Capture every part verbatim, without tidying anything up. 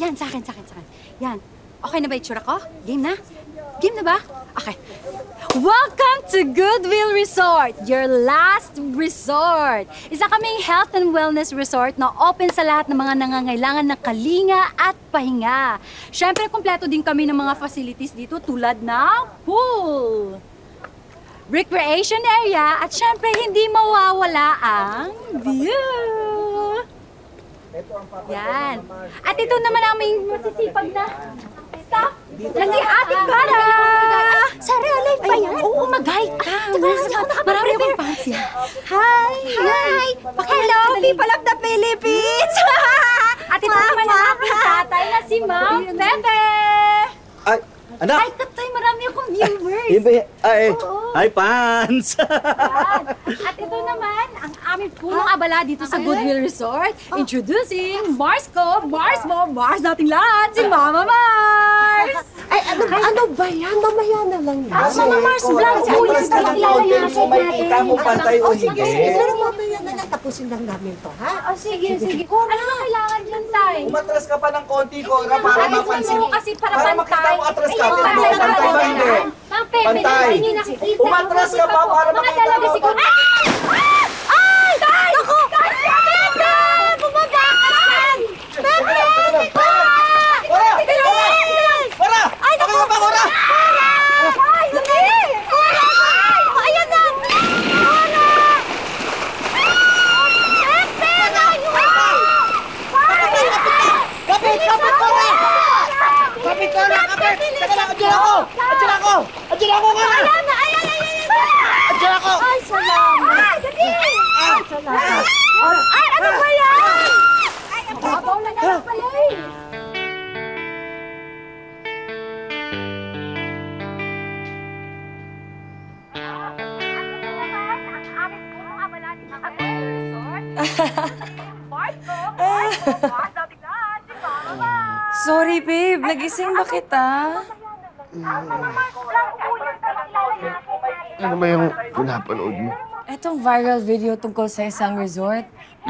Yan, sa akin, sa akin, sa akin. Yan. Okay na ba itsura ko? Game na? Game na ba? Okay. Welcome to Goodwill Resort, your last resort. Isa kaming health and wellness resort na open sa lahat ng mga nangangailangan ng kalinga at pahinga. Siyempre, kumpleto din kami ng mga facilities dito tulad ng pool, recreation area, at siyempre, hindi mawawala ang view. Yan. At ito naman ang aming masisipag na staff na si Ate Clara. Sorry, alive pa yan? Oo, mag-hi ka. Marami akong fans yan. Hi! Hi! Hello, people of the Philippines! At ito naman ang aking tatay na si Ma'am Pepe. Ay, anak! Ay, tatay, marami akong viewers. Ay, hi, fans! At ito naman, ang aming punong abala dito sa Goodwill Resort. Introducing Mars ko, Mars mo, Mars nating lahat, si Mama Mars! Ay, ano, ano ba yan? Mamaya na lang yan. Ah, Mama Mars vlog po yun. Kung makikita mo pantay o higit. Pero mamaya na lang, tapusin lang namin to, ha? Oh, sige, sige. Ano ba kailangan dyan, tay? Umatras ka pa ng konti ko para mapansin. Kasi para Para pantay. makita mo atras ka. Ayun, Pantay, pantay ba hindi? Ma'am Pepe, Pantay. hindi niyo nakikita. Umatras ka pa para Mga makita dalaga mo. siguro. Ah! Ay! Tay! Ako! Pepe! Bumaba ka dyan! Pepe! Wala! Wala! Ay, naku! Wala! Wala! Ay, dali! Wala! Ayan na! Wala! Pepe! Kapit! Kapit ko na! Kapit ko na! Kapit! Teka lang! Andiyan ako! Andiyan ako! Andiyan ako nga! Ayan na! Ayan! Ayan! Andiyan ako! Ay, salamat! Ay, dali! Ay, salamat! Ay, ano ba yan? Ay, ang babaw na naman pala eh! Sorry, babe. Nagising ba kita? Ano ba yung pinapanood mo? Etong viral video tungkol sa isang resort.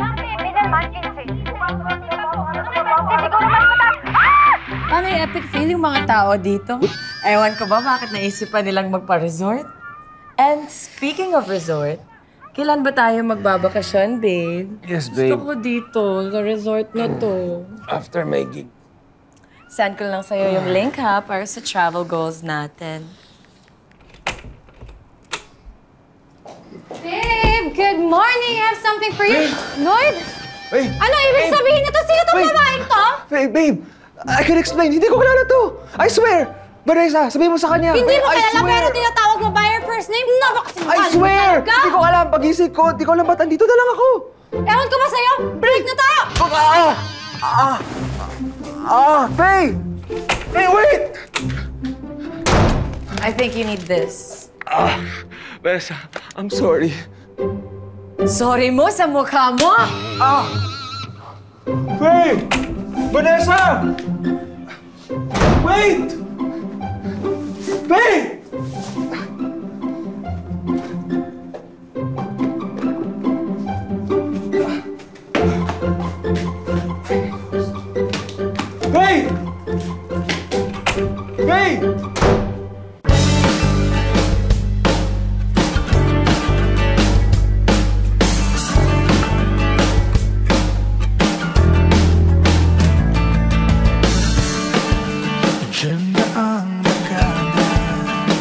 Paano yung epic feel yung mga tao dito? Ewan ko ba bakit naisipan nilang magpa-resort? And speaking of resort, kailan ba tayo magbabakasyon, babe? Yes, babe. Gusto ko dito, sa resort na to. After my gig. Send ko lang sa'yo yung link, ha, para sa travel goals natin. Babe, good morning! I have something for you. Lloyd? Wait! Ano ibig sabihin nito? Sino itong Wait. babaeng to? Babe, babe! I can explain. Hindi ko kilala to. I swear! Vanessa, sabihin mo sa kanya. Hindi mo I kilala swear. pero tinatawag mo by your first name? Napakasimpan I swear! talaga. Hindi ko alam. Pag-isip ko, hindi ko alam ba't andito na lang ako. Ewan ko ba sa'yo? Break na tayo! Ah! Ah! Ah! Faye! Hey, wait! I think you need this. Ah! Vanessa, I'm sorry. Sorry mo sa mukha mo! Ah! Faye! Vanessa! Wait! Faye! Faye! Faye! Ganda ang maganda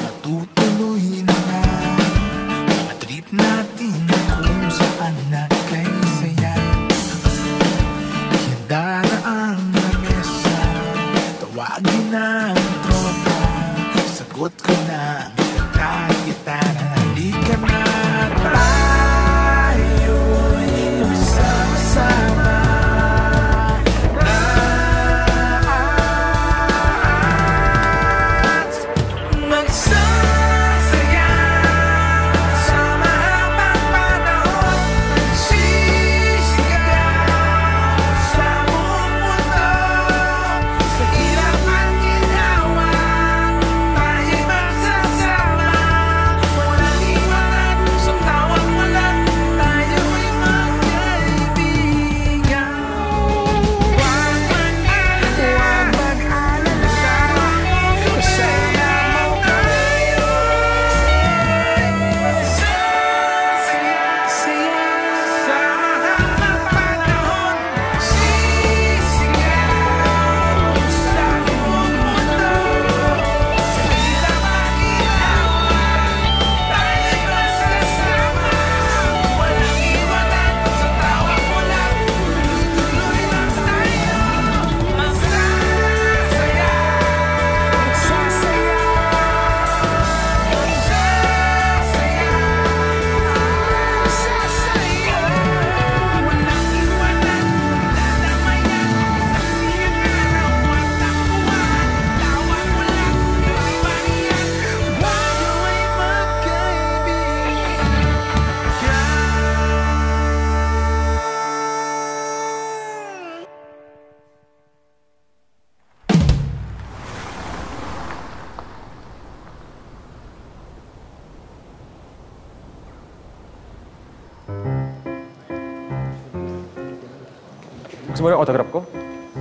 Gusto mo yung autograph ko?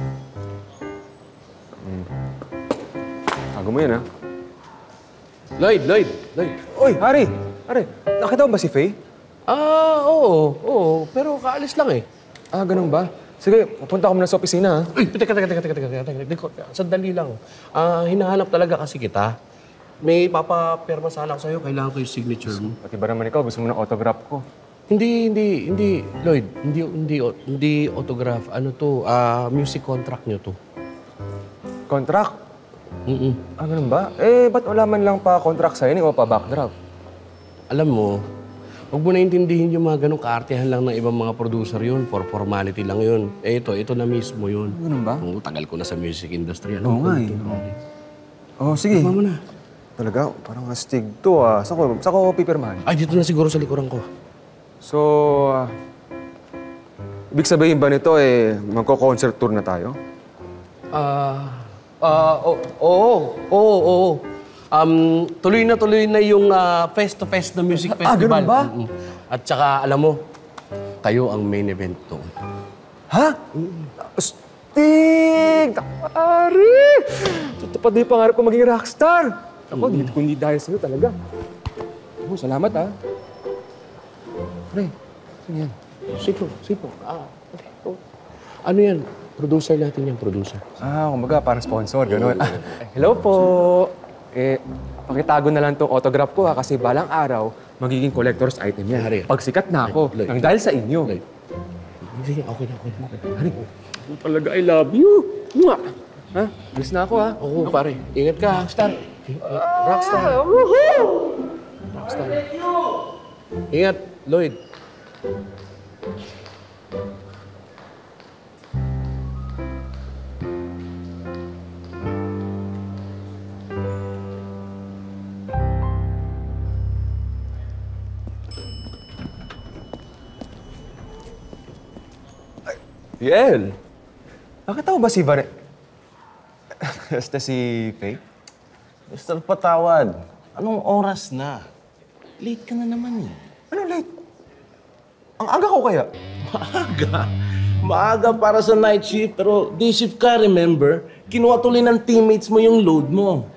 Hmm. Tago mo yan, ha? Lloyd, Lloyd, Lloyd. Uy, Harry! Harry, nakita mo ba si Faye? Ah, oo, oo. Pero kaalis lang eh. Ah, ganun ba? Sige, pupunta ko muna sa opisina, ha? Uy, teka, teka, teka, teka, teka, teka, teka, teka, sandali lang. Ah, hinahanap talaga kasi kita. May papaperma sana ako sa'yo. Kailangan ko yung signature mo. Pati ba naman ikaw, gusto mo ng autograph ko? Hindi, hindi, hindi, Lloyd. Hindi, hindi, hindi autograph. Ano to? Ah, music contract nyo to. Contract? Mm-mm. Ah, ganun ba? Eh, ba't wala man lang pa contract signing o pa backdraft? Alam mo, huwag mo na intindihin yung mga ganong kaartehan lang ng ibang mga producer yun. For formality lang yun. Eh, ito, ito na mismo yun. Ganun ba? Oo, tagal ko na sa music industry. Oo nga eh. Oh, sige. Tama mo na. Talaga, parang astig to ah. Saan ko, saan ko pipirmahan? Ay, dito na siguro sa likuran ko. So, ah, ibig sabihin ba nito eh, magko-concert tour na tayo? Ah, ah, oo, oo, oo, oo. Um, tuloy na tuloy na yung ah, face-to-face na music Ah, festival. ganun ba? Mm-mm. At saka, alam mo, tayo ang main event doon. Ha? Astig! Ari! Tutupad na yung pangarap ko maging rockstar! Ako, mm. kundi dahil sa'yo talaga. Oh, salamat ah. Pre, sino yan? Sipo, sipo. Ah, okay. Oh. Ano yan? Producer natin yan, producer. Ah, kumbaga, parang sponsor, gano'n. Ah, hello po! Eh, pakitago na lang tong autograph ko ha, kasi balang araw, magiging collector's item yan. Hari. Pag sikat na ako, Lloyd. nang dahil sa inyo. Lloyd. Hindi, okay na, okay na. Hari, talaga, I love you! Mwah! Ha? Alis na ako ha. Oo, pare. Ingat ka, rockstar. Rockstar. Rockstar. Ingat, Lloyd. Yel! Nakita mo ba si Vane... Basta si Faye? Mister Patawad, anong oras na? Late ka na naman eh. Ano late? Ang aga ko kaya? Maaga? Maaga para sa night shift, pero day shift ka, remember? Kinuha tuloy ng teammates mo yung load mo.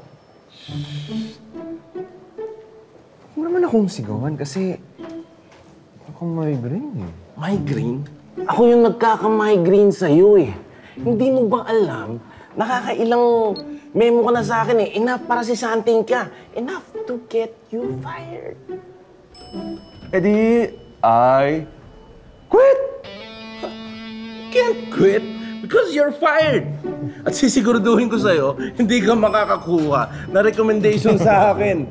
Huwag mo naman akong sigawan kasi... akong migraine eh. Migraine? Ako yung nagkaka-migraine sa'yo eh. Hindi mo ba alam? Nakakailang memo ka na sa akin eh. Enough para si Santing ka. Enough to get you fired. Eh di... I... quit! Can't quit because you're fired. At sisiguraduhin ko sa'yo, hindi ka makakakuha na recommendation sa akin.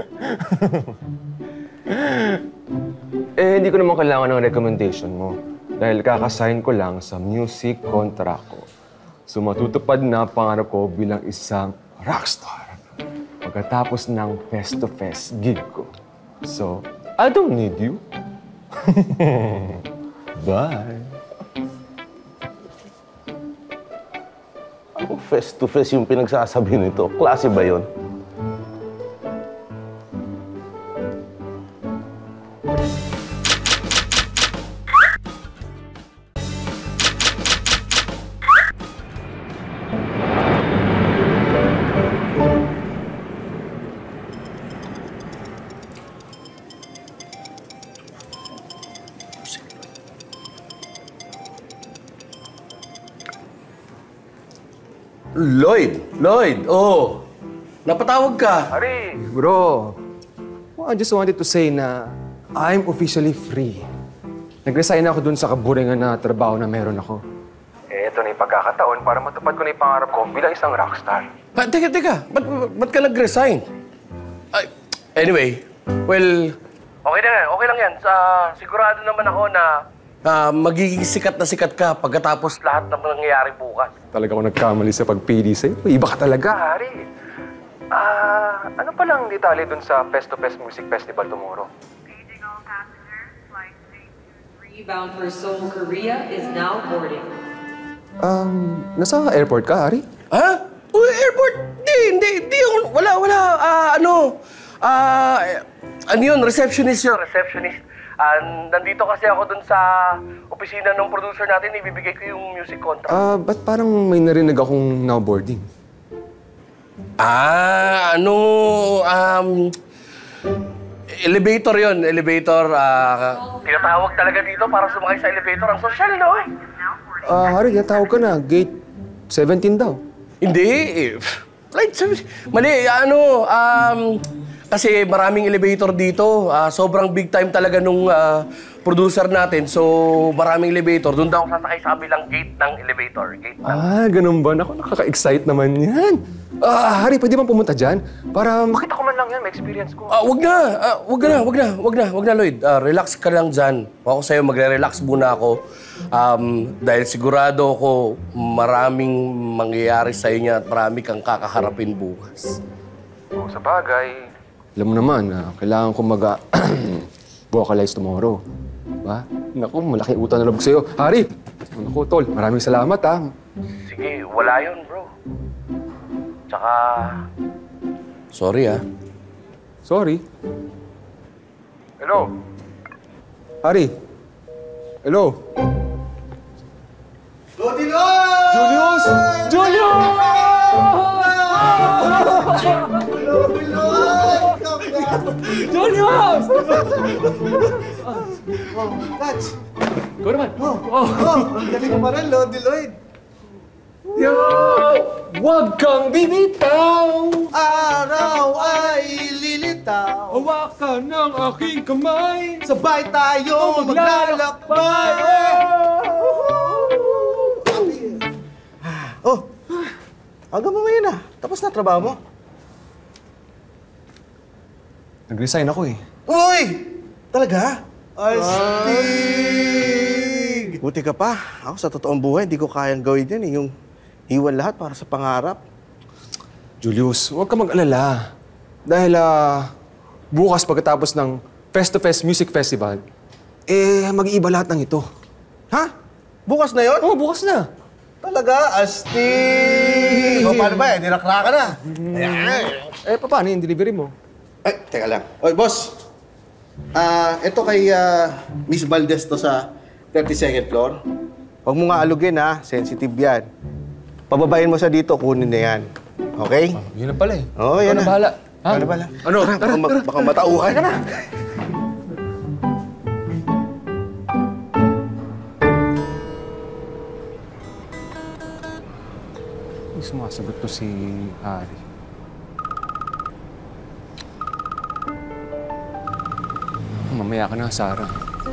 Eh, hindi ko naman kailangan ng recommendation mo. Dahil kakasign ko lang sa music contract ko. So matutupad na pangarap ko bilang isang rockstar. Pagkatapos ng face-to-face gig ko. So, I don't need you. Bye. Ano face-to-face yung pinagsasabi nito? Klase ba yun? Lloyd! Lloyd! Oh! Napatawag ka! Ari! Bro, well, I just wanted to say na I'm officially free. Nag-resign ako dun sa kaburingan na trabaho na meron ako. Eh, ito na yung pagkakataon para matupad ko na yung pangarap ko bilang isang rockstar. Pa, teka, teka. Ba't, ba't ka nag-resign? Ay, anyway, well... Okay na yan. Okay lang yan. Sa, sigurado naman ako na uh, magiging sikat na sikat ka pagkatapos lahat ng nangyayari bukas. Talaga ako nagkamali sa pagpili sa'yo. Iba ka talaga, Hari. Ah, ano pa lang detalye dun sa Face-to-Face Music Festival tomorrow? Paging all passengers, flight three two three. Bound for Seoul, Korea is now boarding. Um, nasa airport ka, Hari? Ha? Uy, airport? Di, hindi, di. Wala, wala. Ah, ano? Ah, ano yun? Receptionist yun. Receptionist. Ah, nandito kasi ako dun sa opisina ng producer natin, ibibigay ko yung music contract. Ah, ba't parang may narinig akong now boarding? Ah, ano, um, elevator yon, elevator. Ah, tinatawag talaga dito para sumakay sa elevator. Ang social, no? Ah, Harry, tawag ka na. Gate seventeen daw. Hindi, eh. Flight seven. Mali, ano, um, kasi maraming elevator dito. Ah, sobrang big time talaga nung ah, producer natin. So, maraming elevator. Doon daw ako sasakay sa kabilang gate ng elevator. Gate na. Ah, ganun ba? Naku, nakaka-excite naman yan. Ah, Harry, pwede bang pumunta dyan? Para makita ko man lang yan, ma-experience ko. Ah, wag na. Ah, wag na, wag na, wag na, wag na, Lloyd. Ah, relax ka lang dyan. Ako sa'yo, magre-relax muna ako. Um, dahil sigurado ako maraming mangyayari sa'yo niya at marami kang kakaharapin bukas. Oh, sa bagay. Alam mo naman, ah, kailangan ko mag- vocalize tomorrow. Ba? Naku, malaking utang na loob ko sa'yo. Harry! Naku, tol, maraming salamat, ah. Sige, wala yun, bro. Tsaka... Sorry, ah. Sorry. Hello? Harry? Hello? Julius! Julius! Julius! Touch! Go naman. Oh, oh, ang galing mo rin, Lodi Lloyd. Yo! Huwag kang bibitaw! Araw ay lilitaw. Hawakan ng aking kamay! Sabay tayo maglalakbay. Oh, hanggang mamaya na. Tapos na trabaho mo? Nag-resign ako eh. Uy! Talaga? Astig! Buti ka pa. Ako sa totoong buhay, hindi ko kayang gawin yan eh. Yung iwan lahat para sa pangarap. Julius, huwag ka mag-alala. Dahil ah, bukas pagkatapos ng Fest-to-Fest Music Festival, eh, mag-iiba lahat ng ito. Ha? Bukas na yon? Oo, bukas na. Talaga? Astig! O, paano ba eh? Nirakra ka na. Eh, paano yung delivery mo? Ay, teka lang. Oy, boss. Ah, ito kay ah, Miss Valdez to sa thirty-second floor. Huwag mo nga alugin, ha? Sensitive yan. Pababayin mo siya dito, kunin na yan. Okay? Yun na pala eh. Oo, yan na. Ikaw na bahala. Ha? Ikaw na bahala. Ano? Tara, Tara, baka, tara. baka matauhan ka na. May sumasagot to si Harry. Mamaya ka na, Sarah.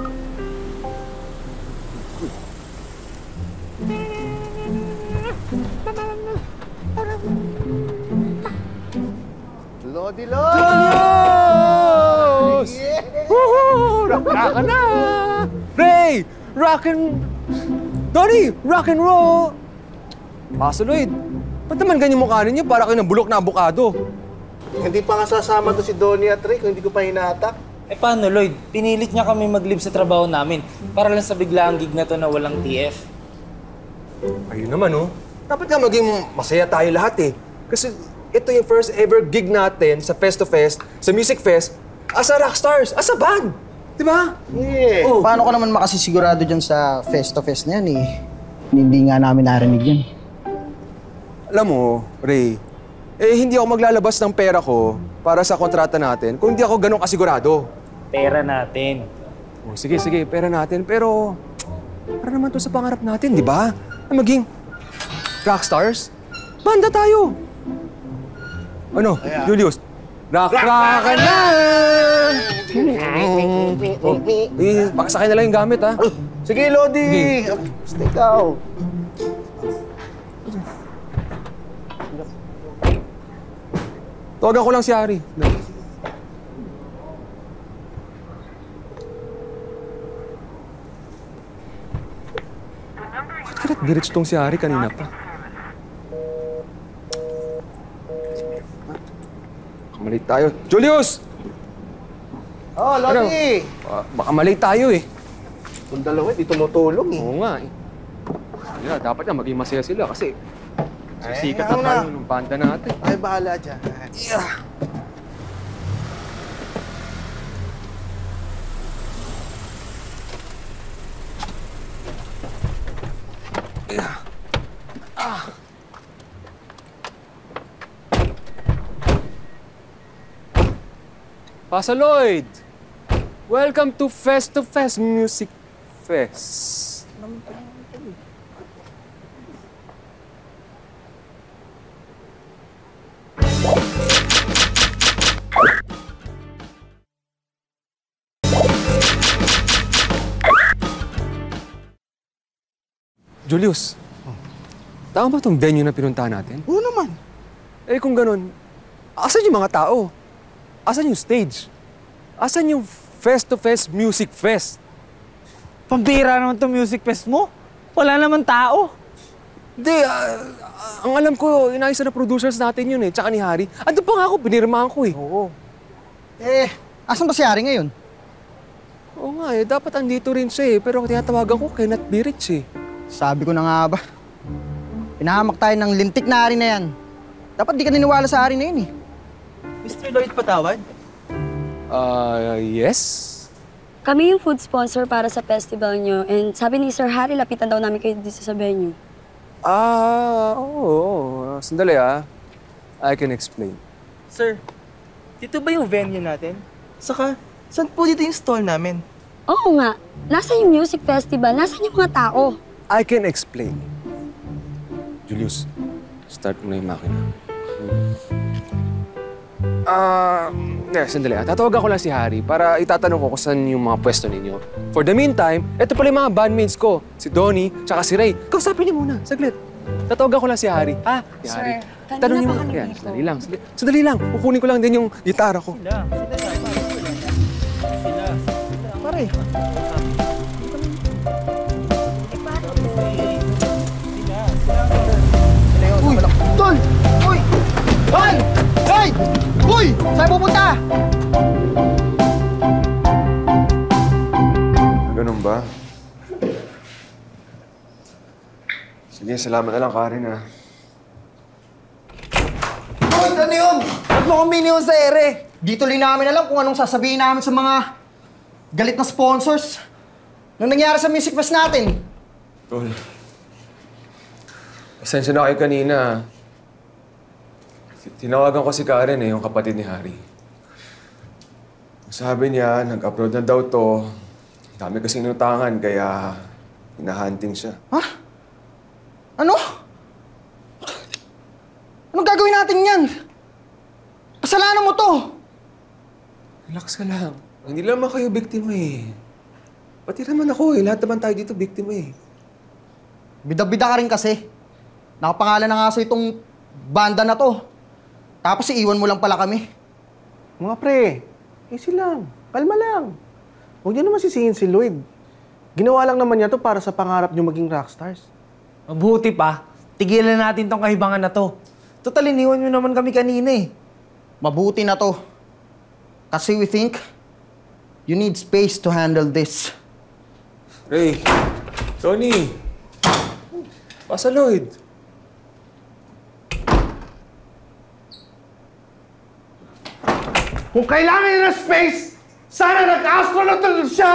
Lodi Lodi! Julius! Woohoo! Rock ka na! Ray! Rock and... Donnie! Rock and roll! Kaso, Lloyd, ba't naman ganyan mukha ninyo para kayo ng bulok na abukado? Hindi pa nga sasama to si Donnie at Ray kung hindi ko pa hinatak. Eh paano, Lloyd? Pinilit niya kami mag-leave sa trabaho namin para lang sa biglaang gig na to na walang T F. Ayun naman, oh. Dapat nga maging masaya tayo lahat, eh. Kasi ito yung first ever gig natin sa Fest-to-Fest, sa Music Fest, as a rockstars, as a band. Di ba? Yeah. Oh. Paano ko naman makasisigurado dyan sa Fest-to-Fest na yan, eh? Hindi nga namin narinig yun. Alam mo, Ray, eh hindi ako maglalabas ng pera ko para sa kontrata natin kung hindi ako ganun kasigurado. Pera natin. Oh, sige, sige, pera natin. Pero, para naman to sa pangarap natin, di ba? Na maging rockstars. Banda tayo. Ano, Ayan. Julius? Rock-rock ka na! Oh, eh, pakasakay na lang yung gamit, ha? Sige, Lodi! Sige. Stay down. Tawagan ko lang si Ari. Bakit kalat diretso tong si Ari kanina pa? Mali tayo. Julius! Oh, Lodi! Ah, baka mali tayo eh. Kung dalawa, di tumutulong eh. Oo nga eh. Kaya dapat nga maging masaya sila kasi sisikat ano na tayo na? ng banda natin. Ay, bahala dyan. Yeah. Ah. Pasa Lloyd! Welcome to Fest to Fest Music Fest. Julius, tama ba itong venue na pinuntahan natin? Oo naman. Eh kung ganun, asan yung mga tao? Asan yung stage? Asan yung Fest-to-Fest Music Fest? Pambira naman itong music fest mo. Wala naman tao. Hindi, ah, ang alam ko, inayos na producers natin yun eh, tsaka ni Harry. Andun pa nga ako, binirmahan ko eh. Oo. Eh, asan ba si Harry ngayon? Oo nga eh, dapat andito rin siya eh, pero tinatawagan ko, cannot be reached eh. Sabi ko na nga ba. Pinahamak tayo ng lintik na Harry na yan. Dapat di ka niniwala sa Harry na yun eh. mister Lloyd patawad? Ah, uh, yes? Kami yung food sponsor para sa festival nyo. And sabi ni Sir Harry, lapitan daw namin kayo dito sa venue. Ah, oo. Oh, oh. Sandali ah. I can explain. Sir, dito ba yung venue natin? Saka, saan po dito yung stall namin? Oo nga. Nasaan yung music festival? Nasaan yung mga tao? I can explain. Julius, start mo na yung makina. Ah, uh, yeah, sandali ah. Tatawagan ko lang si Harry para itatanong ko kung saan yung mga pwesto ninyo. For the meantime, eto pala yung mga bandmates ko. Si Donnie, tsaka si Ray. Kausapin niyo muna, saglit. Tatawagan ko lang si Harry. Ha? Si Sir, Harry. kanina Tanong niyo pa muna. kami Yan, dito. sandali lang. Sandali, sandali lang. Kukunin ko lang din yung gitara ko. Sila, sila, sila, sila. Pare. Uy! Tol! Uy! Hoy! Hoy! Uy! Saan pupunta? Ganun ba? Sige, salamat na lang, Karen, ha. Hoy! Ano yun? Ba't mo kong miniwan sa ere? Dito lang namin alam kung anong sasabihin namin sa mga galit na sponsors. Nung nangyari sa music fest natin. Tol. Pasensya na kayo kanina. Tinawagan ko si Karen eh, yung kapatid ni Harry. Sabi niya, nag-upload na daw to. Dami kasing inutangan, kaya hinahunting siya. Ha? Ano? Anong gagawin natin yan? Kasalanan mo to! Relax ka lang. Hindi naman kayo biktima eh. Pati naman ako eh. Lahat naman tayo dito biktima eh. Bida-bida ka rin kasi. Nakapangalan na nga sa itong banda na to. Tapos iiwan mo lang pala kami. Mga pre, easy lang. Kalma lang. Huwag niyo naman sisihin si Lloyd. Ginawa lang naman niya to para sa pangarap niyo maging rockstars. Mabuti pa. Tigilan natin tong kahibangan na to. Total, iniwan nyo naman kami kanina eh. Mabuti na to. Kasi we think you need space to handle this. Ray, Tony, Pasa Lloyd. Kung kailangan niya ng space, sana nag-astronaut na siya!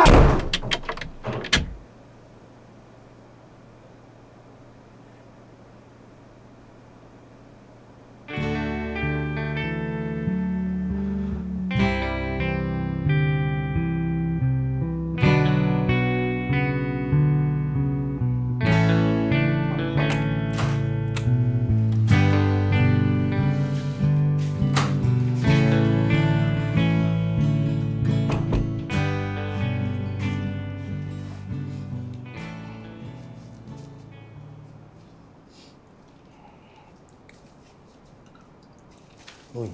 Uy.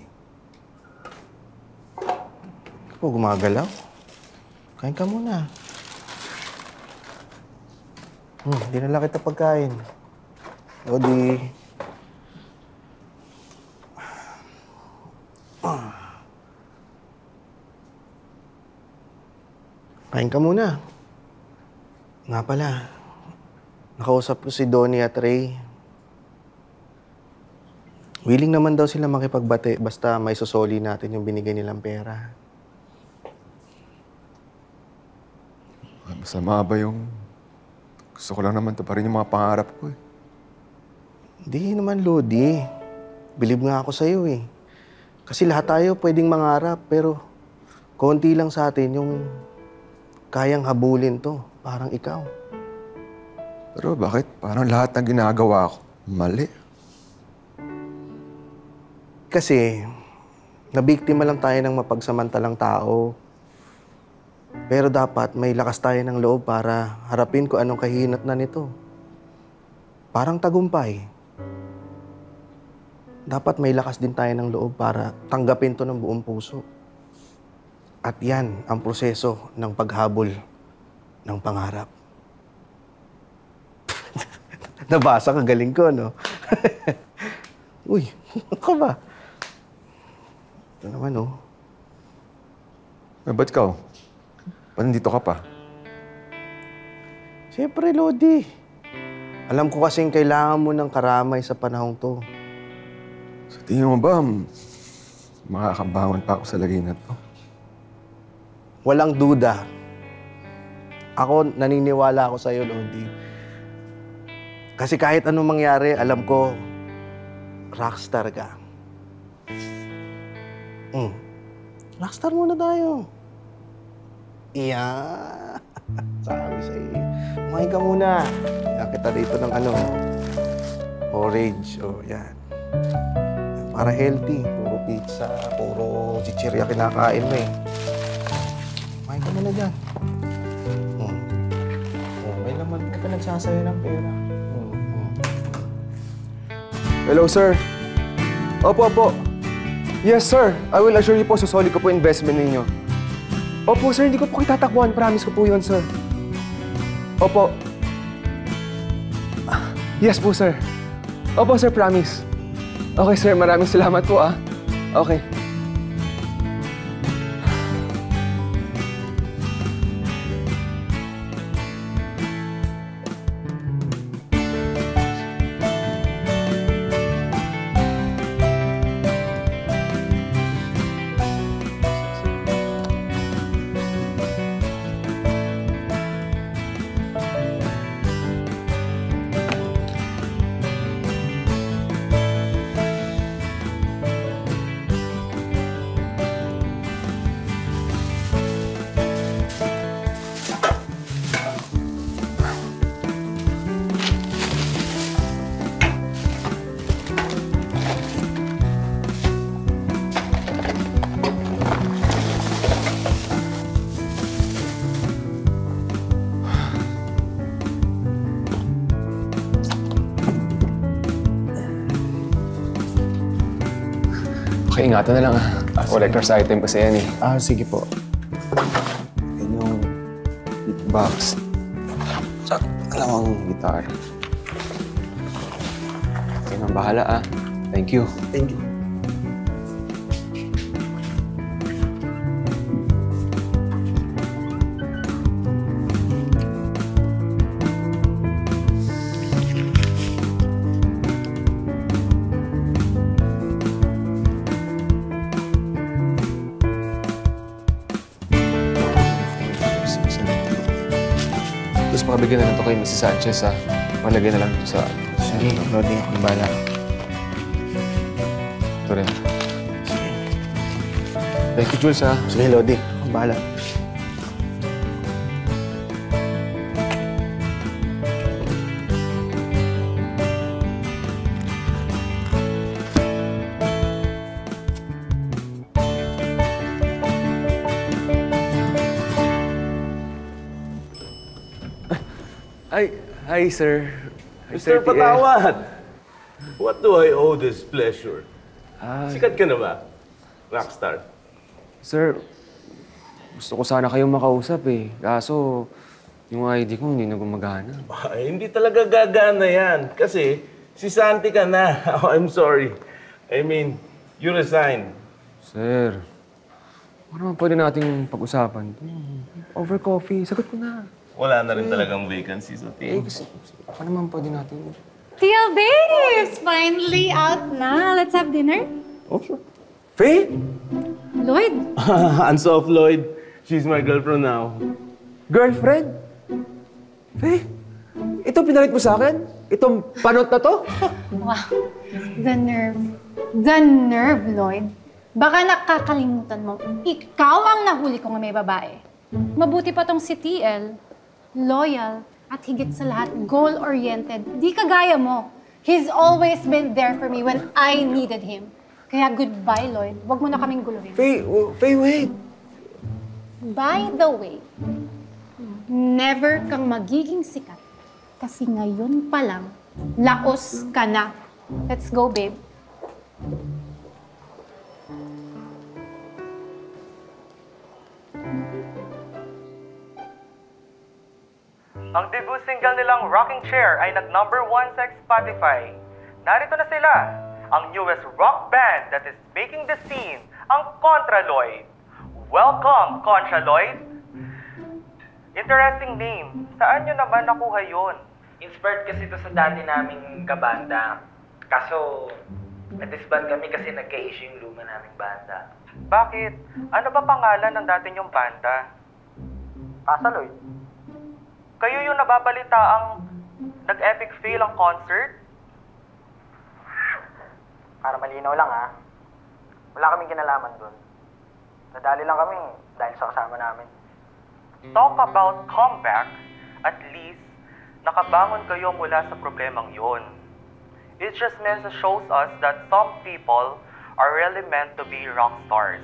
Ako gumagalaw. Kain ka muna. Hmm, dinala kita pagkain. O di... Kain ka muna. Nga pala, nakausap ko si Donnie at Ray. Willing naman daw sila makipagbate basta may susoli natin yung binigay nilang pera. Masama ba yung Gusto ko lang naman ito pa rin yung mga pangarap ko eh. Hindi naman, Lodi. Believe nga ako sa'yo eh. Kasi lahat tayo pwedeng mangarap, pero konti lang sa atin yung kayang habulin to. Parang ikaw. Pero bakit? Parang lahat ng ginagawa ko, mali. Kasi, nabiktima lang tayo ng mapagsamantalang tao. Pero dapat may lakas tayo ng loob para harapin kung anong kahinatnan nito. Parang tagumpay. Dapat may lakas din tayo ng loob para tanggapin to ng buong puso. At yan ang proseso ng paghabol ng pangarap. Nabasa ka, galing ko, no? Uy, ako ba? Ito naman, oh. Eh, ba't ikaw? Ba't nandito ka pa? Siyempre, Lodi. Alam ko kasing kailangan mo ng karamay sa panahong to. Sa tingin mo ba, makakabangon pa ako sa lagay na to? Walang duda. Ako, naniniwala ako sa'yo, Lodi. Kasi kahit anong mangyari, alam ko, rockstar ka. Mm. Rockstar muna tayo. Iya. Sabi sa'yo. Kumain ka muna. Kaya kita dito ng ano, orange. O, oh, yan. Para healthy. Puro pizza, puro chichirya kinakain mo eh. Kumain ka muna dyan. Hmm. Oh, may laman ka pa nagsasayo ng pera. Hmm. Hmm. Hello, sir. Opo, opo. Yes, sir. I will assure you po, susoli ko po investment ninyo. Opo, sir. Hindi ko po kitatakbuhan. Promise ko po yun, sir. Opo. Yes po, sir. Opo, sir. Promise. Okay, sir. Maraming salamat po, ah. Okay. Okay, ingatan na lang ah. Collector's item kasi yan eh. Ah, sige po. Yan yung box. Sa dalawang guitar. Okay nang bahala ah. Thank you. Thank you. Tapos pakabigyan na lang ito kay Missus Sanchez, ha? Malagay na lang ito sa... Sige, Lodi, ako yung bala. Ito rin. Thank you, Jules, ha? Sige, Lodi, ako yung bala. Hi, hi, sir. Mister Patawad! What do I owe this pleasure? Ah, Sikat ka na ba? Rockstar. Sir, gusto ko sana kayong makausap eh. Kaso, yung I D ko hindi na gumagana. Ay, hindi talaga gagana yan. Kasi, si Santi ka na. Oh, I'm sorry. I mean, you resigned. Sir, ano naman pwede nating pag-usapan? Over coffee, sagot ko na. Wala na rin talagang vacancy sa team. Eh, ano naman pwede natin? Tia Babes! Finally out na. Let's have dinner. Oh, sure. Faye? Lloyd? Hands off, Lloyd. She's my girlfriend now. Girlfriend? Faye, Ito pinalit mo sa akin? Itong panot na to? Wow. The nerve. The nerve, Lloyd. Baka nakakalimutan mo, ikaw ang nahuli ko nga may babae. Mabuti pa tong si T L. Loyal at higit sa lahat, goal-oriented. Di kagaya mo. He's always been there for me when I needed him. Kaya goodbye, Lloyd. Huwag mo na kaming guluhin. Faye, Faye, wait. By the way, never kang magiging sikat. Kasi ngayon pa lang, laos ka na. Let's go, babe. Ang debut single nilang Rocking Chair ay nag-number one sa Spotify. Narito na sila, ang newest rock band that is making the scene, ang Contra Lloyd. Welcome, Contra Lloyd! Interesting name. Saan nyo naman nakuha yun? Inspired kasi ito sa dati naming kabanda. Kaso, na-disband kami kasi nagka-issue yung luma naming banda. Bakit? Ano ba pangalan ng dati nyong banda? Asa, Lloyd? Kayo yung nababalita ang nag-epic fail ang concert? Para malinaw lang ha, wala kaming kinalaman doon. Nadali lang kami dahil sa kasama namin. Talk about comeback, at least nakabangon kayo mula sa problemang yon. It just means it shows us that some people are really meant to be rock stars.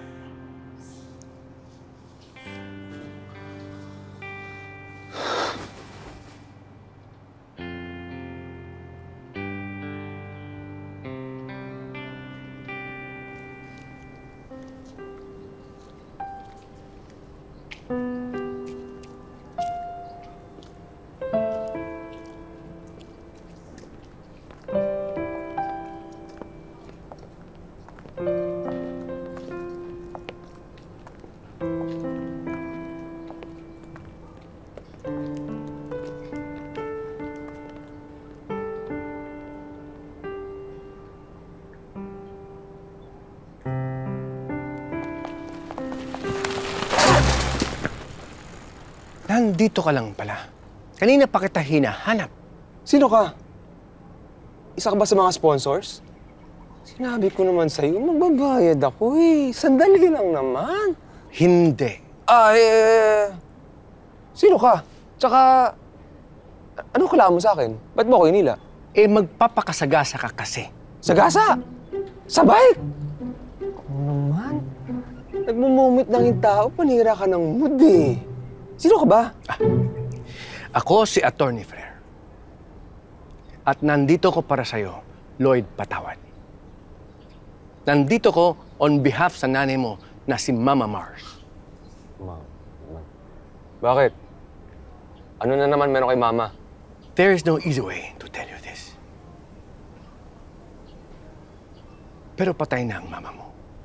Nandito ka lang pala. Kanina pa kita hinahanap. Sino ka? Isa ka ba sa mga sponsors? Sinabi ko naman sa'yo, magbabayad ako eh. Sandali lang naman. Hindi. Ah, eh... Sino ka? Tsaka... Ano kailangan mo sa akin? Ba't mo ako inila? Eh, magpapakasagasa ka kasi. Sagasa? Sa bike? Ano naman? Nagmumumit ng yung tao, panira ka ng mood eh. Sino ka ba? Ah, ako si Attorney Frere. At nandito ko para sa'yo, Lloyd Patawad. Nandito ko on behalf sa nanay mo na si Mama Mars. Mama? Bakit? Ano na naman meron kay Mama? There is no easy way to tell you this. Pero patay na ang mama mo.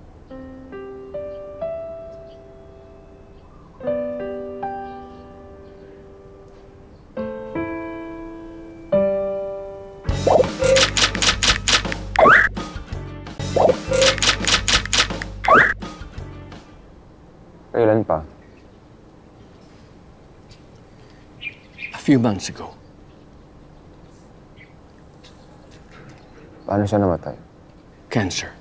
Kailan pa? A few months ago. Paano siya namatay? Cancer.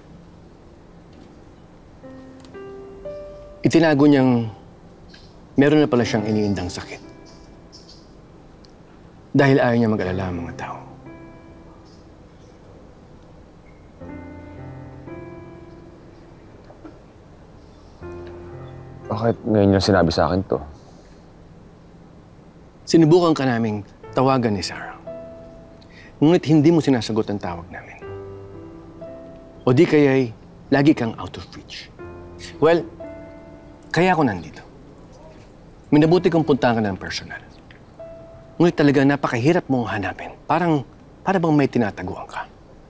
Itinago niyang meron na pala siyang iniindang sakit. Dahil ayaw niya mag-alala ang mga tao. Bakit ngayon niya sinabi sa akin to? Sinubukan ka naming tawagan ni Sarah. Ngunit hindi mo sinasagot ang tawag namin. O di kaya'y lagi kang out of reach. Well, kaya ako nandito. Minabuti kong puntahan ka ng personal. Ngunit talaga napakahirap mong hanapin. Parang, para bang may tinataguan ka.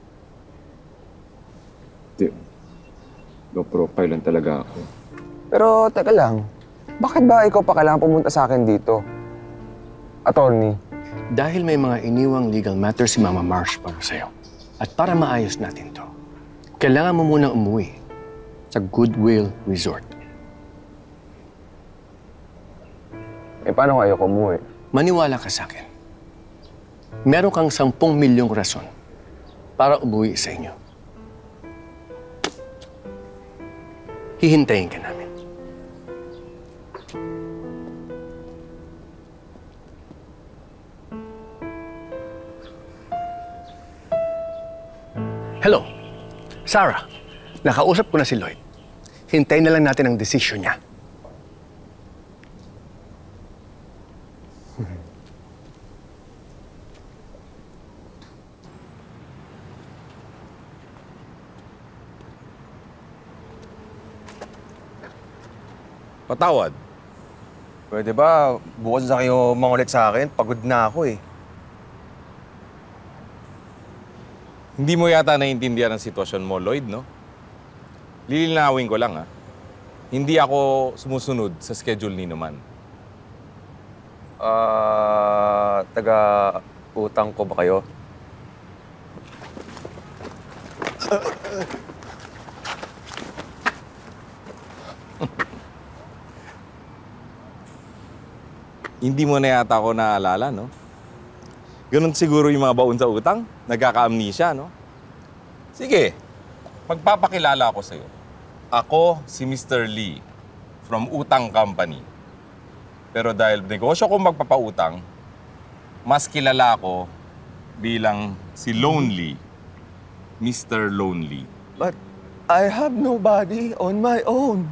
Di, low profile lang talaga ako. Pero, teka lang. Bakit ba ikaw pa kailangan pumunta sa akin dito? Attorney? Dahil may mga iniwang legal matters si Mama Marsh para sa'yo. At para maayos natin to, kailangan mo munang umuwi sa Goodwill Resort. Eh, paano kayo umuwi? Maniwala ka sa akin. meron kang sampung milyong rason para umuwi sa inyo. Hihintayin ka namin. Hello, Sarah. Nakausap ko na si Lloyd. Hintayin na lang natin ang desisyon niya. Patawad. Pwede ba, bukas na kayo mangulit sa akin? Pagod na ako eh. Hindi mo yata naiintindihan ang sitwasyon mo, Lloyd, no? Lilinawin ko lang, ha? Hindi ako sumusunod sa schedule ni Numan. Ah, taga-utang ko ba kayo? Hindi mo na yata ako naalala, no? Ganun siguro yung mga baon sa utang. Nagkaka-amnesia, no? Sige, magpapakilala ako sa'yo. Ako si Mister Lee from Utang Company. Pero dahil negosyo ko magpapautang, mas kilala ako bilang si Lonely, Mister Lonely. But I have nobody on my own.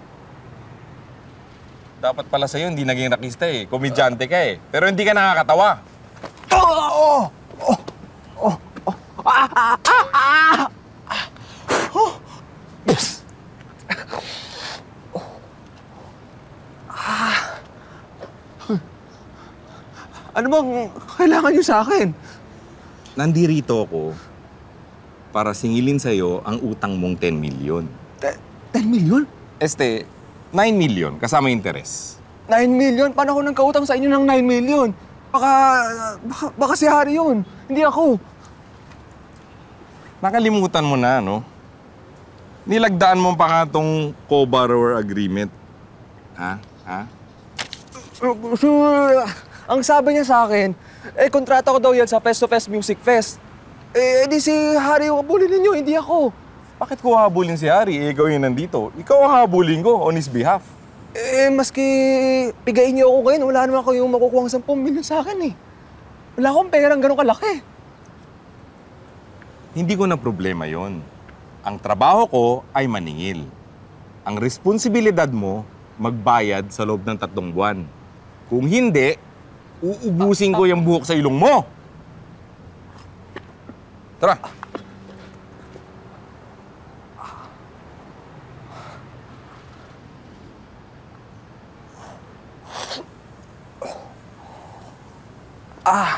Dapat pala sa'yo, hindi naging rakista eh. Komedyante ka eh. Pero hindi ka nakakatawa. Oh! Oh! Oh! Oh! Oh! Ah! Ah! Ah! Ah! Oh! Yes! Oh. Ah! Ano bang kailangan niyo sa akin? Nandirito ako para singilin sa'yo ang utang mong ten million. ten million? Este, nine million, kasama interes. nine million? Paano ako nang kautang sa inyo ng nine million? Baka, baka, baka si Harry yun. Hindi ako. Nakalimutan mo na, no? Nilagdaan mo pa nga tong co-borrower agreement. Ha? Ha? So, ang sabi niya sa akin, eh, kontrata ko daw yan sa Fest to Fest Music Fest. Eh, di si Harry yung habulin ninyo, hindi ako. Bakit ko habulin si Harry? Eh, ikaw yung nandito. Ikaw ang habulin ko on his behalf. Eh, maski pigain niyo ako ngayon, wala naman kayong makukuha ng sampung milyon sa akin eh. Wala akong perang gano'ng kalaki. Hindi ko na problema yon. Ang trabaho ko ay maningil. Ang responsibilidad mo, magbayad sa loob ng tatlong buwan. Kung hindi, uubusin ko yung buhok sa ilong mo. Tara. Ah!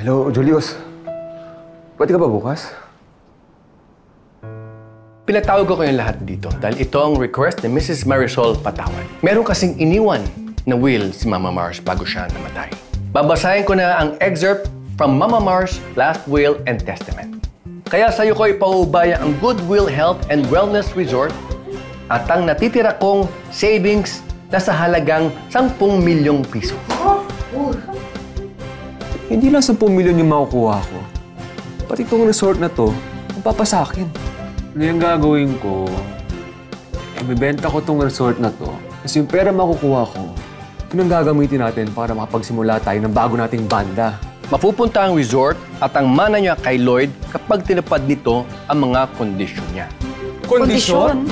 Hello, Julius. Pwede ka ba bukas? Pinatawag ko kayong lahat dito dahil ito ang request ni Missus Marisol Patawan. Meron kasing iniwan na will si Mama Mars bago siya namatay. Babasahin ko na ang excerpt from Mama Mars' last will and testament. Kaya sa'yo ko ipaubaya ang Goodwill Health and Wellness Resort at ang natitira kong savings na sa halagang sampung milyong piso. Hindi lang sampung milyon yung makukuha ko. Pati itong resort na to, mapapasakin. Ngayon gagawin ko, ibibenta ko itong resort na to. Kasi yung pera makukuha ko, yun ang gagamitin natin para makapagsimula tayo ng bago nating banda. Mapupunta ang resort at ang mana niya kay Lloyd kapag tinapad nito ang mga kondisyon niya. Kondisyon?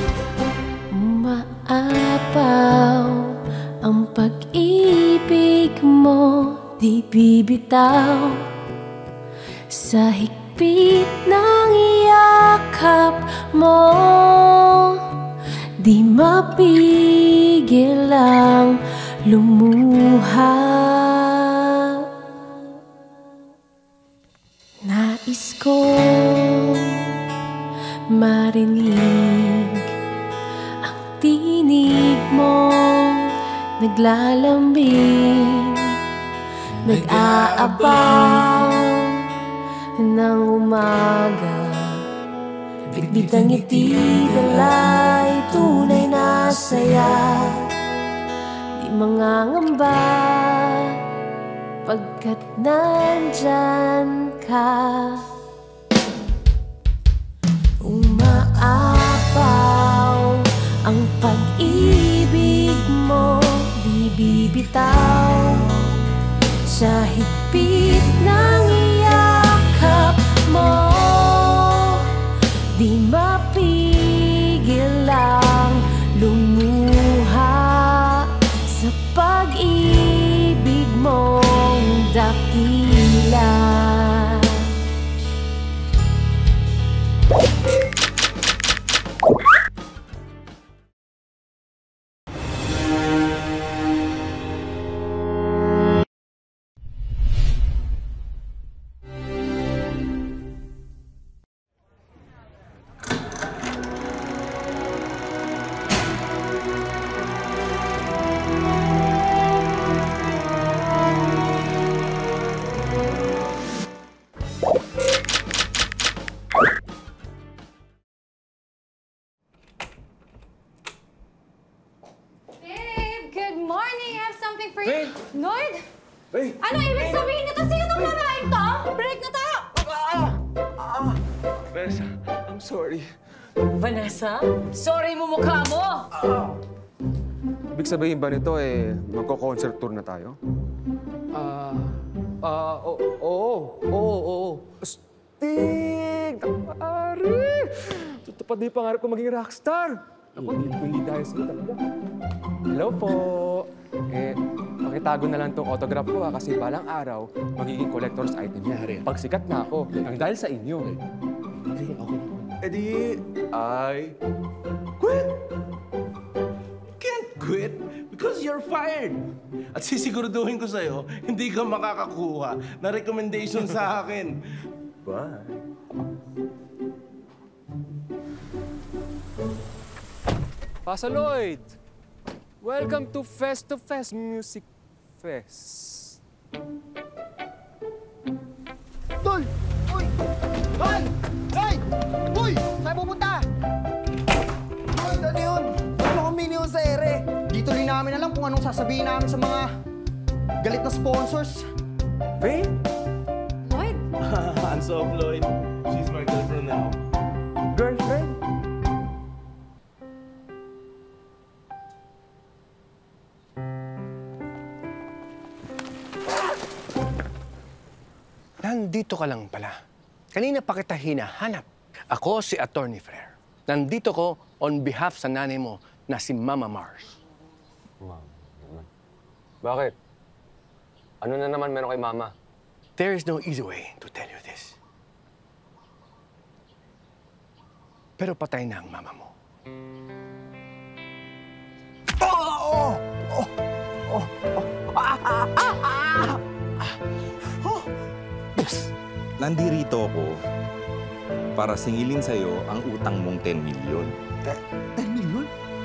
Maapaw ang pag-ibig mo, di bibitaw sa higpit ng iyakap mo, di mapigil ang lumuha. Nais ko marinig ang tinig mo, naglalambing, nag-aabang ng umaga. Bitbit ang ngiti, dalay, tunay na saya. Di mangangamba, pagkat nandyan ka. Umaapaw ang pag-ibig mo, di bibitaw sa higpit ng iyakap mo, di mapigil ang lumuha sa pag-ibig mong dakila. Lloyd? Ano ibig sabihin nito? Sino itong babaeng to? Break na tayo! Vanessa, I'm sorry. Vanessa? Sorry mo mukha mo! Ibig sabihin ba nito eh, magko-concert tour na tayo? Ah, ah, oo, oo, oo, oo. Sting! Nakapari! Tutupad na yung pangarap ko maging rockstar. Ako, hindi dahil sila talaga. Hello po. Eh, pakitago na lang tong autograph ko ha, kasi balang araw, magiging collector's item niya. Pag sikat na ako, ang dahil sa inyo. Okay, okay. Eh di, I quit! Can't quit because you're fired. At sisiguraduhin ko sa'yo, hindi ka makakakuha na recommendation sa akin. Bye. Pasa Lloyd! Welcome to Fest to Fest Music Fest. Tol! Uy! Tol! Hey! Uy! Saan pupunta? Tol, ano yun? Ano kami yun sa ere? Dito rin namin alam kung anong sasabihin namin sa mga galit na sponsors. Faye? Lloyd? Hands off, Lloyd. She's my girlfriend now. Girlfriend? Nandito ka lang pala. Kanina pa kita hinahanap. Ako si Attorney Frere. Nandito ko on behalf sa nanay mo na si Mama Mars. Mama naman. Bakit? Ano na naman meron kay Mama? There is no easy way to tell you this. Pero patay na ang mama mo. Oh! Oh! Oh! Oh! Ah! Ah! Ah! Ah! Oh! nandirito ako para singilin sa'yo ang utang mong ten million. ten million?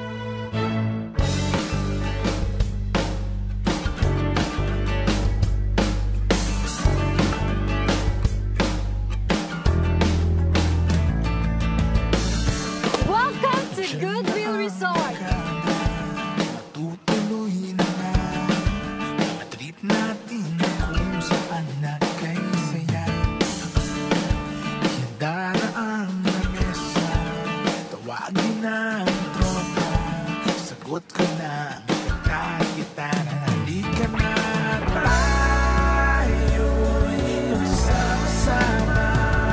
Welcome to Goodwill Resort! Tutuloy na nga. Treat natin kung saan na kay saya. Daraan na mesa, tawagin ng tropa. Sagot ko na, kakakita na. Halika na tayo'y magsasama.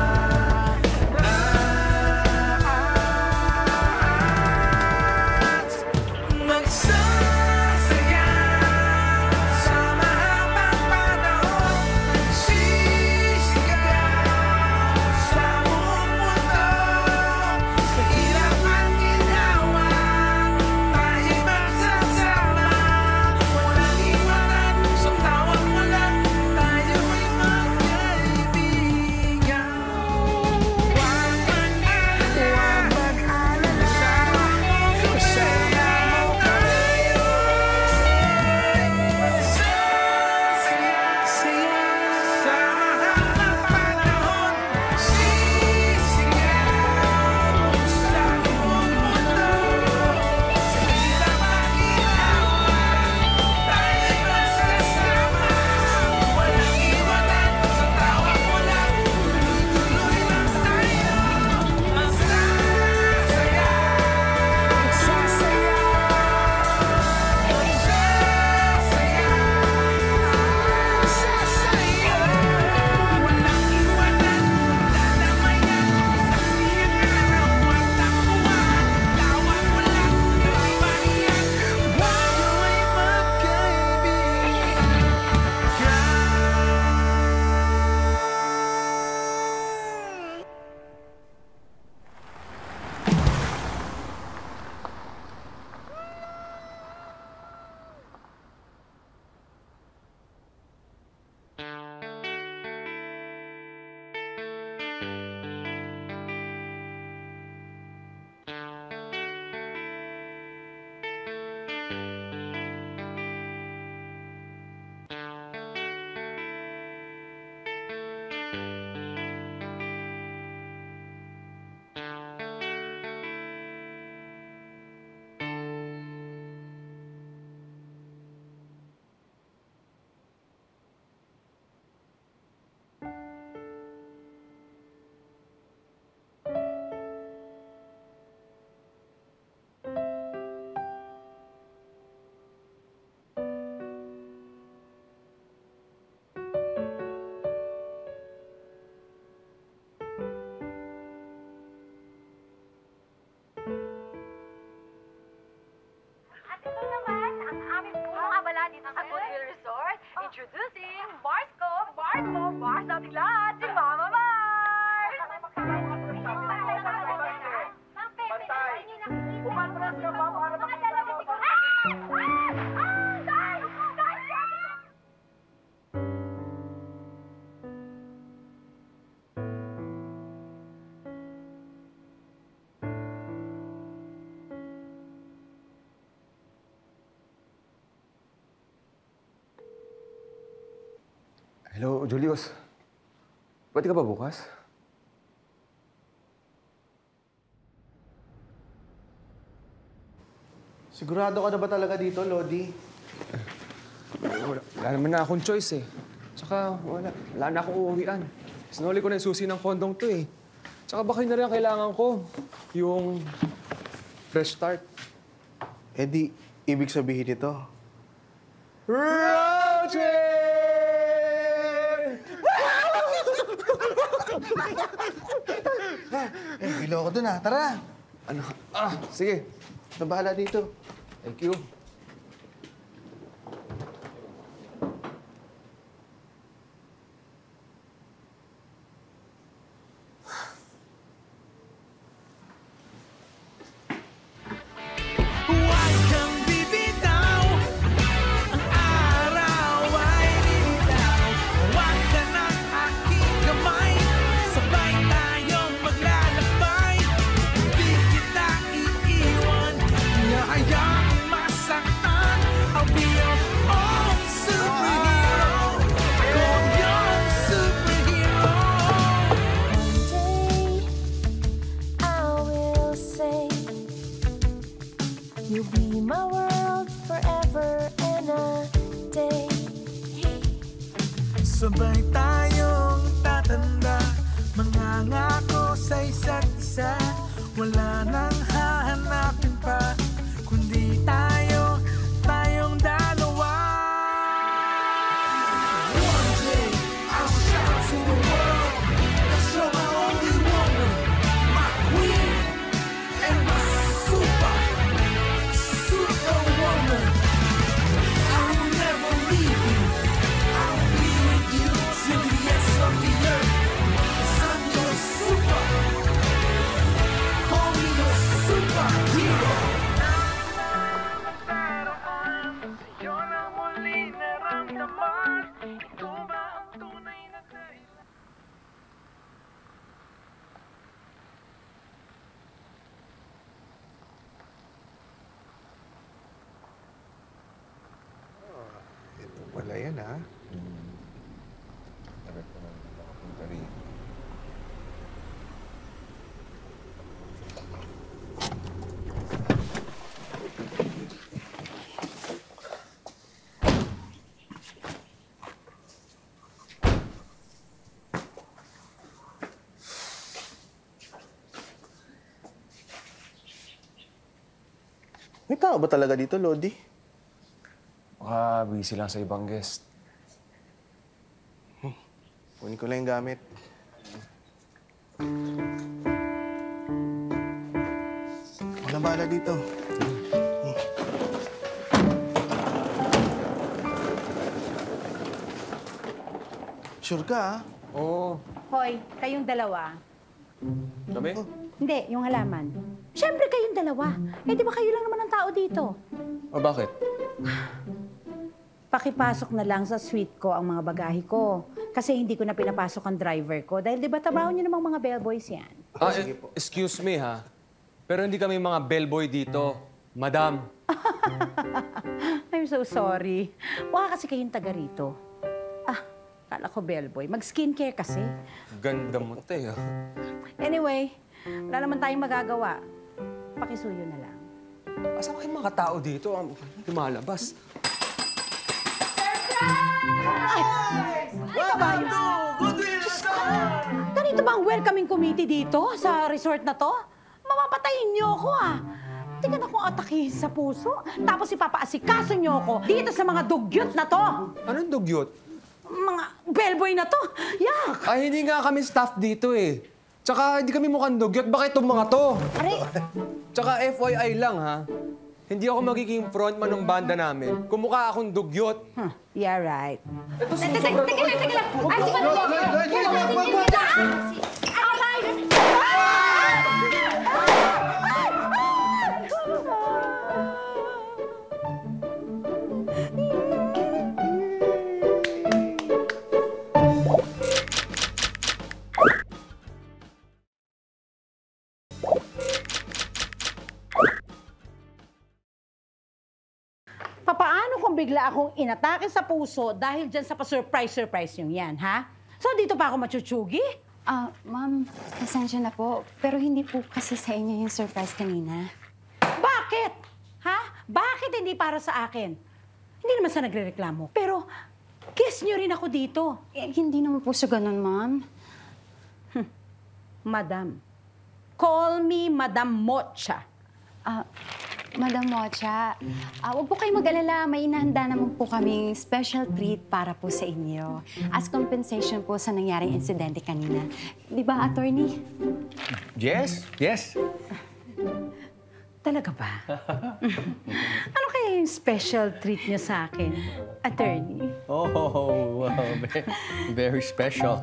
At magsasaya sa mahabang panahon. Sisigaw sa buong mundo, sa hirap at ginawa, tayo'y magsasama. Walang iwanan sa tawag mo lang, tayo'y magkaibigan. Huwag mag-alala, kasama mo tayo. Magsasaya sa mahabang panahon. Sisigaw sa buong mundo, sa hirap at ginawa, tayo'y magsasama. Walang iwanan sa tawag mo lang, tuloy-tuloy lang tayo. Magsasaya, magsasaya, magsasaya, magsasaya. Walang iwanan, dadamayan, sa siyang araw at takbuhan. Tawag mo lang, tuloy mariyan, tayo'y magkaibigan. At ito naman ang aming punong abala dito sa Goodwill Resort. Introducing Marsco, Marsco, Mars nating lahat, si Mama Mars! Pantay! Umatras ka ba para makita mo? Ah! Ah! Ah! Dahil! Dahil! Hello, Julius. Pwede ka ba bukas? Sigurado ka na ba talaga dito, Lodi? Wala, wala naman na akong choice eh. Tsaka wala, wala na akong uuwian. Sinuli ko na yung susi ng kondong to eh. Tsaka baka yun na rin ang kailangan ko. Yung fresh start. Eh di, ibig sabihin nito. Road Eh, bilo ko dun ah. Tara! Ano? Ah, sige. Nabahala dito. Thank you. Huwag kang bibitaw, ang araw ay lilitaw. Huwag ka ng aking kamay yan, ha? May tao ba talaga dito, Lodi? Baka busy lang sa ibang guest. Hmm. Kunin ko lang yung gamit. Walang bala dito. Hmm. Sure ka, ha? Oo. Hoy, kayong dalawa. Kami? Hindi, yung halaman. Siyempre kayong dalawa. Eh, di ba kayo lang naman ang tao dito? O bakit? Pakipasok na lang sa suite ko ang mga bagahe ko. Kasi hindi ko na pinapasok ang driver ko. Dahil di ba trabaho niyo namang mga bellboys yan? Ah, eh, excuse me ha. Pero hindi kami mga bellboy dito. Madam. I'm so sorry. Baka kasi kayong taga rito. Ah, kala ko bellboy. Mag-skincare kasi. Ganda mo, te. ah. Anyway, wala naman tayong magagawa. Pakisuyo na lang. Asa ba kayong mga tao dito? Ang lumalabas. Welcome to Goodwill Resort! Ganito ba ang welcoming committee dito sa resort na to? Mamapatayin niyo ako ah! Hindi ka na akong atakihin sa puso. Tapos ipapaasikaso niyo ako dito sa mga dugyot na to! Anong dugyot? Mga bellboy na to! Yak! Ay, hindi nga kami staff dito eh. Tsaka hindi kami mukhang dugyot. Bakit itong mga to? Aray! Tsaka F Y I lang ha. Hindi ako magiging frontman ng banda namin. Kumukha akong dugyot. Huh, yeah, right. Ito, Teka, teka, teka lang, teka lang. Ay, si Manolo! Papaano kung bigla akong inatake sa puso dahil dyan sa pa-surprise-surprise yung yan, ha? So, dito pa ako matsuchugi? Ah, ma'am, pasensya na po. Pero hindi po kasi sa inyo yung surprise kanina. Bakit? Ha? Bakit hindi para sa akin? Hindi naman sa nagre-reklamo. Pero, guess nyo rin ako dito. Eh, hindi naman po sa ganun, ma'am. Hmm. Madam. Call me Madam Mocha. Ah, Madam Mocha, ah, huwag po kayong mag-alala. May inahanda naman po kaming special treat para po sa inyo. As compensation po sa nangyaring insidente kanina. Di ba, attorney? Yes, yes. Talaga ba? Ano kaya yung special treat niyo sa akin, attorney? Oh, wow. Very special.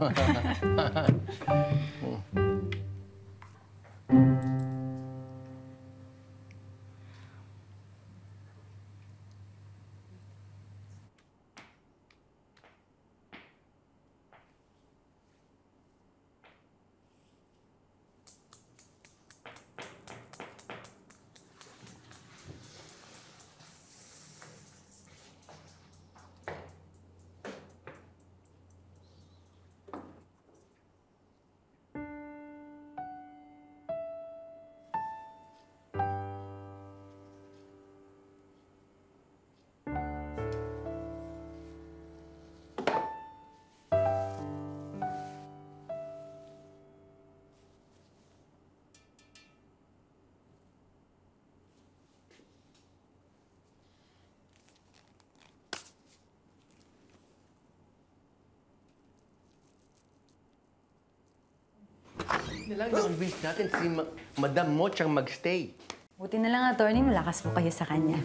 Na lang na-convince natin si Ma Madam Moch ang mag-stay. Buti na lang, attorney, malakas po kayo sa kanya.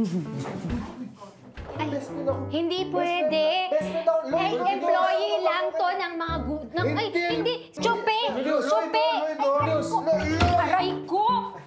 Ay, hindi pwede. Ay, employee lang to ng mga good... Ng, ay, hindi. Chope! Chope! Aray ko!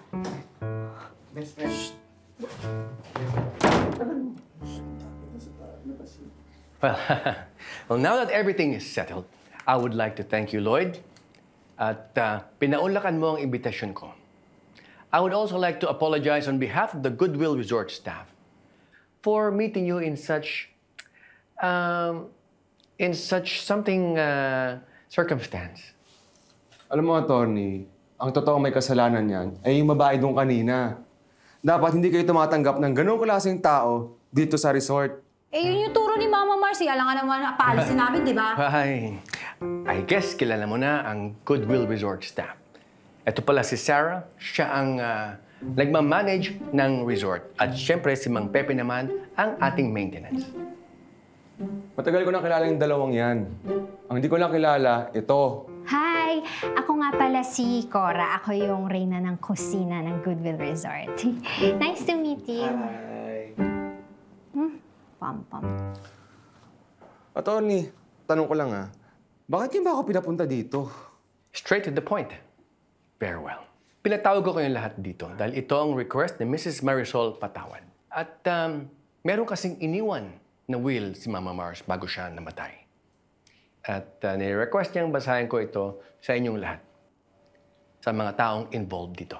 Well, well, now that everything is settled, I would like to thank you, Lloyd. At uh, pinaunlakan mo ang imbitasyon ko. I would also like to apologize on behalf of the Goodwill Resort staff for meeting you in such Um, in such something uh, circumstance. Alam mo, attorney, ang totoong may kasalanan yan ay yung babae doon kanina. Dapat hindi kayo tumatanggap ng ganong klaseng tao dito sa resort. Eh, yun yung turo ni Mama Marcy. Alam nga naman, paalisin namin, di ba? Ay, I guess kilala mo na ang Goodwill Resort staff. Ito pala si Sarah. Siya ang uh, nagmamanage ng resort. At syempre, si Mang Pepe naman ang ating maintenance. Matagal ko na kilala yung dalawang yan. Ang hindi ko lang kilala, ito. Hi! Ako nga pala si Cora. Ako yung reyna ng kusina ng Goodwill Resort. Nice to meet you. Hi! Hmm? Pam-pam. Attorney, tanong ko lang ah, bakit niyo ba ako pinapunta dito? Straight to the point. Very well. Pinatawag ko kayong lahat dito dahil ito ang request ni Missus Marisol Patawan. At um, meron kasing iniwan na will si Mama Mars bago siya namatay. At uh, ni-request niyang basahin ko ito sa inyong lahat. Sa mga taong involved dito.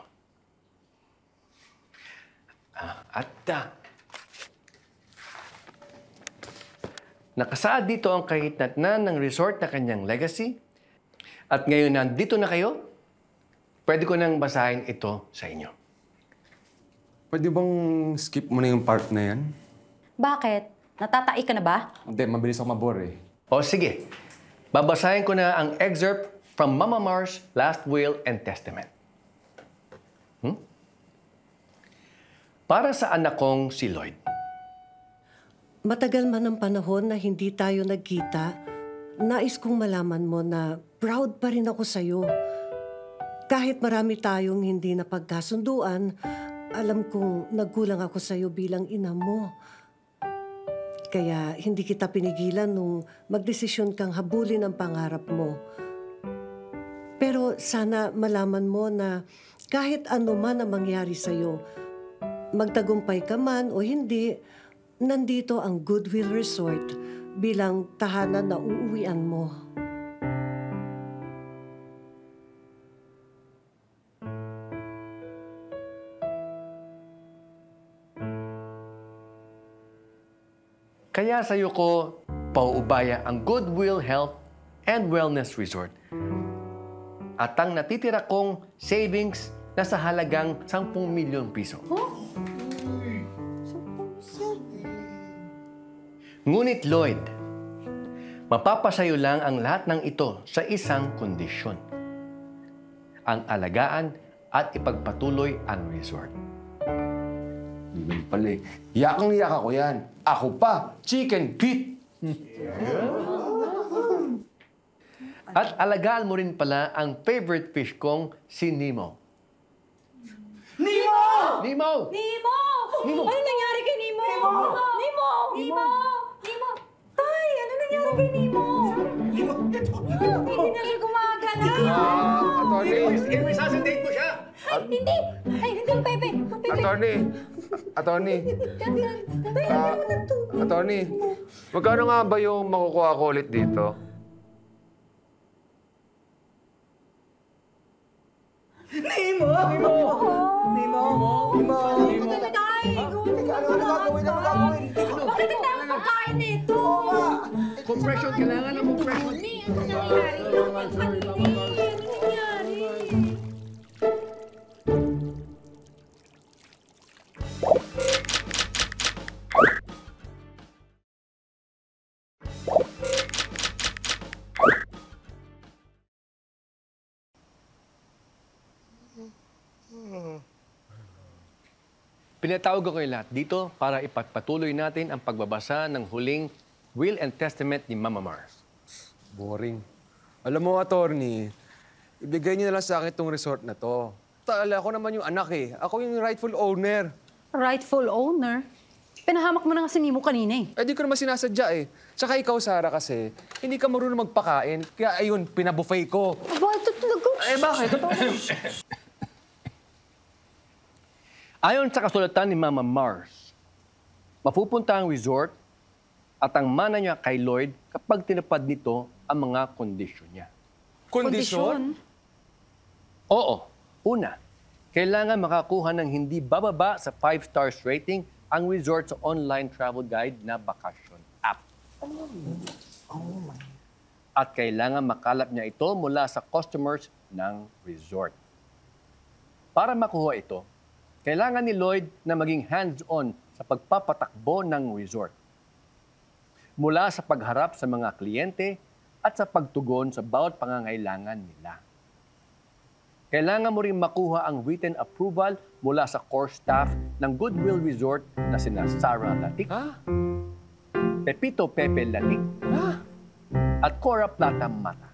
Uh, at uh, nakasaad dito ang kahitnatnan ng resort na kanyang legacy. At ngayon nandito na kayo, pwede ko nang basahin ito sa inyo. Pwede bang skip mo na yung part na yan? Bakit? Natatai ka na ba? Hindi, mabilis ako mabore eh. O sige, babasahin ko na ang excerpt from Mama Mars' Last Will and Testament. Hmm? Para sa anak kong si Lloyd. Matagal man ang panahon na hindi tayo nagkita, nais kong malaman mo na proud pa rin ako sa'yo. Kahit marami tayong hindi napagkasunduan, alam kong nagkulang ako sa'yo bilang ina mo. Kaya hindi kita pinigilan nung magdesisyon kang habulin ang pangarap mo. Pero sana malaman mo na kahit ano man ang mangyari sa'yo, magtagumpay ka man o hindi, nandito ang Goodwill Resort bilang tahanan na uuwian mo. Kaya sa'yo ko pauubaya ang Goodwill Health and Wellness Resort. At ang natitira kong savings na sa halagang sampung milyon piso. Huh? Ngunit Lloyd, mapapasayo lang ang lahat ng ito sa isang kondisyon. Ang alagaan at ipagpatuloy ang resort. Ganun pala eh. Yakang-yaka ko yan. Ako pa, chicken feet. At alagaan mo rin pala ang favorite fish kong si Nemo. Nemo! Nemo! Nemo! Nemo! Ano nangyari kay Nemo? Nemo! Nemo! Nemo! Nemo! Tay, ano nangyari kay Nemo? Nemo! Hindi na siya gumagalaw. Ah, attorney. Isasandate mo siya! Ay, hindi! Ay, hindi, Pepe! Pepe! Attorney! Attorney! Ah, attorney, magkano nga ba yung makukuha ko ulit dito? Nemo! Nemo! Nemo! Nemo! Nemo! Tay! Teka, ano na gagawin? Ano gagawin? Bakit hindi ako kakain nito? Compression, kailangan ng compression. Ano nangyari? Ano nangyari? Pinatawag ko kayo lahat dito para ipagpatuloy natin ang pagbabasa ng huling Will and Testament ni Mama Mars. Boring. Alam mo, attorney, ibigay niyo na lang sa akin itong resort na to. Tala, ako naman yung anak eh. Ako yung rightful owner. Rightful owner? Pinahamak mo na nga si Nemo kanina eh. Eh, di ko naman sinasadya eh. Tsaka ikaw, Sarah, kasi hindi ka marunong magpakain. Kaya ayun, pinabuffet ko. Aba, ito talaga. Eh, bakit? Ayon sa kasulatan ni Mama Mars, mapupunta ang resort at ang mana niya kay Lloyd kapag tinapad nito ang mga kondisyon niya. Kondisyon? Oo. Una, kailangan makakuha ng hindi bababa sa five stars rating ang resort sa online travel guide na Bakasyon app. At kailangan makalap niya ito mula sa customers ng resort. Para makuha ito, kailangan ni Lloyd na maging hands-on sa pagpapatakbo ng resort. Mula sa pagharap sa mga kliyente at sa pagtugon sa bawat pangangailangan nila. Kailangan mo rin makuha ang written approval mula sa core staff ng Goodwill Resort na sina Sarah Latik, Pepito Pepe Latik, at Cora Plata Mata.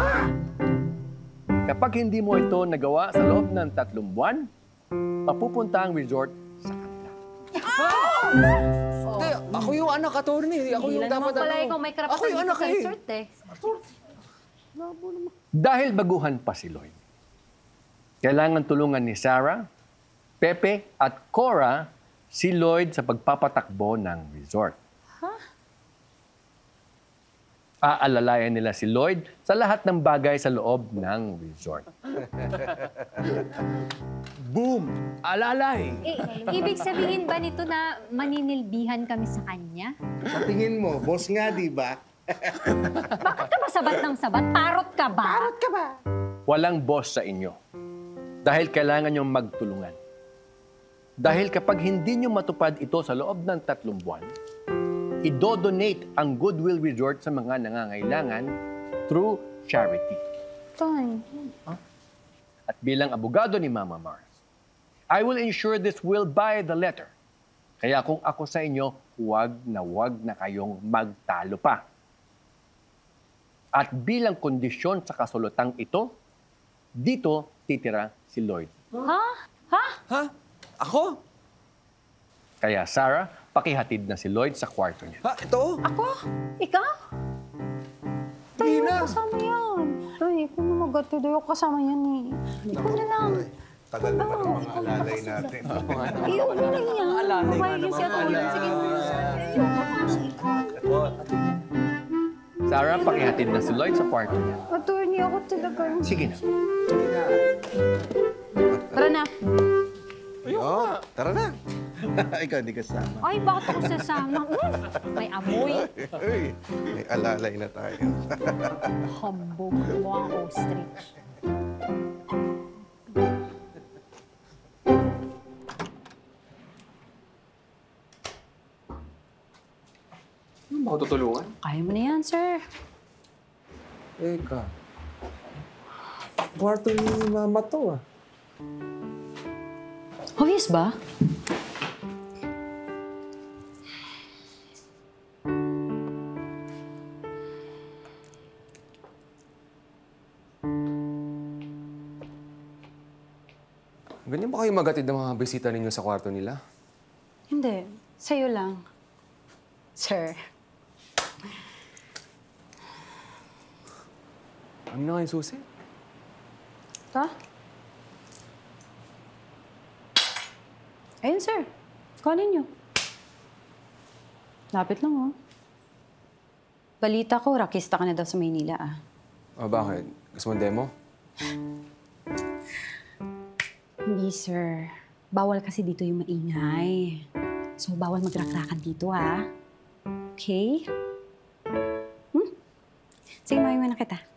Kapag hindi mo ito nagawa sa loob ng tatlong buwan, mapupunta ang resort sa kanila. Hindi, ako yung anak, attorney. Ako yung dapat Hindi lang naman pala ano. ikaw may Ako karapatan yung dito anak sa eh. resort eh. Dahil baguhan pa si Lloyd, kailangan tulungan ni Sarah, Pepe at Cora si Lloyd sa pagpapatakbo ng resort. Aalalayan nila si Lloyd sa lahat ng bagay sa loob ng resort. Boom! Alalay! Eh, ibig sabihin ba nito na maninilbihan kami sa kanya? Sa tingin mo, boss nga, di ba? Bakit ka ba sabat ng sabat? Parot ka ba? Parot ka ba? Walang boss sa inyo. Dahil kailangan niyong magtulungan. Dahil kapag hindi niyo matupad ito sa loob ng tatlong buwan, i-donate ang Goodwill Resort sa mga nangangailangan through charity. Tay. At bilang abogado ni Mama Mars, I will ensure this will by the letter. Kaya kung ako sa inyo, huwag na huwag na kayong magtalo pa. At bilang kondisyon sa kasulutang ito, dito titira si Lloyd. Ha? Ha? Ha? Ako? Kaya Sarah, pakihatid na si Lloyd sa kwarto niya. Ha? Ito? Ako? Ikaw? Tayo na. Kasama yan. Tay, ikaw na magatuloy ako kasama yan eh. Ikaw na lang. Tagal naman ang mga alalay natin. Eh, huwag na lang yan. Mabahigin siya tuloy. Sige. Sarah, pakihatid na si Lloyd sa kwarto niya. Attorney, ako talaga. Sige na. Tara na. Oh, tara na. Ikaw, di kasama. Ay, bakit ako sasama? Mm, may amoy. Uy, may alalay na tayo. Hambog mo ang ostrich. Ano ba ako tutulungan? Kaya mo na yan, sir. Eka. Kwarto ni Mama to ah. Obvious ba? Ganyan ba kayo magatid ng mga bisita ninyo sa kwarto nila? Hindi. Sa'yo lang. Sir. Ano na kayo susi? Ito? Ayun, sir. Kunin niyo. Lapit lang, oh. Balita ko, rakista ka na daw sa Maynila, ah. O bakit? Gusto mo demo? Hindi, sir. Bawal kasi dito yung maingay. So, bawal magrakrakan dito, ha? Okay? Hmm? Sige, mawin na kita.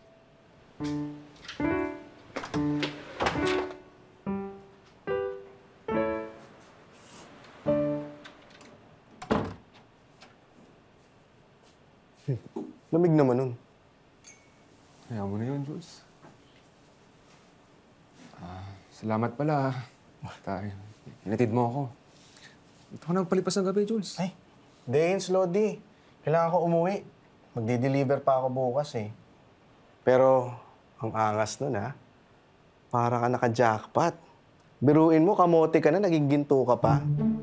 Lamig naman nun. Kaya mo na yun, Jules. Ah, salamat pala. Tayo. Hinatid mo ako. Ito ka nang palipas ng gabi, Jules. Ay, Dance, Lodi. Kailangan ko umuwi. Magde-deliver pa ako bukas eh. Pero, ang angas nun ha. Para ka naka-jackpot. Biruin mo, kamote ka na, naging ginto ka pa.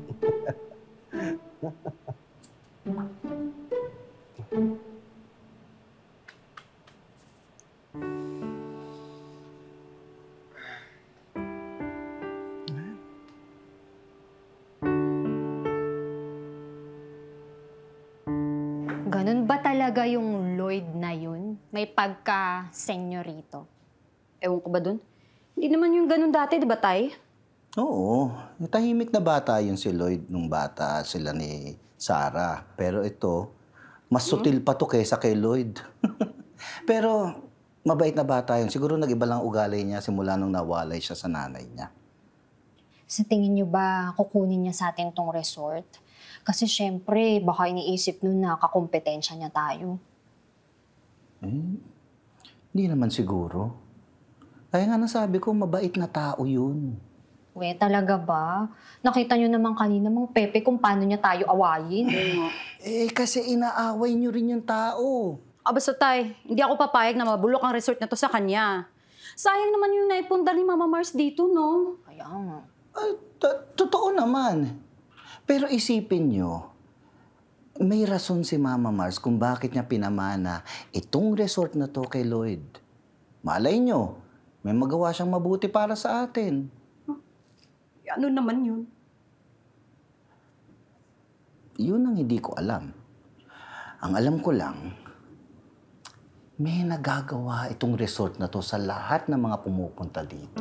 Ganun ba talaga yung Lloyd na yun? May pagka-senyorito? Ewan ko ba dun? Hindi naman yung ganun dati, di ba, Tay? Oo. Yung tahimik na bata yun si Lloyd nung bata sila ni Sarah. Pero ito, Mas sutil pa to kaysa kay Lloyd. Pero mabait na bata yun. Siguro nag-iba lang ugali niya simula nung nawalay siya sa nanay niya. Sa tingin niyo ba kukunin niya sa atin tong resort? Kasi syempre, baka iniisip nun na kakompetensya niya tayo. Hmm? Hindi naman siguro. Kaya nga nasabi ko, mabait na tao yun. We, talaga ba? Nakita niyo naman kanina mga Pepe kung paano niya tayo awayin. Eh, kasi inaaway niyo rin yung tao. Ah, basta tay, hindi ako papayag na mabulok ang resort na to sa kanya. Sayang naman yung naipundal ni Mama Mars dito, no? Kaya nga. Ay, totoo naman. Pero isipin niyo, may rason si Mama Mars kung bakit niya pinamana itong resort na to kay Lloyd. Malay niyo, may magawa siyang mabuti para sa atin. Ano naman yun? Yun ang hindi ko alam. Ang alam ko lang, may nagagawa itong resort na to sa lahat ng mga pumupunta dito.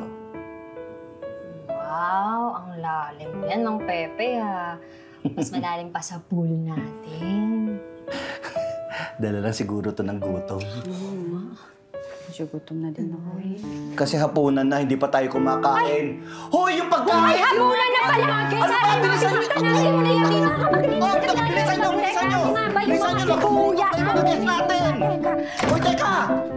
Wow, ang lalim yan ng Pepe ha. Mas malalim pa sa pool natin. Dala lang siguro to ng gutom. Hmm. Medyo gutom na din ako eh. Kasi hapunan na, hindi pa tayo kumakain. Hoy, yung pagkain! Hoy, hapunan na pala! Ano ba? Bilisan nyo! Oh, bilisan nyo! Bilisan nyo! Bilisan nyo! Nakuha tayo mga guest natin! Hoy, teka!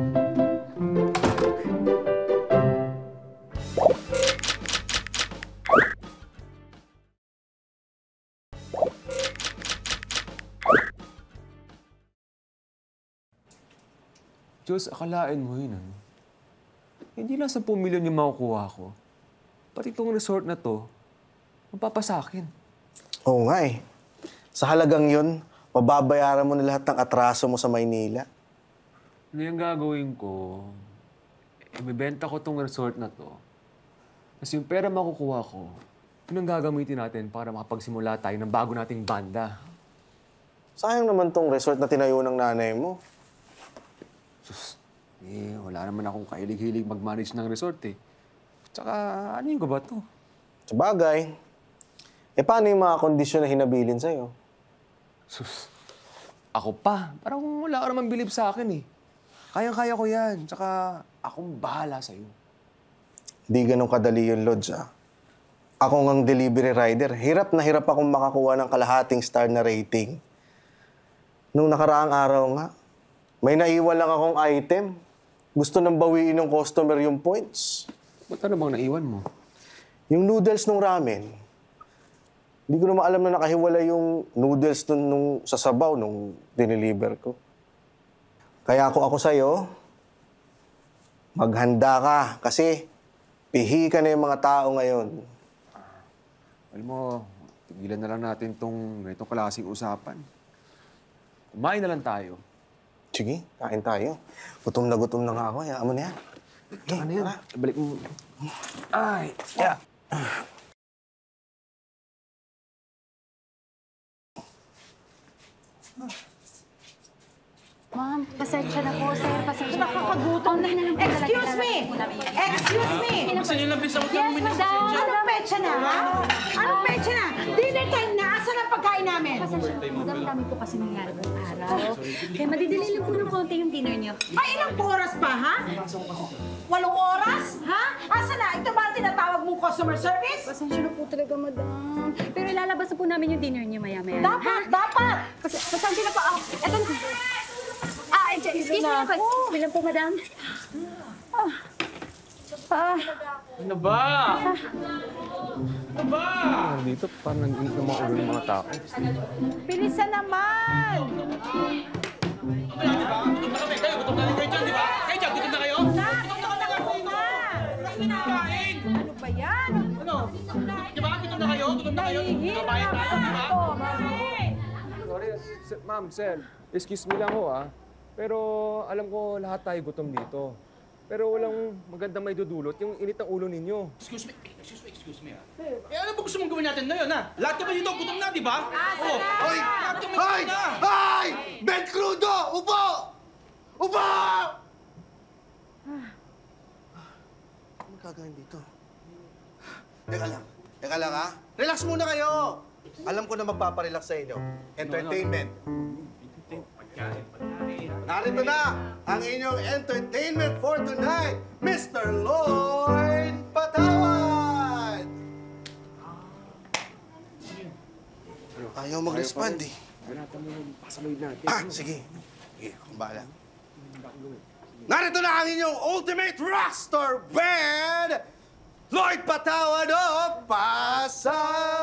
Diyos, akalain mo yun, ano? Hindi lang sampung milyon yung makukuha ko. Pati itong resort na to, mapapasakin. Oo nga eh. Sa halagang yun, mababayaran mo na lahat ng atraso mo sa Maynila. Ano yung gagawin ko? Ibibenta ko itong resort na to. Kasi yung pera makukuha ko, yun ang gagamitin natin para makapagsimula tayo ng bago nating banda. Sayang naman tong resort na tinayo ng nanay mo. Sus, eh, wala naman akong kahilig-hilig mag-manage ng resort eh. Tsaka, ano yung ba to? Sabagay. Eh, paano yung mga kondisyon na hinabilin sa'yo? Sus, ako pa. Parang wala ka naman bilib sa akin eh. Kayang-kaya ko yan. Tsaka, akong bahala sa'yo. Di ganun kadali yun, Lods, ah. Ako ngang delivery rider. Hirap na hirap akong makakuha ng kalahating star na rating. Nung nakaraang araw nga, may naiwan lang akong item. Gusto nang bawiin ng customer yung points. Ba't ano bang naiwan mo? Yung noodles nung ramen. Hindi ko naman alam na nakahiwala yung noodles nung, nung sa sabaw nung dineliver ko. Kaya ako ako sa'yo, maghanda ka kasi pihi ka na yung mga tao ngayon. Alam mo, tigilan na lang natin tong ganitong klaseng usapan. Kumain na lang tayo. Sige, kain tayo. Gutom na gutom na nga ako. Hayaan mo na yan. Okay, ano yan? Balik mo. Ay! Yeah. Ma'am, pasensya na po, sir. Pasensya na po. Nakakagutom na. Excuse me! Excuse me! Gusto niyo lang bisa Yes, madam! Anong petsa na, ha? Anong petsa na? Dinner time na! Asan ang pagkain namin? Pasensya na po, madam. Dami po kasi nangyari ng araw. Kaya madidili lang po ng konti yung dinner niyo. Ay, ilang oras pa, ha? Walong oras? Ha? Asan na? Ito ba ang tinatawag mong customer service? Pasensya na po talaga, madam. Pero ilalabas na po namin yung dinner niyo maya-maya. Dapat, dapat! Pas pasensya na po. Oh, eto na. Ah, excuse me na po. Excuse me lang po, madam. Ah. Ah. Ano ba? Ano ba? Dito, parang nag-iit ng mga ulo ng mga tao. Bilisan naman! Kayo, gutom na rin kayo dyan, di ba? Kayo dyan, gutom na kayo? Na, gutom na ako na! Kinakain! Ano ba yan? Ano? Di ba? Gutom na kayo? Gutom na kayo? Kabayan tayo, di ba? Sorry, sir, ma'am, sir. Excuse me lang ho, ah. Pero alam ko lahat tayo gutom dito. Pero walang magandang may dudulot yung init ng ulo ninyo. Excuse me, excuse me, excuse me, ha? Eh, ano ba gusto mong gawin natin ngayon, ha? Lahat kami dito, gutom na, di ba? Asa Oh, na? Hoy! Lahat kami gutom na! Ay! Ben Crudo! Upo! Upo! Ano gagawin dito? Teka lang. Teka lang, ha? Relax muna kayo! Alam ko na magpaparelax sa inyo. Entertainment. narito na ang inyong entertainment for tonight, Mister Lloyd Patawad! Ayaw mag-respond eh. Ah, sige. Sige, akong bahala. Narito na ang inyong ultimate rockstar band, Lloyd Patawad of Pasa!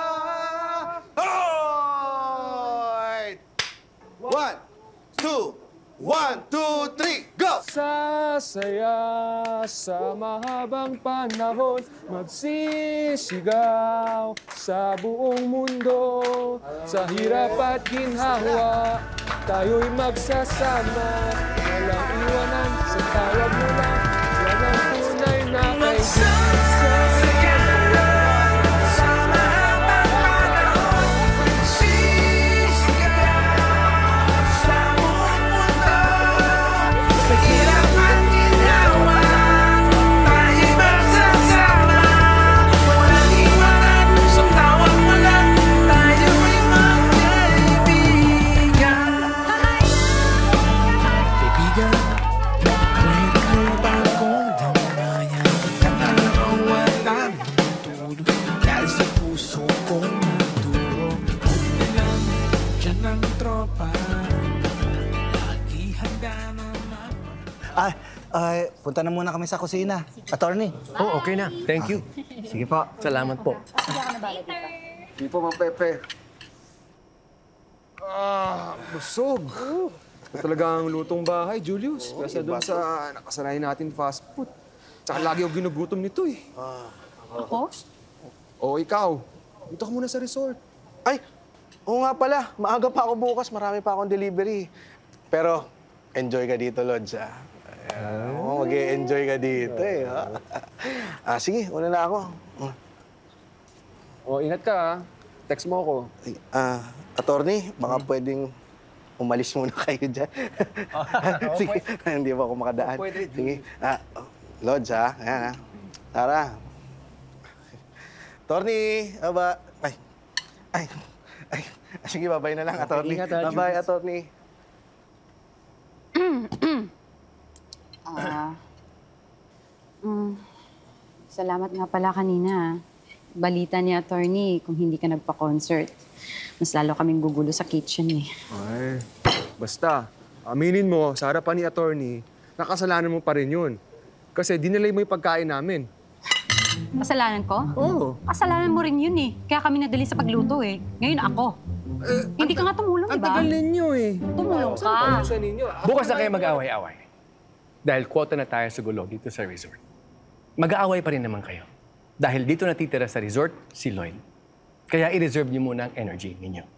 Lloyd! One, two, one, two, three, go! Sasaya sa mahabang panahon, magsisigaw sa buong mundo. Sa hirap at ginhawa, tayo'y magsasama. Walang iwanan sa tawag mo lang, yan ang tunay na kaibigan. Ah, ay, punta na muna kami sa kusina. Attorney. Oh, okay na. Thank you. Sige po. Salamat po. Hindi po, Mang Pepe. Ah, busog. Ito talaga ang lutong bahay, Julius. Kesa doon sa nakasanayan natin fast food. Tsaka lagi ako ginugutom nito eh. Ako? O ikaw, dito ka muna sa resort. Ay, oo nga pala. Maaga pa ako bukas. Marami pa akong delivery. Pero, enjoy ka dito, Lods, ah. Oh, mag-e-enjoy ka dito eh. Ha? Ah, sige, una na ako. O, ingat ka ha. Text mo ako. Ah, attorney, baka pwedeng umalis muna kayo dyan. Sige, hindi ba ako makadaan? Sige. Ah, Lods, ha? Ayan, ha? Tara. Attorney, aba. Ay, ay, ay. Sige, babay na lang, attorney. Babay, attorney. Ah. Mm, salamat nga pala kanina. Balita ni attorney kung hindi ka nagpa-concert. Mas lalo kaming gugulo sa kitchen eh. Ay, basta. Aminin mo, sa harapan ni attorney, nakasalanan mo pa rin yun. Kasi dinalay mo yung pagkain namin. Kasalanan ko? Oo. Kasalanan mo rin yun eh. Kaya kami nadali sa pagluto eh. Ngayon ako. Hindi ka nga tumulong, di ba? Ang tagal ninyo eh. Tumulong ka. Sa ninyo. Bukas na kayo mag-away-away. Dahil quota na tayo sa gulo dito sa resort. Mag-aaway pa rin naman kayo. Dahil dito natitira sa resort si Lloyd. Kaya i-reserve niyo muna ang energy ninyo.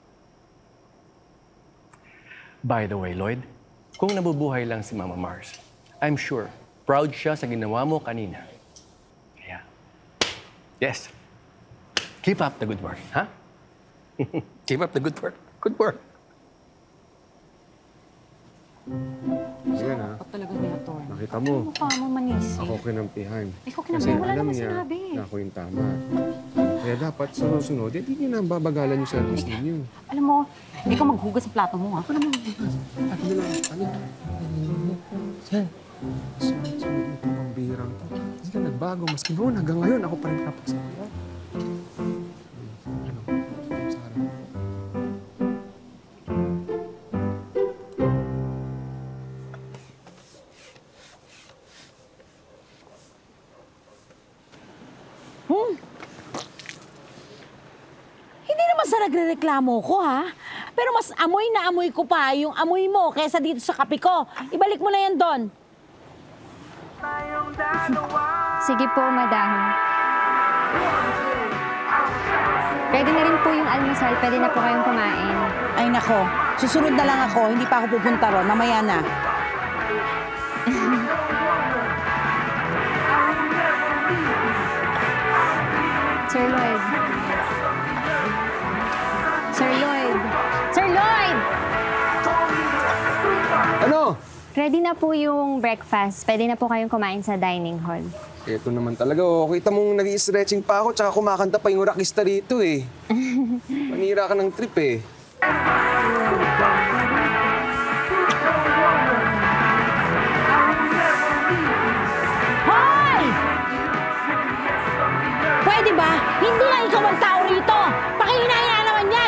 By the way, Lloyd, kung nabubuhay lang si Mama Mars, I'm sure proud siya sa ginawa mo kanina. Kaya, yes, keep up the good work, ha? Keep up the good work. Good work. Yan ha. Ako talaga ni attorney. Nakita mo. Mukha mo manisip. Ako kinampihan. Ikaw kinampihan, Kasi wala alam naman niya sinabi. na ako yung tama. Kaya dapat sa susunod, hindi niyo na babagalan yung service ninyo. Alam mo, hindi ka maghugas sa plato mo, ha? Ako naman maghugas. Ano na lang, ano? Sir. Sunod-sunod mo itong pambihirang to. Hindi ka nagbago. Maski noon, hanggang ngayon, ako pa rin kapagsakuya. Hmm. Hindi naman sa nagre-reklamo ko, ha? Pero mas amoy na amoy ko pa yung amoy mo kaysa dito sa kape ko. Ibalik mo na yan doon. Sige po, madam. Pwede na rin po yung almusal. Pwede na po kayong kumain. Ay nako, susunod na lang ako. Hindi pa ako pupunta ron. Mamaya na. Sir Lloyd. Sir Lloyd. Sir Lloyd! Ano? Ready na po yung breakfast. Pwede na po kayong kumain sa dining hall. Ito naman talaga, oh. Kita mong nag-i-stretching pa ako, tsaka kumakanta pa yung rockista rito, eh. Manira ka ng trip, eh. di ba? Hindi na ikaw ang tao rito. Pakihinahina naman yan.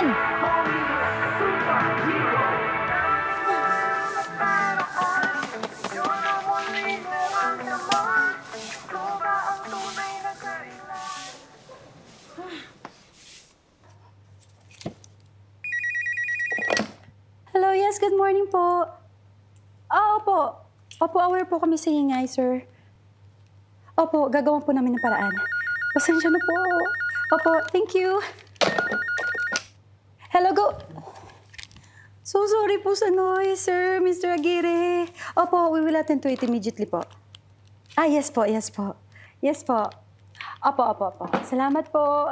Hello, yes, good morning po. Ah, opo. Opo, aware po kami sa ingay, sir. Opo, gagawan po namin ng paraan. Pasensya na po. Opo, thank you. Hello, go. So sorry po sa noise, sir, Mister Aguirre. Opo, we will attend to it immediately po. Ah, yes po, yes po. Yes po. Opo, opo, opo. Salamat po.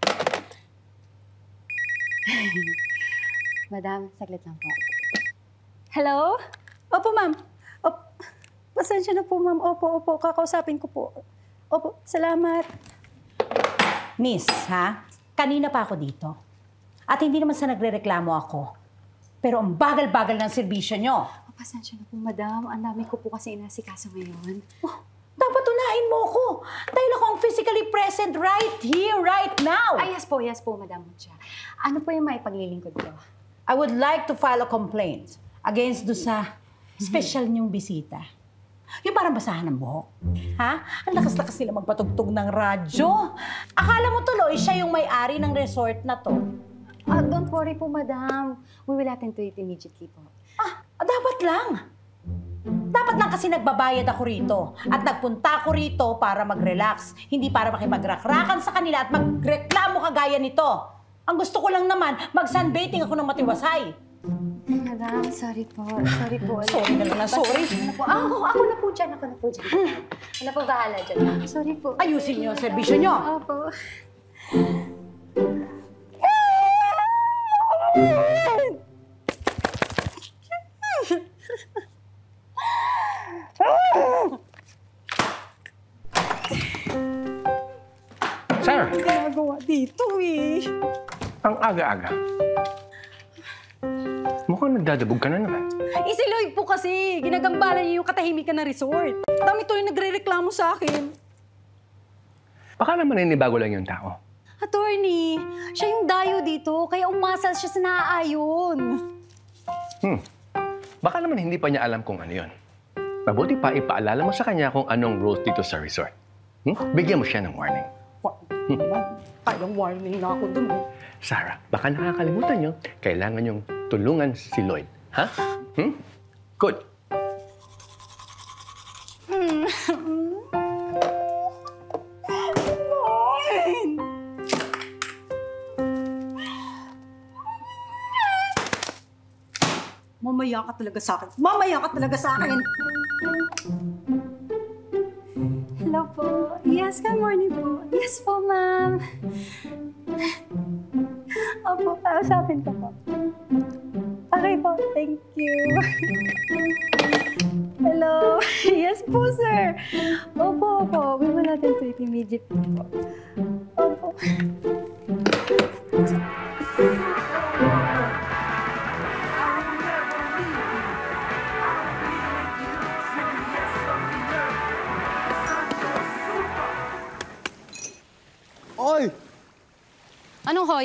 Madam, saglit lang po. Hello? Opo, ma'am. Opo. Pasensya na po, ma'am. Opo, opo. Kakausapin ko po. Opo, salamat. Miss, ha? Kanina pa ako dito. At hindi naman sa nagre-reklamo ako. Pero ang bagal-bagal ng serbisyo nyo. Oh, pasensya na po, madam. Ang dami ko po kasi inasikaso ngayon. Oh, dapat unahin mo ko. Dahil ako ang physically present right here, right now. Ay, yes po, yes po, Madam Mucha. Ano po yung maipaglilingkod ko? I would like to file a complaint against do sa special niyong bisita. Yung parang basahan ng buhok. Ha? Ang lakas-lakas nila magpatugtog ng radyo. Akala mo tuloy siya yung may-ari ng resort na to. Ah, don't worry po, Madam. We will attend to it immediately po. Ah, dapat lang. Dapat lang kasi nagbabayad ako rito. At nagpunta ako rito para mag-relax. Hindi para makipagrakrakan sa kanila at magreklamo kagaya nito. Ang gusto ko lang naman, mag-sunbathing ako ng matiwasay. Madam, sorry po. Sorry po. Sorry na lang na sorry. Ano po? Ako, ako na po dyan. Ako na po dyan. Ako na po bahala dyan. Sorry po. Ayusin niyo ang serbisyo niyo. Opo. Sarah! Ang ginagawa dito eh. Ang aga-aga. Mukhang nagdadabog ka na naman. Eh, si Lloyd po kasi. Ginagambala niya yung katahimikan na resort. Dami tuloy nagre-reklamo sa akin. Baka naman ninibago lang yung tao. Attorney, siya yung dayo dito, kaya umasa siya sa naaayon. Hmm. Baka naman hindi pa niya alam kung ano yun. Mabuti pa ipaalala mo sa kanya kung anong rules dito sa resort. Hmm? Bigyan mo siya ng warning. Kayang warning na ako dun eh. Sarah, baka nakakalimutan niyo, kailangan niyong tulungan si Lloyd. Ha? Hmm? Good. Mamaya ka talaga sa akin. Mamaya ka talaga sa akin. Hello po. Yes, good morning po. Yes po, ma'am. Opo, kausapin ko po. Okay po, thank you. Hello. Yes po, sir. Opo, opo. We will attend to it immediately po. Opo. Oy! Anong hoy?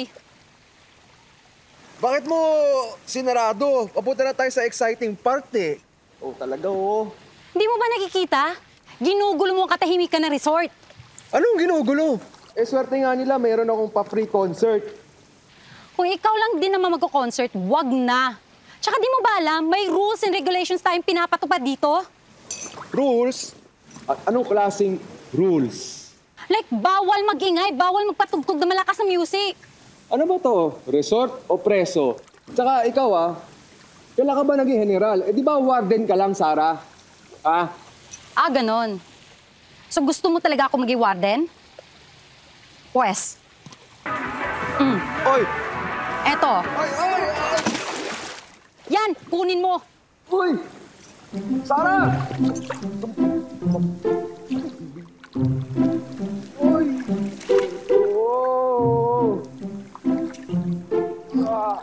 Bakit mo sinarado? Papunta na tayo sa exciting part eh. Oh, talaga oh. Hindi mo ba nakikita? Ginugulo mo ang katahimikan na resort. Anong ginugulo? Eh, swerte nga nila, mayroon akong pa-free concert. Kung ikaw lang din naman magko-concert, wag na. Tsaka di mo ba alam, may rules and regulations tayong pinapatupad dito? Rules? At anong klaseng rules? Like, bawal mag-ingay, bawal magpatugtog na malakas na music. Ano ba to? Resort o preso? Tsaka ikaw ah, kailan ka ba naging general? Eh di ba warden ka lang, Sarah? Ah? Ah, ganon. So gusto mo talaga ako maging warden? Pwes. Mm. Oy! Eto. Ay, ay, ay! Yan, kunin mo. Uy! Sarah! Uy! Oh! Ah!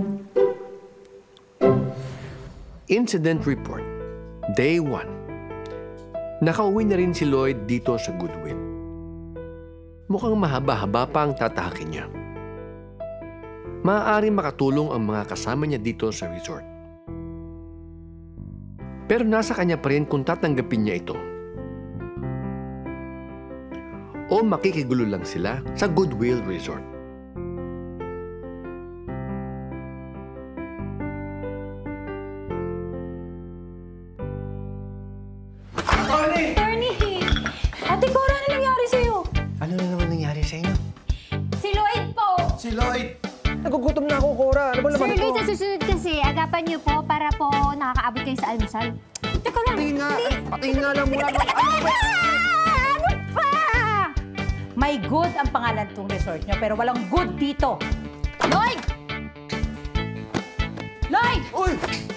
Incident report. Day one. Nakauwi na rin si Lloyd dito sa Goodwill. mukhang mahaba-haba pa ang tatahakin niya. Maaaring makatulong ang mga kasama niya dito sa resort. Pero nasa kanya pa rin kung tatanggapin niya ito. O makikigulo lang sila sa Goodwill Resort. Attorney! Attorney! Ate Cora, ano nangyari sa'yo? Ano na naman nangyari sa inyo? Si Lloyd po! Si Lloyd! Nagugutom na ako, Cora. Ano ba Sir naman ito? Lloyd, sa susunod kasi, agapan niyo po para po nakakaabot kayo sa almusal. Teka lang. Patingin nga. Patingin nga lang muna. Ano pa? May good ang pangalan tong resort nyo, pero walang good dito. Lloyd! Lloyd! Uy!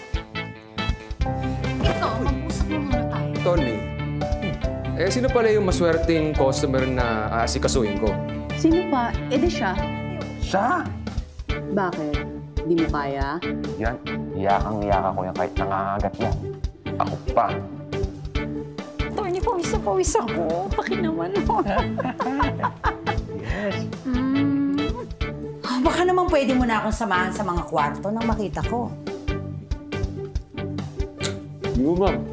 Ito, mag-usap mo muna tayo. Tony, eh sino pala yung maswerteng customer na aasikasuhin ko? Sino pa? E di siya. Siya? Bakit? Di mo kaya? Yan, iyakang-iyaka ko yan kahit nangangagat yan. Ako pa. Attorney, pawis na pawis ako. Pakinaman mo. Yes. Mm. Oh, baka naman pwede mo na akong samahan sa mga kwarto nang makita ko. Hindi mo, ma'am.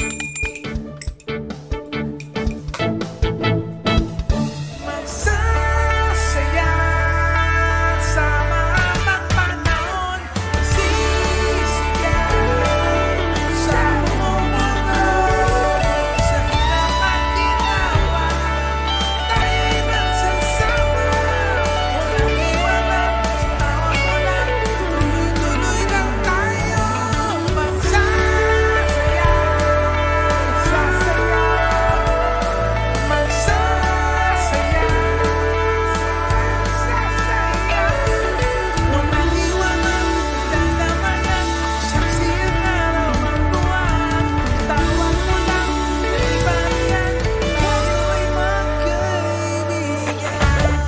Magsasaya sa mga panahon, sisigaw sa mundo, sa hirap at ginawa, tayo'y nagsasama, walang iwanan, sa tawa mo lang, tuloy-tuloy lang tayo. Magsasaya, magsasaya, magsasaya, magsasaya, walang iwanan, dadamayan, saksiyan araw ang buwan, tawag mo lang, ibayan, tayo'y magkaibigan.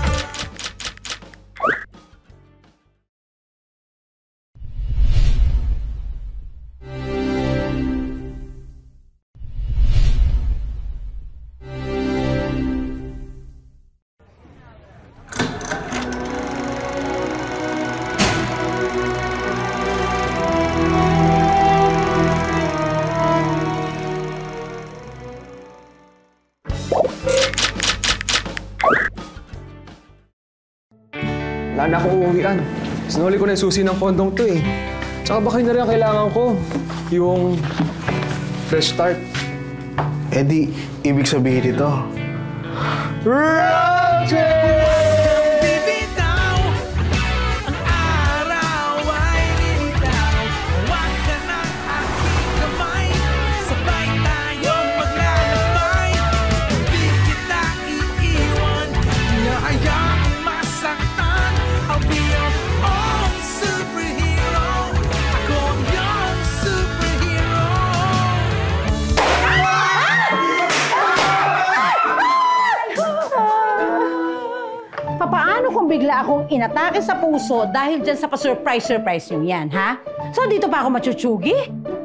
Wala na akong uuwian. Sinuli ko na yung susi ng kondong to eh. Tsaka baka yun na rin ang kailangan ko. Yung fresh start. Eh di, ibig sabihin ito. Bibitaw, ang araw ay lilitaw. Huwag ka ng aking kamay, sabay tayong maglalakbay. Di kita iiwan, di na hayaang masaktan. I'll be your own superhero. Ako ang iyong superhero. Papaano kung bigla akong inatake sa puso dahil dyan sa pa-surprise-surprise yung yan, ha? So dito pa ako machuchugi?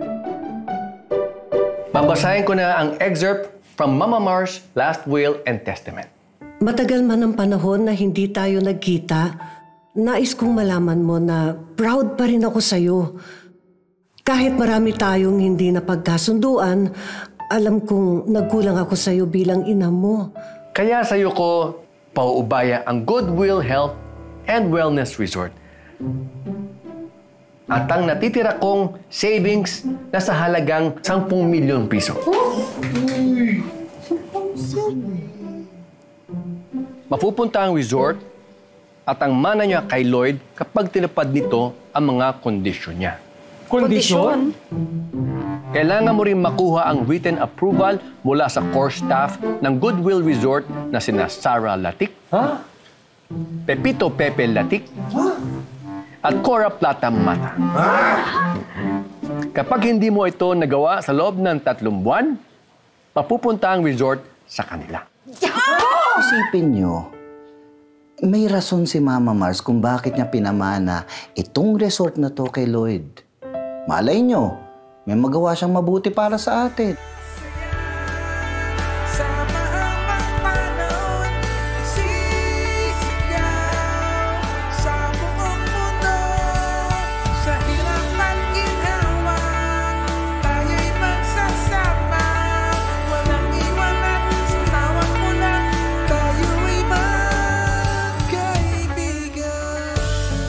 Babasahin ko na ang excerpt from Mama Mars' Last Will and Testament. Matagal man ang panahon na hindi tayo nagkita, nais kong malaman mo na proud pa rin ako sa'yo. Kahit marami tayong hindi napagkasunduan, alam kong nagkulang ako sa'yo bilang ina mo. Kaya sa'yo ko pauubaya ang Goodwill Health and Wellness Resort. At ang natitira kong savings na sa halagang sampung milyon piso. Mapupunta ang resort at ang mana niya kay Lloyd kapag tinapad nito ang mga kondisyon niya. Kondisyon? Kailangan mo rin makuha ang written approval mula sa core staff ng Goodwill Resort na sina Sarah Latik, huh? Pepito Pepe Latik, huh? at Cora Plata Mata. Huh? Kapag hindi mo ito nagawa sa loob ng tatlong buwan, papupunta ang resort sa kanila. Isipin nyo, may rason si Mama Mars kung bakit niya pinamana itong resort na to kay Lloyd. Malay nyo, may magawa siyang mabuti para sa atin. Sa mga panahon,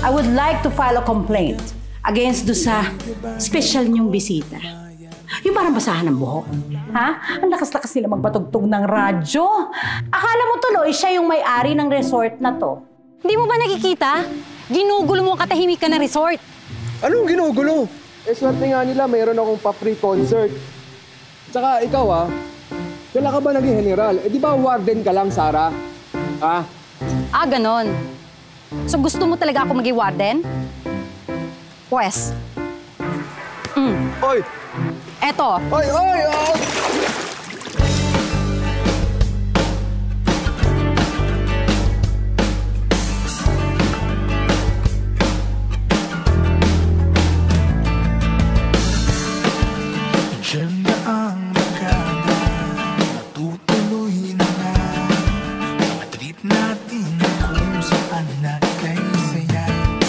I would like to file a complaint against do sa special niyong bisita. Yung parang basahan ng buhok. Ha? Ang lakas-lakas nila magpatugtog ng radyo. Akala mo tuloy siya yung may-ari ng resort na to. Hindi mo ba nakikita? Ginugulo mo ang katahimikan ng resort. Anong ginugulo? Eh, swerte nga nila, mayroon akong pa-free concert. Tsaka ikaw ah, kailan ka ba naging general? Eh di ba warden ka lang, Sarah? Ah? Ah, ganon. So gusto mo talaga ako maging warden? Pwes. Mm. Oy! Eto. Oy, oy, oy! Diyan na ang maganda, natutuloy na nga. Matrip natin kung saan nagkaisaya.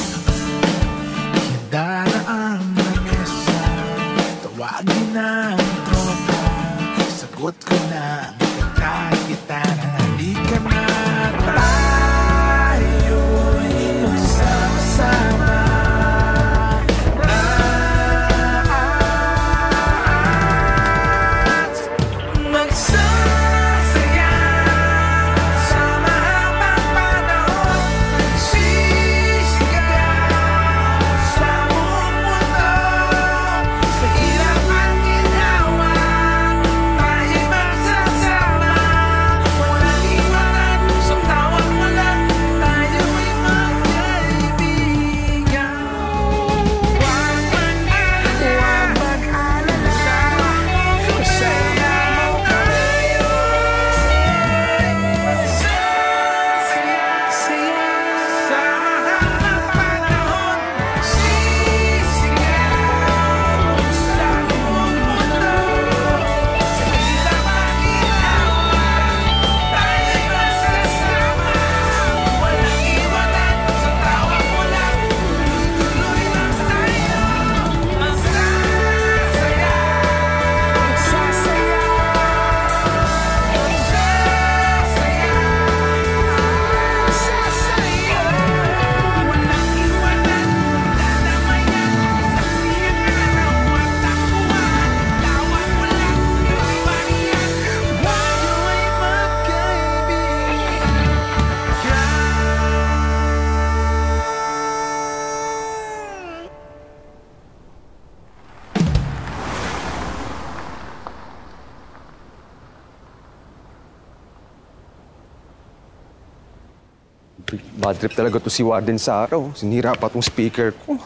Handa na ang lamesa, tawagin na ang tropa. Sagot ko na ang kagitara. Halika na tayo'y magsama-sama. Bad trip talaga to si Warden Sarah. Oh. Sinira pa tong speaker ko.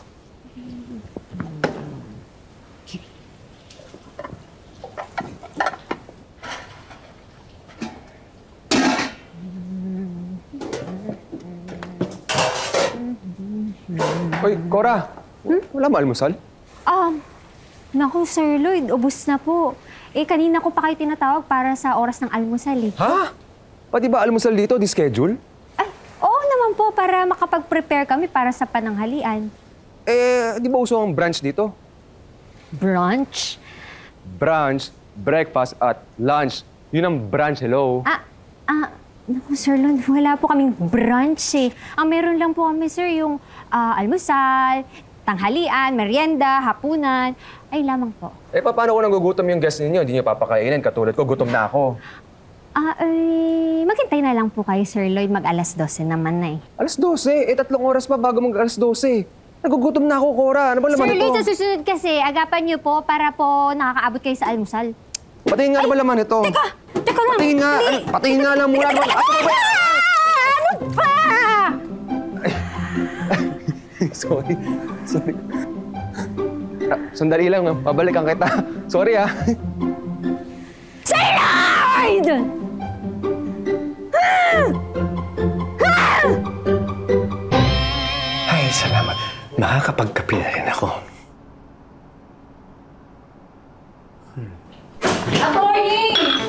Hoy, Cora. Hmm? Wala ba almusal? Um, naku, Sir Lloyd, ubus na po. Eh, kanina ko pa kayo tinatawag para sa oras ng almusal eh. Ha? Pati ba almusal dito, di schedule? Oo naman po, para makapag-prepare kami para sa pananghalian. Eh, di ba uso ang brunch dito? Brunch? Brunch, breakfast at lunch. Yun ang brunch, hello. Ah, ah, naku, Sir Lloyd, wala po kaming brunch eh. Ang meron lang po kami, sir, yung ah, almusal, tanghalian, merienda, hapunan. Ay, lamang po. Eh, paano kung nagugutom yung guest ninyo? Hindi niyo papakainin. Katulad ko, gutom na ako. Ah, ay, maghintay na lang po kayo, Sir Lloyd. Mag-alas dose naman na eh. Alas dose? Eh, tatlong oras pa bago mag-alas dose. Nagugutom na ako, Cora. Ano ba laman Sir ito? Lloyd, sa susunod kasi, agapan niyo po para po nakakaabot kayo sa almusal. Patingin nga naman laman ito. Teka! Teka lang! Patingin nga! Dali. Ano, patingin nga lang muna. Teka, teka, teka! Ano pa? Sorry. Sorry. Ah, sandali lang. ah. Pabalikan kita. Sorry, ah. Sir Lloyd! Ay, salamat. Makakapagkape na rin ako. Hmm. Attorney!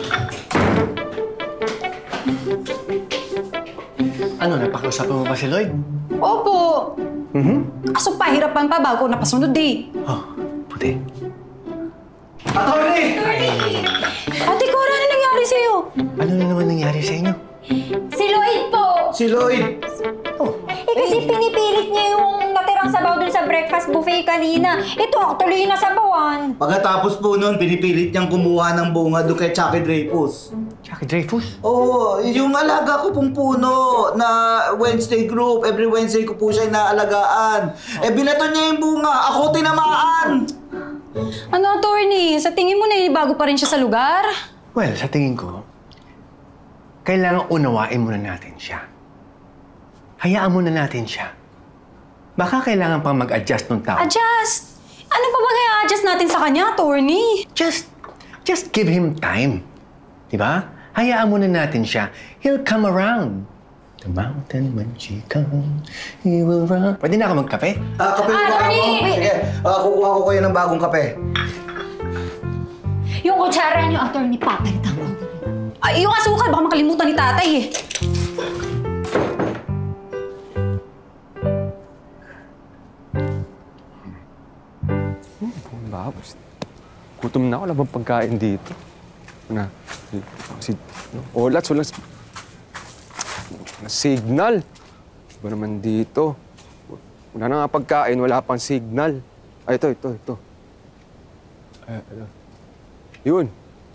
Ano, napakausapin mo ba si Lloyd? Opo. Mhm. Kaso pahirapan pa bago napasunod eh. Oh, puti. Attorney! Ate Cora, ano nangyari sa'yo? Ano na naman nangyari sa inyo? Si Lloyd po! Si Lloyd! Eh Eh kasi pinipilit niya yung natirang sabaw dun sa breakfast buffet kanina. Ito, actually na sabawan. Pagkatapos po nun, pinipilit niyang kumuha ng bunga doon kay Chucky Dreyfus. Chucky Dreyfus? Oo, yung alaga ko pong puno na Wednesday group. Every Wednesday ko po siya inaalagaan. Eh, binato niya yung bunga. Ako tinamaan. Ano, attorney? Sa tingin mo na bago pa rin siya sa lugar? Well, sa tingin ko, kailangan unawain muna natin siya. Hayaan muna natin siya. Baka kailangan pang mag-adjust ng tao. Adjust? Ano pa ba i-adjust natin sa kanya, attorney? Just, just give him time. Diba? Hayaan muna natin siya. He'll come around. The mountain when she comes, he will run. Pwede na ako magkape? Ah, kape mo ba ako? Sige, ah, kukuha ko kayo ng bagong kape. Yung kutsara niyo, attorney, papalitan ko. Ay, yung asukal, baka makalimutan ni tatay eh. Hmm, babos. Gutom na ako, labang pagkain dito. Na, si, olats, walang signal. Iba naman dito. Wala na nga pagkain, wala pang signal. Ay, ito, ito, ito. Ay, ito. Yun.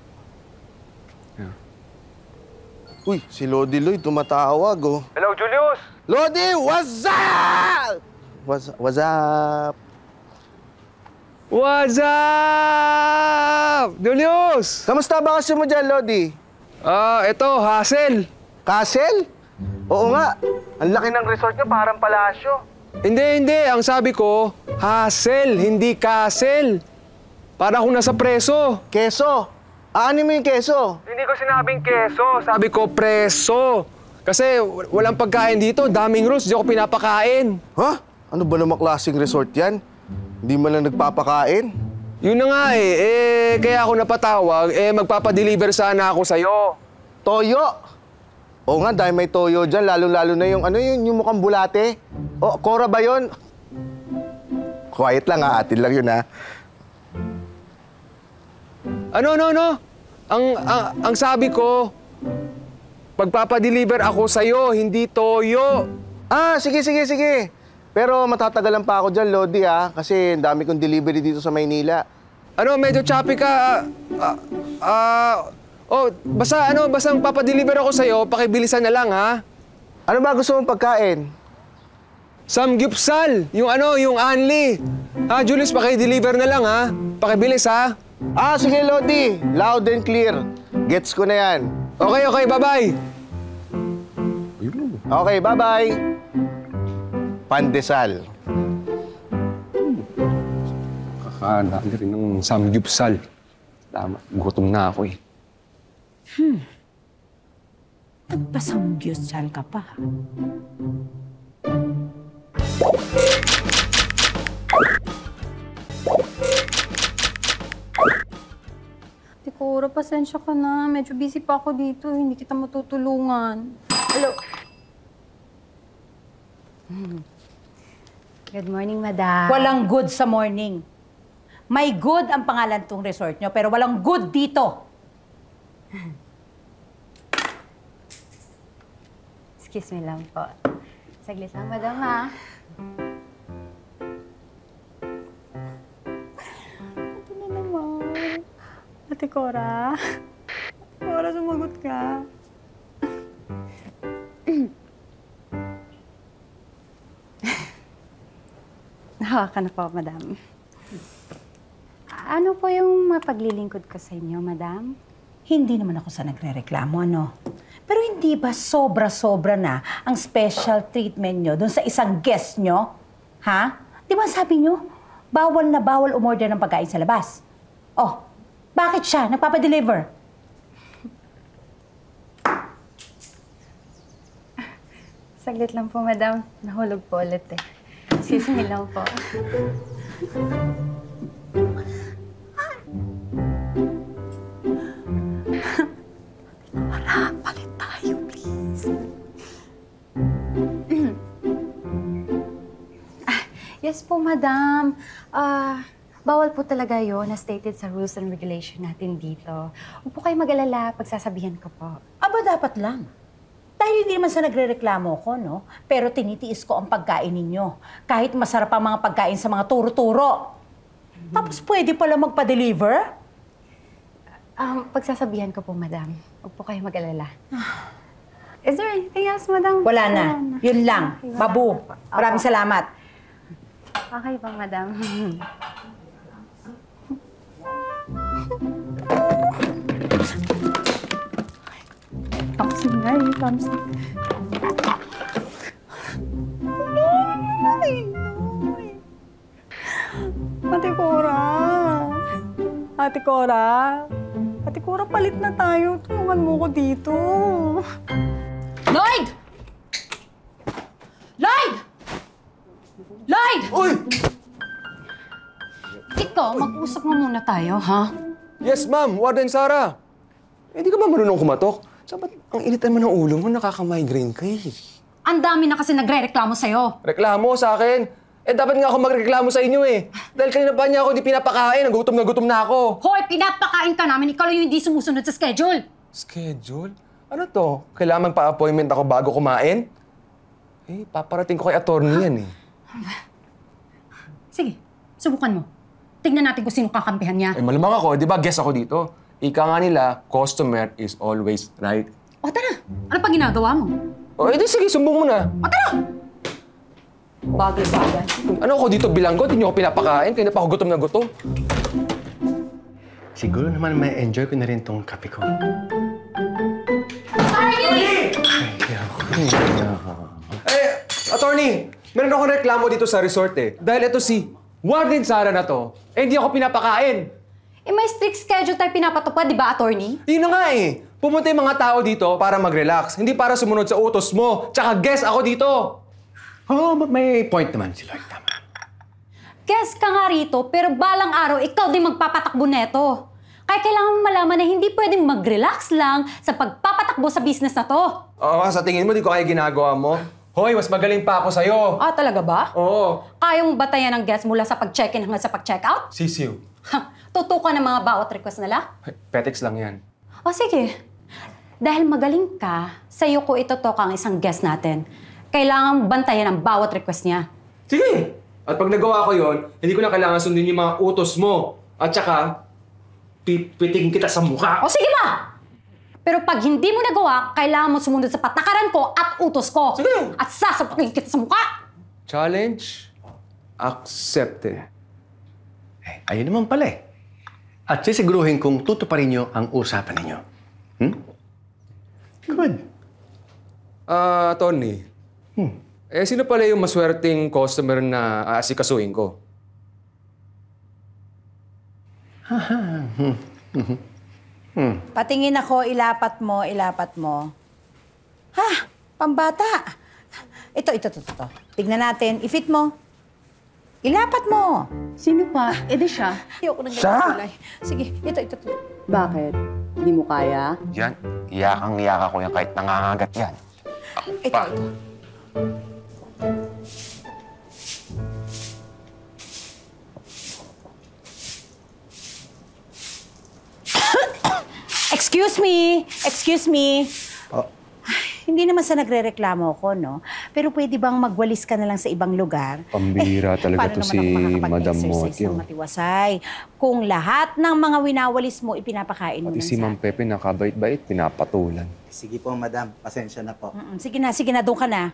Uy, si Lodi Lloyd tumatawag, oh. Hello, Julius! Lodi, what's up? What's, what's up? What's up? Julius! Kamusta ba kasi mo dyan, Lodi? Ah, uh, ito, Hassel. Castle? Oo nga. Ang laki ng resort niya, parang palasyo. Hindi, hindi. Ang sabi ko, Hassel, hindi Castle. Para akong nasa preso. Keso? Ano mo yung keso? Hindi ko sinabing keso. Sabi ko preso. Kasi walang pagkain dito. Daming rules. Di ako pinapakain. Ha? Ano ba namang klaseng resort yan? Hindi man lang nagpapakain? Yun na nga eh. Eh, kaya ako napatawag. Eh, magpapadeliver sana ako sa'yo. Toyo? Oo nga, dahil may toyo dyan. Lalo-lalo na yung, ano yun, yung mukhang bulate. O, Cora ba yun? Quiet lang ha, atin lang yun ha. Ano, no, no? Ang, ang, ang sabi ko, pagpapadeliver ako sa'yo, hindi toyo. Ah, sige, sige, sige. Pero matatagalan pa ako dyan, Lodi, ha? Kasi ang dami kong delivery dito sa Maynila. Ano, medyo choppy ka. Ah, ah, oh, basta, ano, basta papadeliver ako sa'yo, pakibilisan na lang, ha? Ano ba gusto mong pagkain? Samgyupsal! Yung ano, yung Anli. Ha, Julius, pakideliver na lang, ha? Pakibilis, ha? Ah, sige, Lodi. Loud and clear. Gets ko na yan. Okay, okay, bye-bye. Okay, bye-bye. Pandesal. Kakadali rin ng samgyupsal. Tama, gutom na ako eh. Hmm. Nagpasamgyutsal ka pa. Tikura, pasensya ka na. Medyo busy pa ako dito. Hindi kita matutulungan. Hello. Good morning, madam. Walang good sa morning. May good ang pangalan tong resort nyo, pero walang good dito. Excuse me lang po. Saglit lang, madam, ha? Ito na naman. Ate Cora. Ate Cora, sumagot ka. Hawakan na po, madam. Ano po yung mapaglilingkod ko sa inyo, madam? Hindi naman ako sa nagre-reklamo, ano? Pero hindi ba sobra-sobra na ang special treatment nyo dun sa isang guest nyo? Ha? Di ba sabi nyo, bawal na bawal umorder ng pagkain sa labas? Oh, bakit siya nagpapadeliver? Saglit lang po, madam. Nahulog po ulit eh. Excuse me lang po. Wala, palit tayo, please. Ah, yes po, madam. Ah, bawal po talaga yun na stated sa rules and regulation natin dito. Huwag po kayo mag-alala, pagsasabihan ko po. Aba, dapat lang. Dahil hindi naman sa nagre-reklamo ko, no? Pero tinitiis ko ang pagkain ninyo. Kahit masarap ang mga pagkain sa mga turo-turo. Tapos pwede pala magpa-deliver? Um, pagsasabihan ko po, madam. Huwag po kayo mag-alala. Is there anything else, madam? Wala na. Yun lang. Babu. Maraming salamat. Okay pa, madam. Thompson nga eh, Thompson. Ate Cora. Ate Cora. Ate Cora, palit na tayo. Tulungan mo ko dito. Lloyd! Lloyd! Lloyd! Uy! Ikaw, mag-usap mo muna tayo, ha? Yes, ma'am. Warden Sarah. Eh, di ka ba marunong kumatok? Sabat, ang init naman ng ulo mo, nakaka-migraine ka eh. Ang dami na kasi nagre-reklamo sa'yo. Reklamo sa akin? Eh, dapat nga ako magreklamo sa inyo eh. Dahil kanina pa niya ako di pinapakain, nagutom na gutom na ako. Hoy, pinapakain ka namin, ikaw lang yung hindi sumusunod sa schedule. Schedule? Ano to? Kailangan pa-appointment ako bago kumain? Eh, paparating ko kay attorney yan eh. Sige, subukan mo. Tignan natin kung sino kakampihan niya. Eh, malamang ako, di ba guest ako dito? Ika nga nila, customer is always right. O tara, ano pa ginagawa mo? O, edi sige, sumbong mo na. O tara! Bagay-bagay. Ano ako dito bilanggo? Hindi niyo ako pinapakain? Kaya na pa ako gutom na gutom. Siguro naman may enjoy ko na rin tong kape ko. Eh, attorney, meron akong reklamo dito sa resort eh. Dahil ito si Warden Sarah na to, eh hindi ako pinapakain. Eh may strict schedule tayo pinapatupad, di ba, attorney? Yun na nga eh. Pumunta yung mga tao dito para mag-relax, hindi para sumunod sa utos mo. Tsaka guest ako dito. Oo, oh, may point naman si Lloyd. Tama. Guess ka nga rito, pero balang araw, ikaw din magpapatakbo neto. Kaya kailangan mo malaman na hindi pwedeng mag-relax lang sa pagpapatakbo sa business na to. Oo, sa tingin mo, di ko kaya ginagawa mo. Hoy, mas magaling pa ako sa'yo. Ah, talaga ba? Oo. Kaya mong batayan ng guest mula sa pag-check-in hanggang sa pag-check-out? Sisiw. Ha, tutukan ng mga bawat request nila? Petics lang yan. O sige, dahil magaling ka, sa'yo ko itutok ang isang guest natin. Kailangan bantayan ang bawat request niya. Sige! At pag nagawa ko yon, hindi ko na kailangan sundin yung mga utos mo. At saka, pipitigin kita sa mukha. O sige ba? Pero pag hindi mo nagawa, kailangan mo sumunod sa patakaran ko at utos ko. Sige! At sasapakin kita sa mukha. Challenge accepted. Eh, ayun naman pala eh. At sisiguruhin kong tutuparin niyo ang usapan ninyo. Hmm? Good. Ah, uh, Tony. Hmm. Eh, sino pala yung maswerteng customer na aasikasuhin ko? hmm. Hmm. Patingin ako, ilapat mo, ilapat mo. Ha? Pambata. Ito, ito, ito, ito. Tignan natin. I-fit mo. Ilapat mo. Sino pa? E di siya. Ayoko nang Siya? kulay. Sige, ito, ito, ito. Bakit? Hindi mo kaya? Yan, iyakang-iyaka ko yan kahit nangangagat yan. Ito, ito. Excuse me! Excuse me! Oh. Hindi naman sa nagre-reklamo ko, no? Pero pwede bang magwalis ka na lang sa ibang lugar? Pambihira Eh, talaga paano to naman si ako Madam makakapag-exercise Motyo. ng matiwasay? Kung lahat ng mga winawalis mo, ipinapakain mo Pati lang si sa... Ma'am Pepe nakabait-bait, pinapatulan. Sige po, madam. Pasensya na po. Mm-mm. Sige na, sige na. Doon ka na.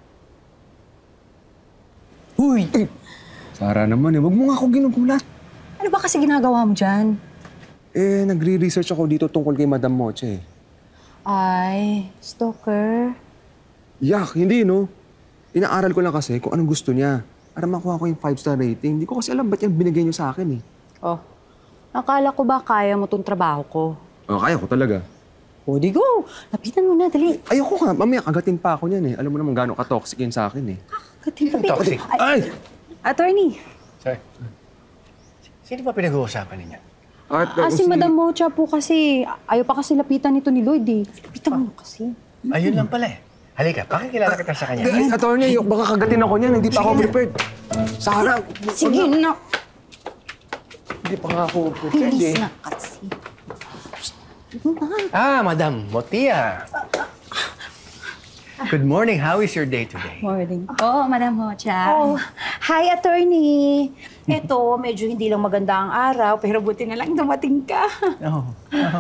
Uy! Sarah naman eh, wag mo nga ako ginugulat. Ano ba kasi ginagawa mo dyan? Eh, nagre-research ako dito tungkol kay Madam Moche. Ay, stalker. Yak, hindi no. Inaaral ko lang kasi kung anong gusto niya. Para makuha ko yung five-star rating. Hindi ko kasi alam ba't yan binigay niyo sa akin eh. Oh, akala ko ba kaya mo tong trabaho ko? Oh, kaya ko talaga. O, di go. Lapitan mo na, dali. Ayoko nga, mamaya kagatin pa ako niyan eh. Alam mo naman gano'ng ka-toxic yan sa akin eh. Katin, katin. Toxic. Ay! Attorney. Sorry. Sino ba pinag-uusapan ninyo? At, Ah, si Madam Mocha po kasi, ayaw pa kasi lapitan nito ni Lloyd eh. Lapitan mo kasi. Ayun lang pala eh. Halika, pakikilala kita sa kanya. Ay, attorney, baka kagatin ako niyan. Hindi pa ako prepared. Sarah! Sige na. Hindi pa nga ako prepared Bilis eh. na kasi. Ah, Madam Motia. Good morning. How is your day today? Morning. Oh, Madam Hocha. Oh, hi, attorney. Eto, medyo hindi lang maganda ang araw, pero buti na lang dumating ka. Oh. Uh-huh.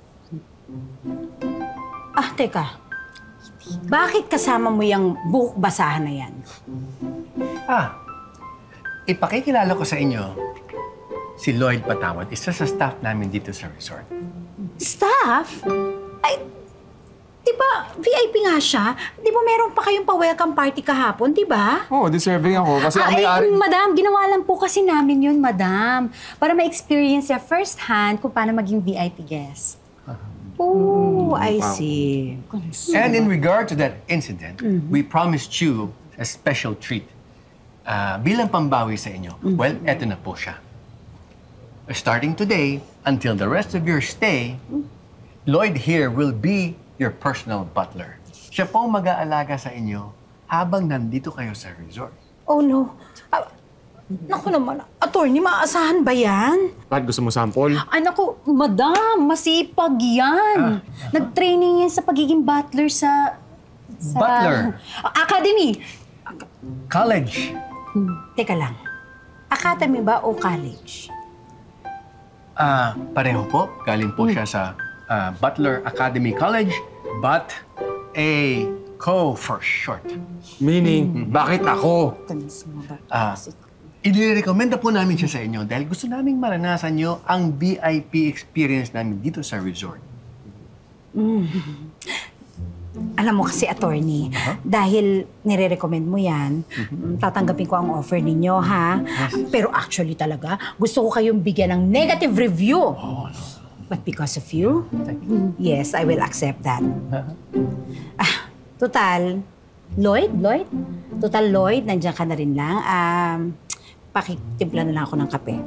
Ah, teka. Bakit kasama mo yung buhok basahan na yan? Ah, ipakikilala ko sa inyo si Lloyd Patawad, isa sa staff namin dito sa resort. Staff? Ay, di ba V I P nga siya? Di ba meron pa kayong pa-welcome party kahapon, di ba? Oo, oh, deserving ako. Kasi ako Ay, may-ari. madam, ginawa lang po kasi namin yun, madam. Para ma-experience niya first hand kung paano maging V I P guest. Oh, I see. And in regard to that incident, we promised you a special treat uh, bilang pambawi sa inyo. Well, eto na po siya. Starting today, until the rest of your stay, Lloyd here will be your personal butler. Siya po ang mag-aalaga sa inyo habang nandito kayo sa resort. Oh, no. Ah, naku naman, attorney, maaasahan ba yan? Bakit gusto mo sample? Ay, naku, madam, masipag yan. Nag-training yan sa pagiging butler sa... sa Butler? Academy. College. Hmm, teka lang. Academy ba o college? Ah, pareho po. Galing po siya sa ah, Butler Academy College, but a co for short. Meaning, bakit ako? Ah, inirekomenda po namin siya sa inyo dahil gusto naming maranasan nyo ang V I P experience namin dito sa resort. Mm. Alam mo kasi, attorney, dahil nire-recommend mo yan, mm, tatanggapin ko ang offer ninyo, ha? Pero actually talaga, gusto ko kayong bigyan ng negative review. But because of you, yes, I will accept that. Ah, total, Lloyd, Lloyd? Total, Lloyd, nandiyan ka na rin lang. Um, pakitimpla na lang ako ng kape.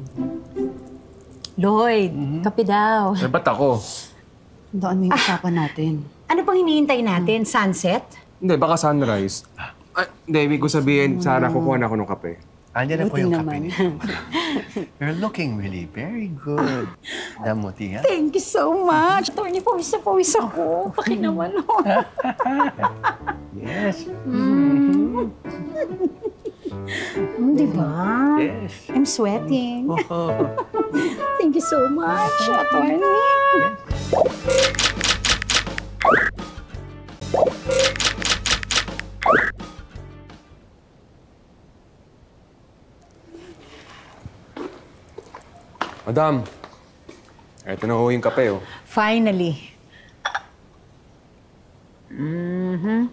Lloyd, kape daw. Eh, ba't ako? Doon mo yung usapan natin. Ano pang hinihintay natin? Sunset? Hindi, baka sunrise. Ay, hindi, ibig ko sabihin, sana kukuha na ako ng kape. Andiyan na po yung kape niyo. You're looking really very good. Damuti, ha? Thank you so much. Attorney, pawis na pawis ako. Paki naman, oh. Yes. Mm. Mm, di ba? Yes. I'm sweating. Thank you so much, attorney. Madam, eto na ho yung kape, oh. Finally. Mm-hmm.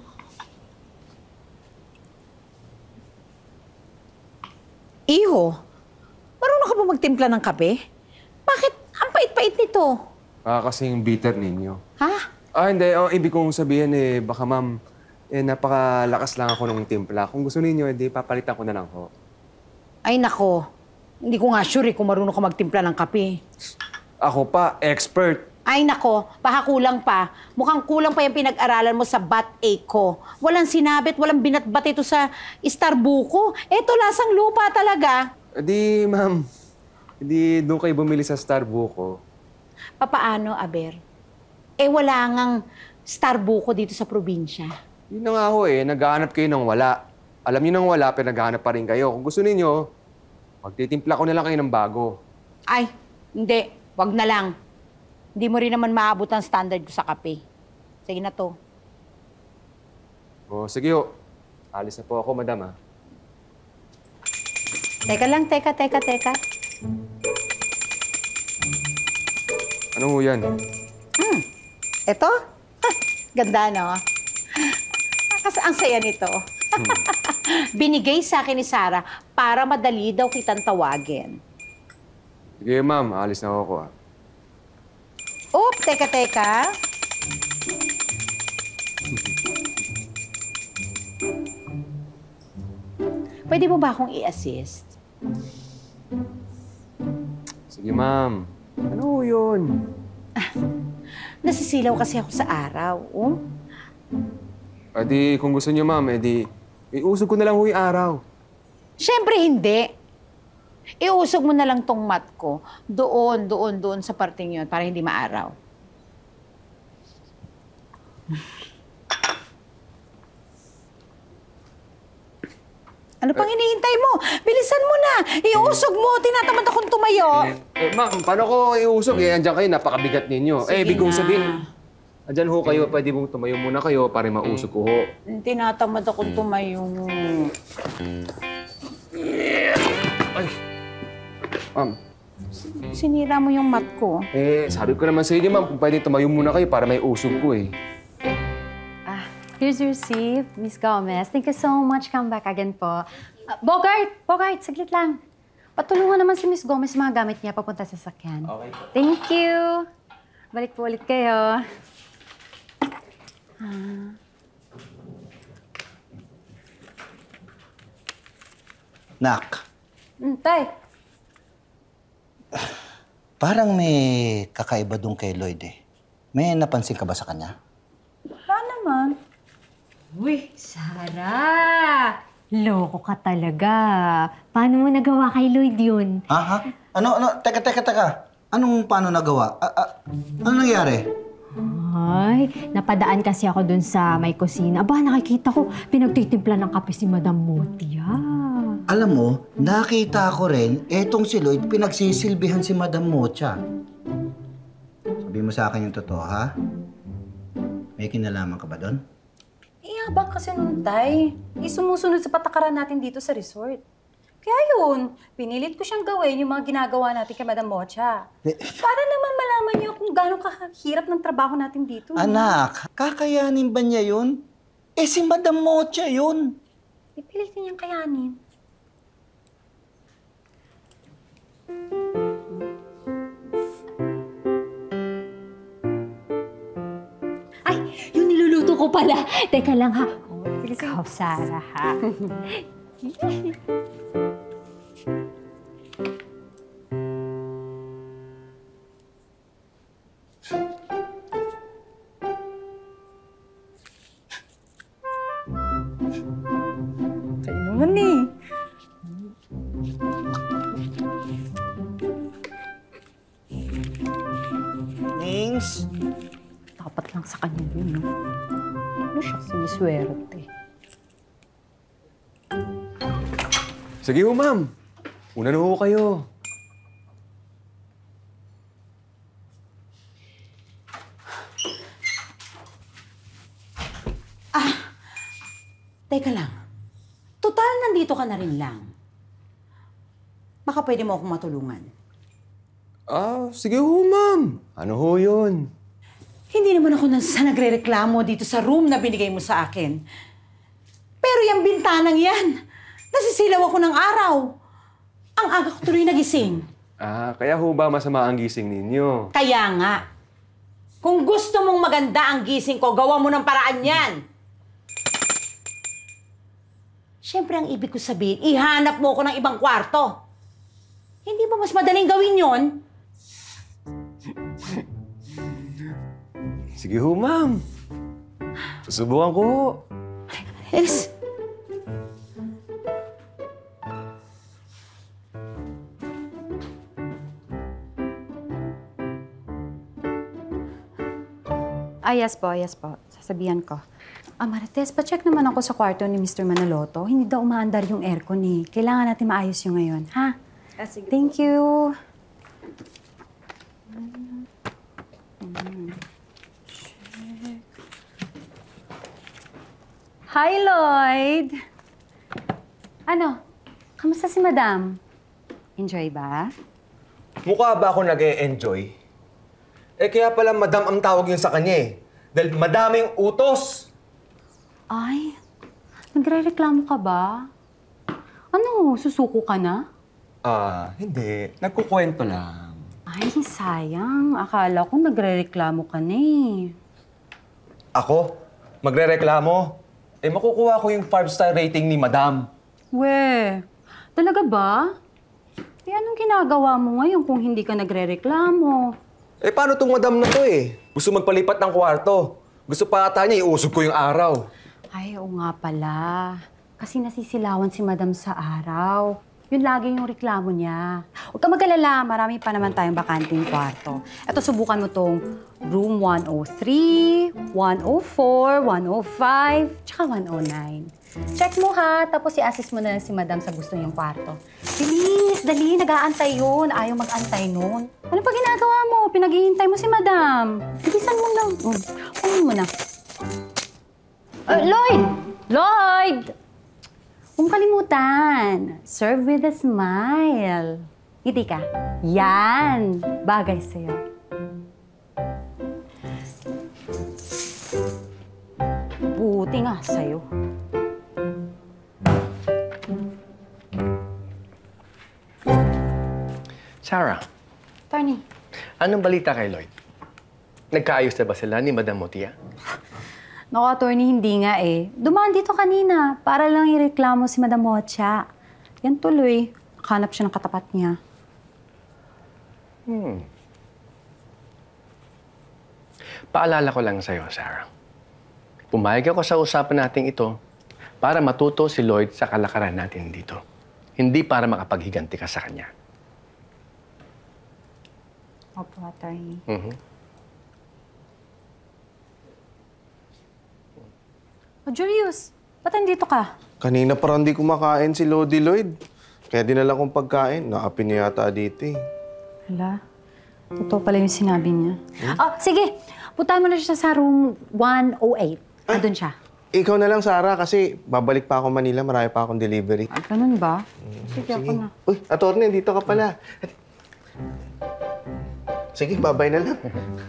Iho, marunong ka ba magtimpla ng kape? Bakit ang pait-pait nito? Ah, kasing bitter ninyo. Ha? Ah, hindi. Oh, ibig kong sabihin, eh, baka ma'am, eh, napakalakas lang ako ng timpla. Kung gusto ninyo, edi papalitan ko na lang ho. Ay, nako. Hindi ko nga sure eh kung marunong ka magtimpla ng kape. Ako pa, expert. Ay, nako. Baka kulang pa. Mukhang kulang pa yung pinag-aralan mo sa Bat A ko. Walang sinabit, walang binatbat ito sa Starbuco. Eto, lasang lupa talaga. Edi, ma'am, edi doon kayo bumili sa Starbuco. Papaano, Aber? Eh, wala ngang Starbuco dito sa probinsya. Yun na nga ho eh, naghahanap kayo ng wala. Alam niyo nang wala, pero naghahanap pa rin kayo. Kung gusto ninyo, magtitimpla ko na lang kayo ng bago. Ay, hindi. Wag na lang. Hindi mo rin naman maabot ang standard ko sa kape. Sige na to. O, sige ho. Alis na po ako, madam, ha? Teka lang, teka, teka, teka. Ano ho yan? Hmm. Ito? Ganda, no? Kasi ang saya nito. Hmm. Binigay sa akin ni Sarah para madali daw kitang tawagin. Sige, ma'am. Alis na ako, ha? Oop, teka, teka. Pwede mo ba akong i-assist? Sige, ma'am. Ano ho yun? Nasisilaw kasi ako sa araw, oh. Edi, kung gusto niyo, ma'am, edi, iusog ko na lang ho yung araw. Siyempre hindi. Iusog mo na lang tong mat ko doon, doon, doon sa parting yun para hindi maaraw. Ano pang hinihintay mo? Bilisan mo na! Iusog mo! Tinatamad akong tumayo! Eh, ma'am, paano ko iusog? Eh, andyan kayo, napakabigat ninyo. Sige eh, ibig kong na. sabihin, andyan ho kayo, pwede mong tumayo muna kayo para mausog ko ho. Tinatamad akong tumayo. Ay! Ma'am, Sinira mo yung mat ko. eh, sabi ko naman sa inyo, ma'am, kung pwede tumayo muna kayo para may usog ko eh. Here's your receipt, Miss Gomez. Thank you so much. Come back again po. Uh, Bogart! Bogart, saglit lang. Patulungan naman si Miss Gomez mga gamit niya papunta sa sakyan. Okay po. Thank you. Balik po ulit kayo. Ah. Nak, Mm, tay. parang may kakaiba dun kay Lloyd eh. May napansin ka ba sa kanya? Wala naman. Uy, Sarah! Loko ka talaga. Paano mo nagawa kay Lloyd yun? Ha? Ha? Ano? Ano? Teka, teka, teka. Anong paano nagawa? A- a- ano nangyari? Ay, napadaan kasi ako dun sa may kusina. Aba, nakikita ko, pinagtitimpla ng kape si Madam Motia. Alam mo, nakita ko rin, etong si Lloyd, pinagsisilbihan si Madam Mocha. Sabi mo sa akin yung totoo, ha? May kinalaman ka ba doon? Iyabang kasi nun, tay. Eh, sumusunod sa patakaran natin dito sa resort. Kaya yun, pinilit ko siyang gawin yung mga ginagawa natin kay Madam Mocha. Para naman malaman niyo kung gaano kahirap ng trabaho natin dito. Anak, kakayanin ba niya yun? Eh si Madam Mocha yun. Ipilitin niyang kayanin. Ay, yung niluluto ko pala. Teka lang ha. Ikaw, Sarah ha. Kayo naman eh. Nings? Dapat lang sa kanya yun, no? Ano siya, siniswerte. Sige ho, ma'am. Una na ho kayo. Teka lang. Total, nandito ka na rin lang. Baka pwede mo akong matulungan. Ah, sige ho, ma'am. Ano ho yun? Hindi naman ako nas- nagre-reklamo dito sa room na binigay mo sa akin. Pero yung bintanang yan, nasisilaw ako ng araw. Ang aga ko tuloy nagising. Ah, kaya ho ba masama ang gising ninyo? Kaya nga, kung gusto mong maganda ang gising ko, gawa mo ng paraan yan. Siyempre, ang ibig ko sabihin, ihanap mo ko ng ibang kwarto. Hindi ba mas madaling gawin yon? Sige ho, ma'am. Susubukan ko ho. Elis. Ah, yes po, yes po. Sasabihan ko. Ah, Marites, pa-check naman ako sa kwarto ni Mister Manaloto. Hindi daw umaandar yung aircon eh. Kailangan natin maayos yung ngayon, ha? Ah, sige. Thank you. Hi, Lloyd! Ano? Kamusta si Madam? Enjoy ba? Mukha ba ako nag-e-enjoy? Eh kaya pala madam ang tawag yun sa kanya eh. Dahil madaming utos. Ay, nagre-reklamo ka ba? Ano, susuko ka na? Ah, hindi. Nagkukwento lang. Ay, sayang. Akala ko nagre-reklamo ka na eh. Ako? Magre-reklamo? Eh makukuha ko yung five-star rating ni madam. We, talaga ba? Eh, anong ginagawa mo ngayon kung hindi ka nagre-reklamo? Eh paano tong madam na to eh? Gusto magpalipat ng kwarto. Gusto pa ata niya iusog ko yung araw. Ay, oo nga pala. Kasi nasisilawan si Madam sa araw. Yun lagi yung reklamo niya. Huwag ka mag-alala, marami pa naman tayong bakanting kwarto. Ito, subukan mo tong room one oh three, one oh four, one oh five, tsaka one oh nine. Check mo ha, tapos i-assist mo na lang si madam sa gusto niyong kwarto. Bilis, dali, nag-aantay yun. Ayaw mag-antay nun. Ano pa ginagawa mo? Pinag-iintay mo si madam. Bilisan mo lang. Mm. Kunin mo na. Uh, Lloyd! Lloyd! Huwag kalimutan. Serve with a smile. Ngiti ka. Yan. Bagay sa'yo. Buti nga sa'yo. Sarah, Tony. anong balita kay Lloyd? Nagkaayos na ba sila ni Madam Motia? Naku, attorney, hindi nga eh. Dumaan dito kanina para lang ireklamo si Madam Mocha. Yan tuloy. Nakahanap siya ng katapat niya. Hmm. Paalala ko lang sa'yo, Sarah. Pumayag ako sa usapan natin ito para matuto si Lloyd sa kalakaran natin dito. Hindi para makapaghiganti ka sa kanya. Opo, attorney. Mhm. Oh, Julius, ba't nandito ka? Kanina parang di kumakain si Lodi Lloyd. Kaya dinala kong pagkain. Naapin niya yata dito eh. Hala, totoo pala yung sinabi niya. Oh, sige. Puntahan mo na siya sa room one oh eight. Nandun siya. Ikaw na lang, Sarah, kasi babalik pa ako Manila. Marami pa akong delivery. Ay, ganun ba? Sige, ako na. Uy, attorney, dito ka pala. Sige, babay na lang.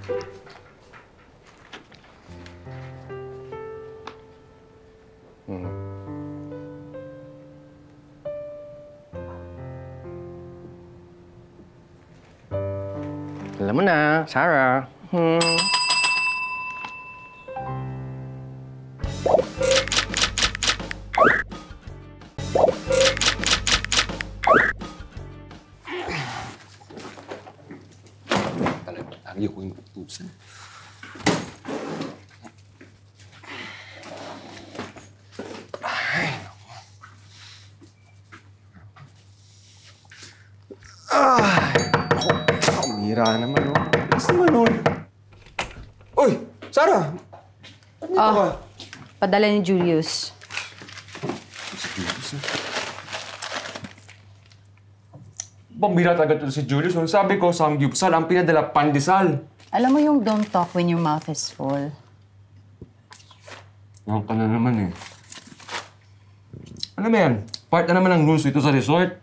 Hmm. Alam mo na, Sarah. Hmm. Lagi ko yung utusan. Ay, naku. Ay, naku. Kamira naman, oh. Basta naman, oh. Uy, Sarah! Ano Oh, ka? padala ni Julius. Si Julius, eh. Pambira agad ito si Julius. Nung sabi ko, samgyupsal, ang pinadala pandesal. Alam mo yung don't talk when your mouth is full. Yan ka na naman eh. Alam mo yan, part na naman ng rules dito sa resort.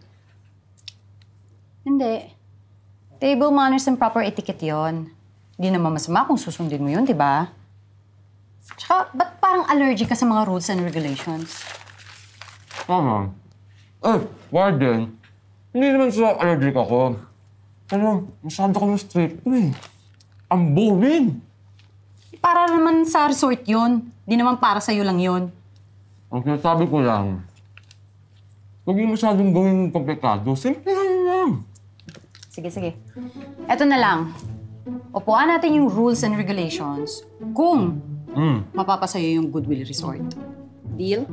Hindi. Table manners and proper etiquette yon. Hindi naman masama kung susundin mo yun, di ba? Tsaka, ba't parang allergic ka sa mga rules and regulations? Tama. Eh, Warden, hindi naman sa allergic ako. Pero, masyado kami strict eh. Ang boring. Para naman sa resort yun. Di naman para sa'yo lang yun. Ang sinasabi ko lang, huwag yung masyadong gawing komplikado. Simple lang. Sige, sige. Eto na lang. Upuan natin yung rules and regulations kung Mm. mapapasaya yung Goodwill Resort. Deal?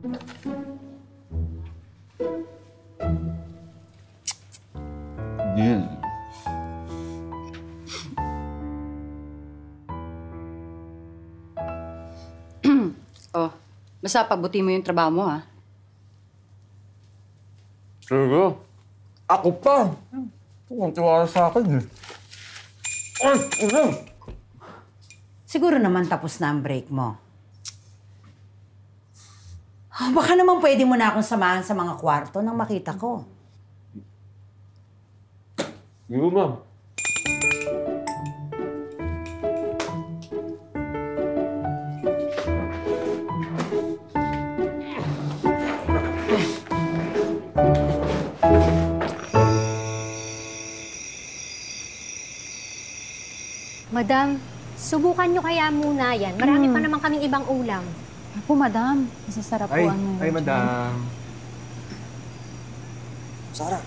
Deal. Oh, basta pabuti mo yung trabaho mo, ha? Sige. Ako pa. Huwag tiwala sa akin eh. Ay, ano? Siguro naman tapos na ang break mo. Oh, baka naman pwede mo na akong samahan sa mga kwarto nang makita ko. Hindi mo, ma'am. Madam, subukan nyo kaya muna yan. Marami pa naman kaming ibang ulam. Ako, madam. Masasarap po Ay, ang ay, madam. Sarah.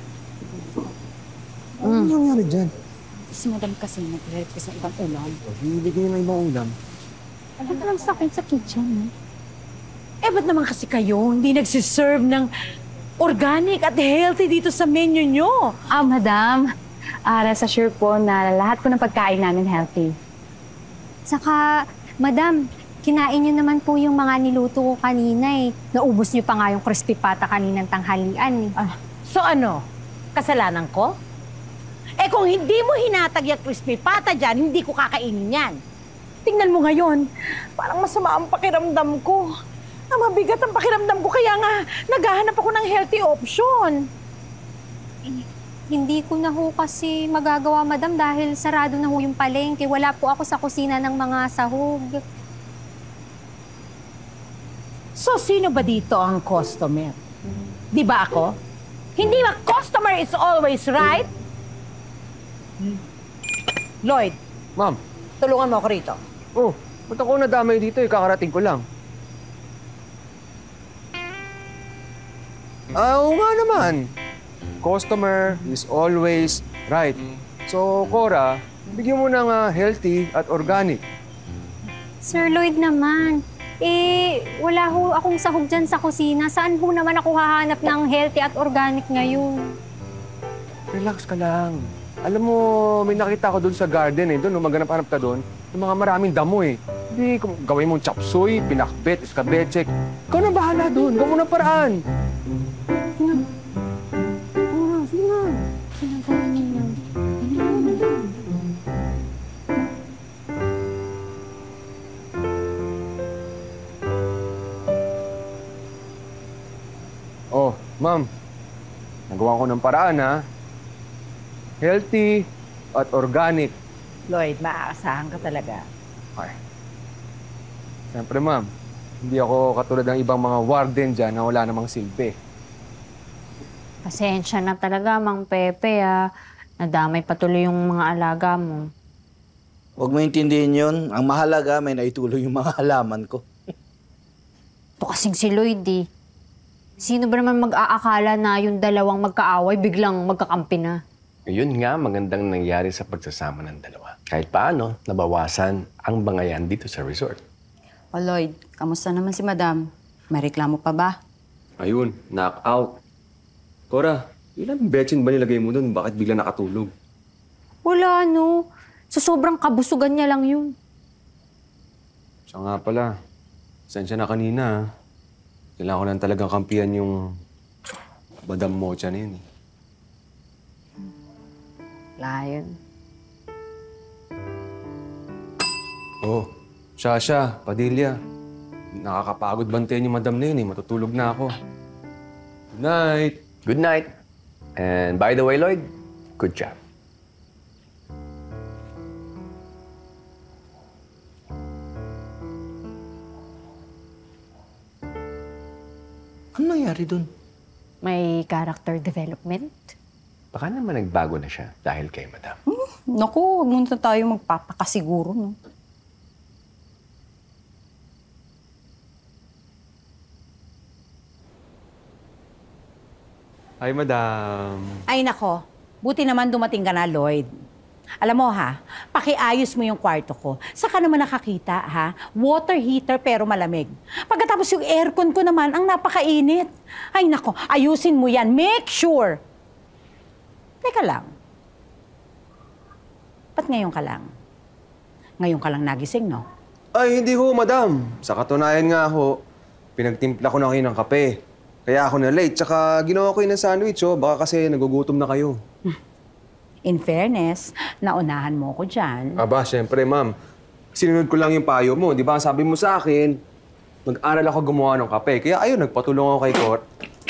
Ano nangyari dyan? Si madam kasi nag-request ng ibang ulam. Bibigyan ng ibang ulam. Alam ka lang sa akin sa kitchen, eh. Eh, ba't naman kasi kayo hindi nagsiserve ng organic at healthy dito sa menu nyo? Ah, madam. Ah, rest assured po na lahat po ng pagkain namin healthy. Saka, madam, Kinain niyo naman po yung mga niluto ko kanina eh. Naubos niyo pa nga yung crispy pata kaninang tanghalian eh. Ah, so ano? Kasalanan ko? Eh kung hindi mo hinatag yung crispy pata dyan, hindi ko kakainin yan. Tingnan mo ngayon, parang masama ang pakiramdam ko. Ang mabigat ang pakiramdam ko, kaya nga naghahanap ako ng healthy option. Eh, hindi ko na ho kasi magagawa, madam, dahil sarado na ho yung palengke. Wala po ako sa kusina ng mga sahog. So, sino ba dito ang customer? Di ba ako? Hindi ba customer is always right? Lloyd. Ma'am. Tulungan mo ako rito. Oh, ba't ako nadamay dito eh? Kakarating ko lang. Ah, oo nga naman. Customer is always right. So, Cora, bigyan mo ng uh, healthy at organic. Sir Lloyd naman, eh, wala ho akong sahog dyan sa kusina. Saan ho naman ako hahanap ng healthy at organic ngayon? Relax ka lang. Alam mo, may nakita ko doon sa garden eh. Doon, maghanap-hanap ka doon. Yung mga maraming damo eh. Hindi, kung gawin mong chapsuy, pinakbet, iskabetsek. Ikaw na bahala doon. Gawa mo ng paraan. Oh, ma'am. Nagawa ko ng paraan, ha? Healthy at organic. Lloyd, maaasahan ka talaga. Okay. Siyempre, ma'am. Hindi ako katulad ng ibang mga warden dyan na wala namang silbi. Pasensya na talaga, Mang Pepe, ah. Nadamay patuloy yung mga alaga mo. Huwag mo intindihin yun. Ang mahalaga, may naituloy yung mga halaman ko. Ito kasing si Lloyd, eh. Sino ba naman mag-aakala na yung dalawang magkaaway biglang magkakampi na? Yun nga, magandang nangyari sa pagsasama ng dalawa. Kahit paano, nabawasan ang bangayan dito sa resort. O Lloyd, kamusta naman si Madam? May reklamo pa ba? Ayun, knock out. Cora, ilang betsin ba nilagay mo doon? Bakit bigla nakatulog? Wala, no. Sa sobrang kabusugan niya lang yun. Siya nga pala. Sensya na kanina, ha? Kailangan ko lang talagang kampihan yung Madam Mocha na yun, eh. Lion. Oh, Shasha, Padilla. Nakakapagod bantayan yung madam na yun, eh. Matutulog na ako. Good night. Good night. And by the way, Lloyd, good job. Ano nangyari dun? May character development? Baka naman nagbago na siya dahil kay Madam. Hmm, naku, huwag muna tayo magpapakasiguro, no? Hi, Madam. Ay nako, buti naman dumating ka na, Lloyd. Alam mo ha, pakiayos mo yung kwarto ko. Saka naman nakakita ha, water heater pero malamig. Pagkatapos yung aircon ko naman, ang napakainit. Ay nako, ayusin mo yan. Make sure. Teka lang. Ba't ngayon ka lang? Ngayon ka lang nagising, no? Ay, hindi ho, Madam. Sa katunayan nga ho, pinagtimpla ko na kayo ng kape. Kaya ako na late. Tsaka ginawa ko yun ng sandwich, oh. Baka kasi nagugutom na kayo. In fairness, naunahan mo ko dyan. Aba, syempre, ma'am. Sinunod ko lang yung payo mo. Di ba, sabi mo sa akin, mag-aral ako gumawa ng kape. Kaya ayun, nagpatulong ako kay Cor.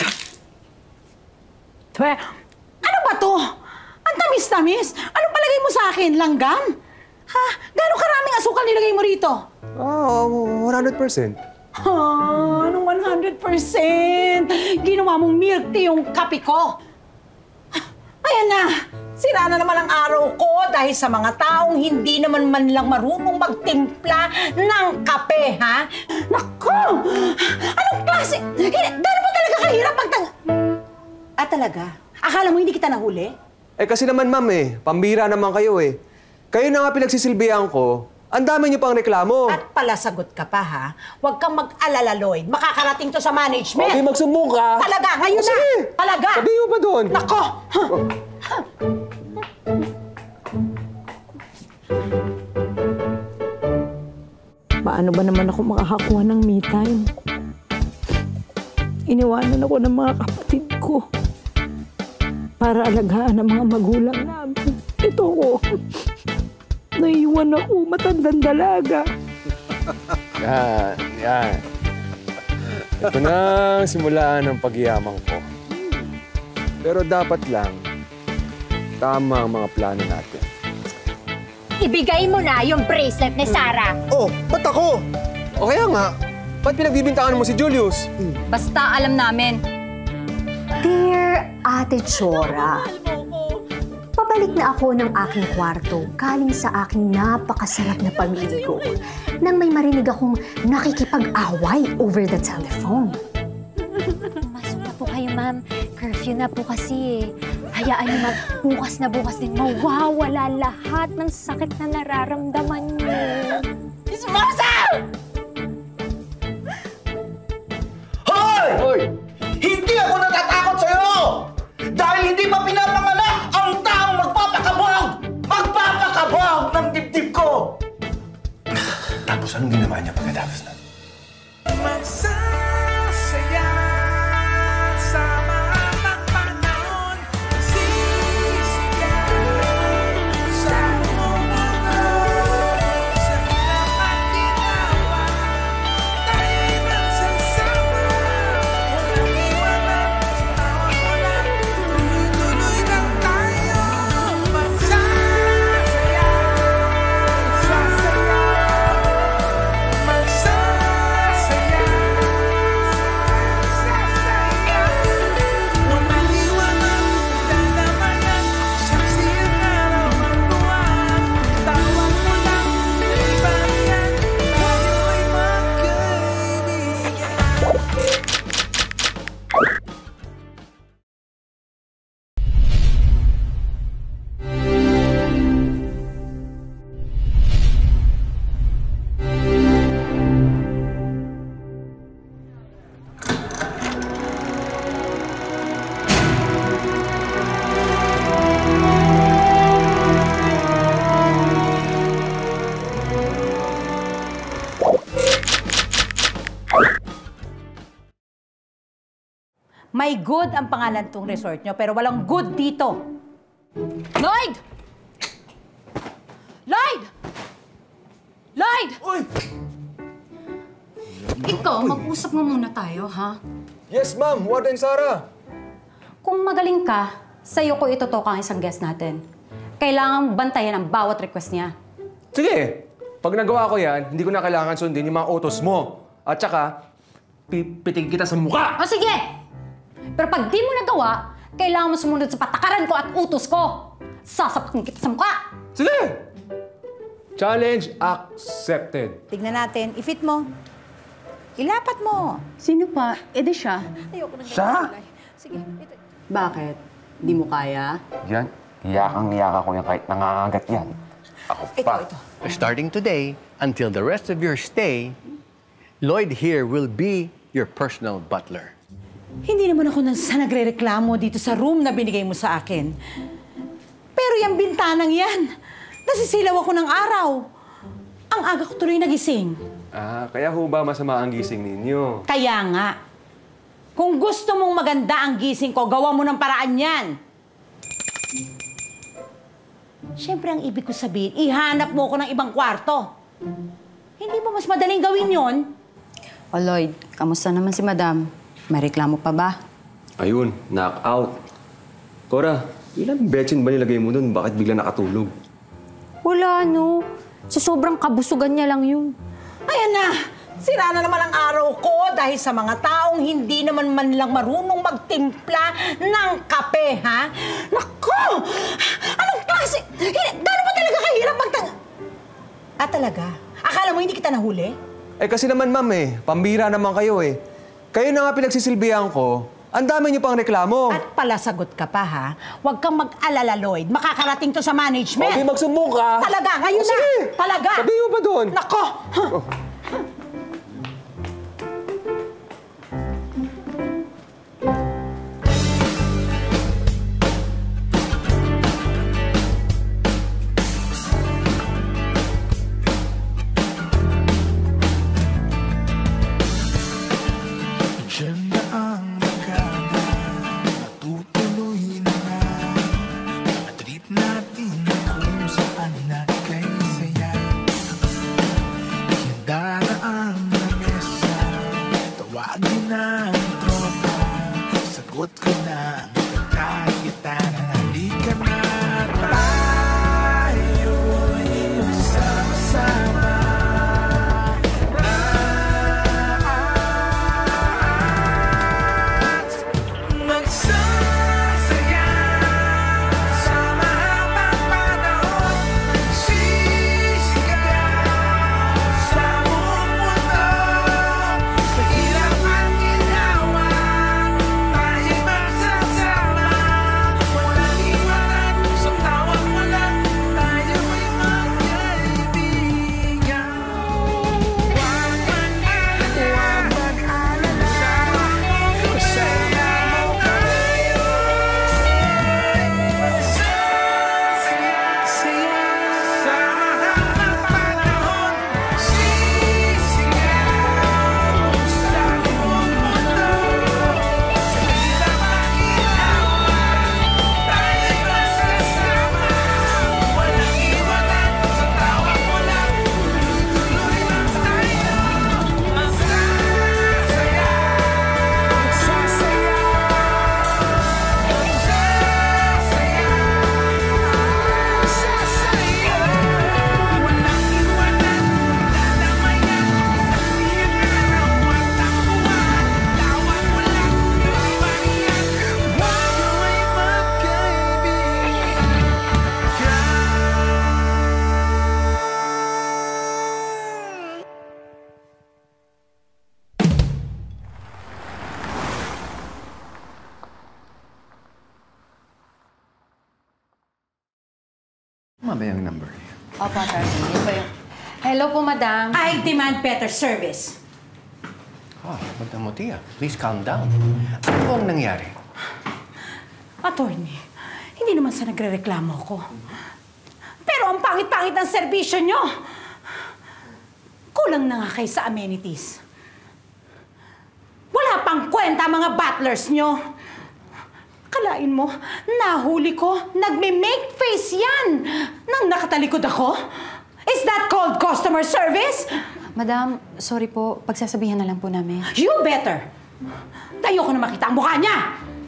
Twe, ano ba to? Ang tamis-tamis. Anong palagay mo sa akin? Langgam? Ha? Gano'ng karaming asukal nilagay mo rito? Oh, one hundred percent. Ha? Anong one hundred percent? Ginawa mong milk tea yung kape ko. Ayan na. Sira na naman ang araw ko dahil sa mga taong hindi naman man lang marunong magtimpla ng kape, ha? Naku! Anong klase? Gano'n ba talaga kahirap magtang... Ah, talaga? Akala mo hindi kita nahuli? Eh kasi naman, ma'am eh. Pambira naman kayo eh. Kayo na nga pinagsisilbihan ko. Ang dami niyo pang reklamo. At palasagot ka pa, ha? Huwag kang mag-alala, Lloyd. Makakarating to sa management. Okay, magsumbong ka. Talaga, ngayon O, sige. na. Talaga. Sabihin mo ba doon? Nako! paano ba naman ako makakakuha ng me time? Iniwanan ako ng mga kapatid ko para alagaan ang mga magulang namin. Ito ko, naiwan ako, matandang dalaga. Yan, yan. Ito na ang simulaan ng pagyaman ko. Pero dapat lang, tama ang mga plano natin. Ibigay mo na yung bracelet ni Sarah. Oh, ba't ako? O kaya nga, ba't pinagbibintangan mo si Julius? Basta alam namin. Dear Ate Chora, pabalik na ako ng aking kwarto galing sa aking napakasarap na pamiligo nang may marinig akong nakikipag-away over the telephone. Masok na po kayo, ma'am. Curfew na po kasi eh. Hayaan niyo, ma'am, bukas na bukas din mawawala lahat ng sakit na nararamdaman niyo. Ismosa! Hoy! Hoy! Hindi ako natatakot sa'yo! Dahil hindi pa pinapanganak ang taong magpapakabog! Magpapakabog ng dibdib ko! Tapos anong ginawa niya pagkatapos na? Magsasaya sa mga panahon, sisigaw sa mundo, sa hirap at ginawa, tayo'y magsasama, walang iwanan, tawag mo lang, tuloy-tuloy lang tayo. Magsasaya, magsasaya, magsasaya, magsasaya, walang iwanan, dadamayan, saksiyan araw ang buwan, tawag mo lang, ibayan, tayo'y magkaibigan. May good ang pangalan tong resort nyo, pero walang good dito. Lloyd! Lloyd! Lloyd! Uy! Ikaw, mag-usap mo muna tayo, ha? Yes, ma'am. Warden Sarah. Kung magaling ka, sa'yo ko itutok ang isang guest natin. Kailangan bantayan ang bawat request niya. Sige. Pag nagawa ko yan, hindi ko na kailangan sundin yung mga utos mo. At saka, pipitig kita sa mukha. O sige! Pero pag di mo nagawa, kailangan mo sumunod sa patakaran ko at utos ko. Sasapakin kita sa mukha. Sige! Challenge accepted. Tignan natin, i-fit mo. Ilapat mo. Sino pa? E di siya. Ayoko nang Siya? ganyan. Sige, ito. Bakit? Di mo kaya? Yan, iyakang-iyaka ko yan kahit nangangagat yan. Ako pa. Starting today, until the rest of your stay, Lloyd here will be your personal butler. Hindi naman ako nang sa nagre-reklamo dito sa room na binigay mo sa akin. Pero yung bintanang yan, nasisilaw ako ng araw. Ang aga ko tuloy nagising. Ah, kaya ho ba masama ang gising ninyo? Kaya nga, kung gusto mong maganda ang gising ko, gawa mo ng paraan yan. Siyempre, ang ibig ko sabihin, ihanap mo ko ng ibang kwarto. Hindi mo mas madaling gawin yon? O Lloyd, kamusta naman si Madam? May reklamo pa ba? Ayun, knock out. Cora, ilang betsin ba nilagay mo dun? Bakit bigla nakatulog? Wala, no. Sa sobrang kabusugan niya lang yun. Ayan na! Sira na naman ang araw ko dahil sa mga taong hindi naman man lang marunong magtimpla ng kape, ha? Naku! Anong klase? Gano'n ba talaga kahirap magtang... Ah, talaga? Akala mo hindi kita nahuli? Eh kasi naman, ma'am eh. Pambira naman kayo eh. Kayo na nga pinagsisilbihan ko. Ang dami niyo pang reklamo. At pala sagot ka pa, ha? Huwag kang mag-alala, Lloyd. Makakarating to sa management. Okay, magsumbong ka. Talaga, ngayon O, sige. na. Talaga. Sabihin mo ba doon? Nako! Oh. sagot ko na ang kakagitan. Halika na tayo'y magsama-sama. At magsasaya sa mahabang panahon. Sisigaw sa buong mundo. Sa hirap at ginawa, tayo'y magsasama. Walang iwanan sa tawag mo lang, tayo'y magkaibigan. Huwag mag-alala, kasama mo tayo. Magsasaya sa mahabang panahon. Sisigaw sa buong mundo. Sa hirap at ginawa, tayo'y magsasama. Walang iwanan sa tawag mo lang, tuloy-tuloy lang tayo. Magsasaya, magsasaya, magsasaya, magsasaya. Walang iwanan, dadamayan, sabihan na araw at takbuhan. Tawag mo lang, kaibigan. Tayo'y Tama ba yung number? Opo, attorney. Yun ba yung... Hello po, madam. I demand better service. Oh, Madam Mutia, please calm down. Ano po ang nangyari? Attorney, hindi naman sa nagre-reklamo ko. Pero ang pangit-pangit ng serbisyo nyo. Kulang na nga kayo sa amenities. Wala pang kwenta mga butlers nyo. Kalain mo, nahuli ko, nagme-make face yan nang nakatalikod ako. Is that called customer service? Madam, sorry po. Pagsasabihan na lang po namin. You better! Tayo ko na makita ang mukha niya!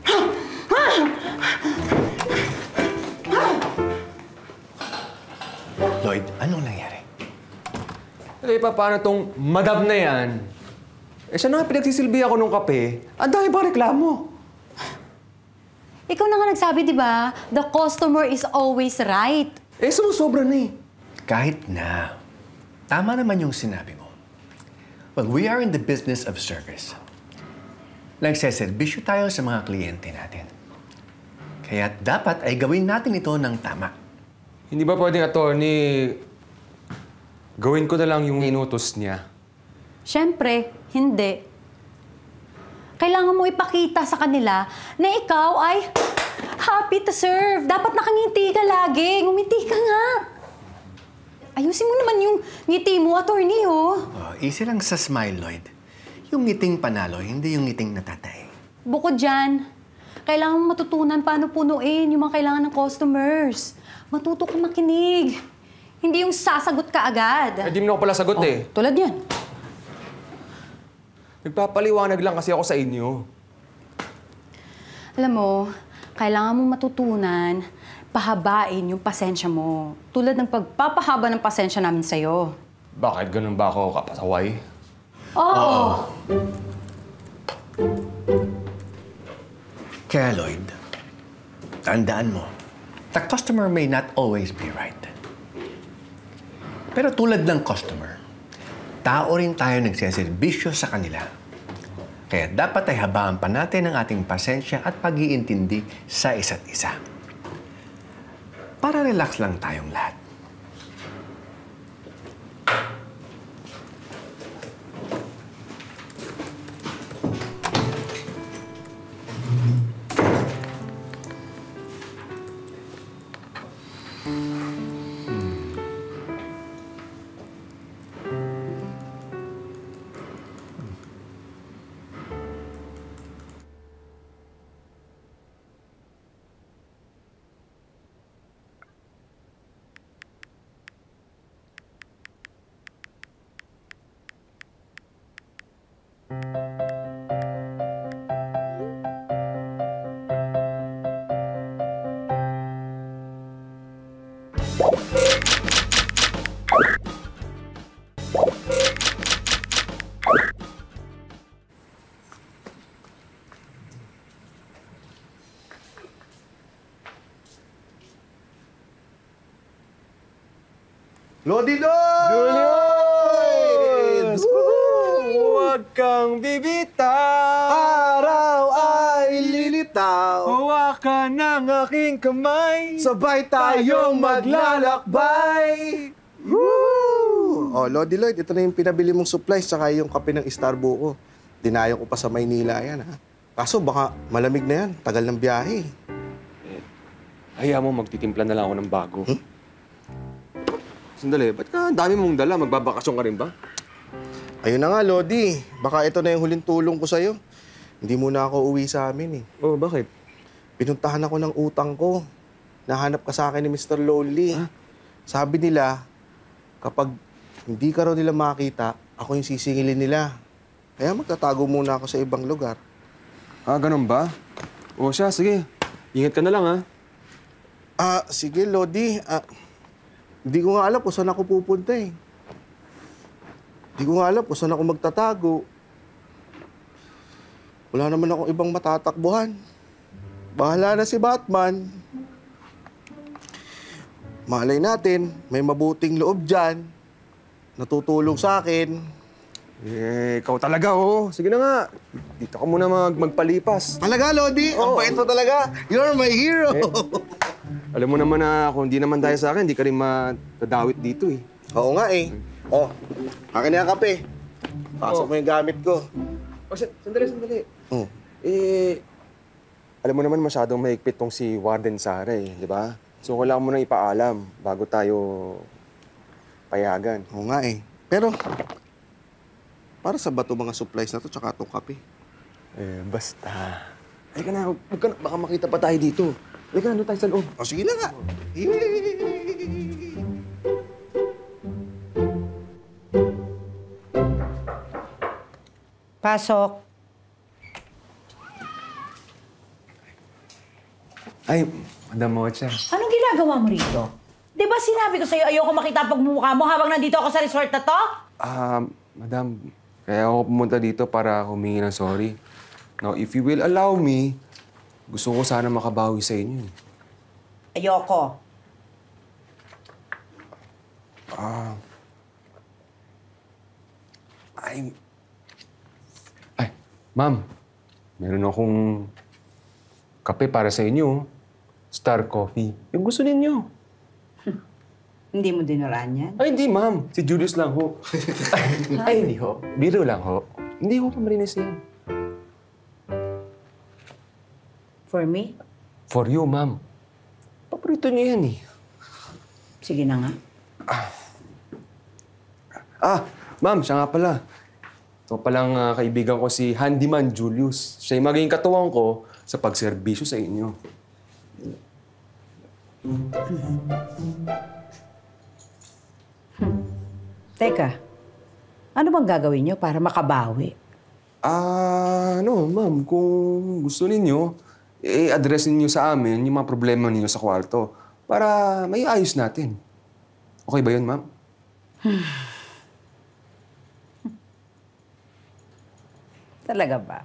Lloyd, anong nangyari? Eh, paano tong madam na yan? Eh, siya na nga pinagsisilbi ako nung kape. Ang dami pa reklamo. Ikaw na nga nagsabi, di ba? The customer is always right. Eh, sumusobra na eh. Kahit na, tama naman yung sinabi mo. Well, we are in the business of service. Nagseservisyo tayo sa mga kliyente natin. Kaya dapat ay gawin natin ito ng tama. Hindi ba pwedeng, attorney, gawin ko na lang yung inutos niya? Siyempre, hindi. Kailangan mo ipakita sa kanila na ikaw ay happy to serve. Dapat nakangiti ka lagi. Ngumiti ka nga. Ayusin mo naman yung ngiti mo, attorney, oh. Oh, easy lang sa smile, Lloyd. Yung ngiting panalo, hindi yung ngiting natatay. Bukod dyan, kailangan mo matutunan paano punuin yung mga kailangan ng customers. Matuto ka makinig. Hindi yung sasagot ka agad. Eh, di mo na ako pala sagot Oh, eh. tulad yan. Nagpapaliwanag lang kasi ako sa inyo. Alam mo, kailangan mong matutunan, pahabain yung pasensya mo. Tulad ng pagpapahaba ng pasensya namin sa'yo. Bakit ganun ba ako kapasaway? Oo! Kaya, Lloyd, tandaan mo, the customer may not always be right. Pero tulad ng customer, tao rin tayo nagseservisyo sa kanila. Kaya dapat ay habaan pa natin ang ating pasensya at pag-iintindi sa isa't isa. Para relax lang tayong lahat. Lodi Lloyd! Julius! Huwag kang bibitaw! Araw ay lilitaw! Hawakan ng aking kamay! Sabay tayong maglalakbay! Woo! Oh, Lodi Lloyd, ito na yung pinabili mong supplies tsaka yung kape ng Starbucks ko. Dinayo ko pa sa Maynila yan, ha? Kaso baka malamig na yan. Tagal ng biyahe. Eh, hayaan mo, magtitimpla na lang ako ng bago. Hmm? Sandali, ba't ka dami mong dala? Magbabakasyon ka rin ba? Ayun na nga, Lodi. Baka ito na yung huling tulong ko sa'yo. Hindi muna ako uwi sa amin, eh. Oh, bakit? Pinuntahan ako ng utang ko. Nahanap ka sa akin ni Mister Lonely. Huh? Sabi nila, kapag hindi ka raw nila makita, ako yung sisingilin nila. Kaya magtatago muna ako sa ibang lugar. Ah, ganun ba? O siya, sige. Ingat ka na lang, ha? Ah, sige, Lodi. Ah, hindi ko nga alam kung saan ako pupunta, eh. Hindi ko nga alam kung saan ako magtatago. Wala naman akong ibang matatakbuhan. Bahala na si Batman. Malay natin, may mabuting loob dyan. Natutulong sa akin. Eh, ikaw talaga, oh. Sige na nga. Dito ka muna mag magpalipas. Talaga, Lodi? Oh. Ang bait mo talaga. You're my hero. Eh, alam mo naman na kung hindi naman dahil sa akin, hindi ka rin matadawit dito, eh. Oo nga, eh. Oh, akin na yung kape. Pasok Oh. mo yung gamit ko. Oh, sandali, sandali. Oh. Eh, alam mo naman masyadong mahigpit tong si Warden Sara, eh. Di ba? So, kailangan mo nang ipaalam bago tayo payagan. Oo nga, eh. Pero, para sa ba itong mga supplies na to tsaka itong kape? Eh, basta. Ay ka na, huwag ka na, baka makita pa tayo dito. Ay ka na, doon tayo sa loob. O, sige na nga. Pasok. Ay, Madam Mocha. Anong ginagawa mo rito? Di ba sinabi ko sa'yo ayoko makita ang pagmumukha mo habang nandito ako sa resort na to? Ah, Madam, kaya ako pumunta dito para humingi ng sorry. Now, if you will allow me, gusto ko sana makabawi sa inyo. Ayoko. Ah. Ay. Ay, ma'am. Meron akong kape para sa inyo. Star Coffee. Yung gusto ninyo. Hindi mo dinuraan yan? Ay, hindi, ma'am. Si Julius lang ho. Ay, hindi ho. Biro lang ho. Hindi ho pamarinis yan. For me? For you, ma'am. Paborito niyo yan eh. Sige na nga. Ah, ma'am, siya nga pala. Ito palang uh, kaibigan ko si Handyman Julius. Siya yung maging katuwang ko sa pagserbisyo sa inyo. Hmm. Teka, ano bang gagawin niyo para makabawi? Ah, ano, ma'am, kung gusto ninyo, i-address ninyo sa amin yung mga problema ninyo sa kwarto para may ayos natin. Okay ba yun, ma'am? Talaga ba?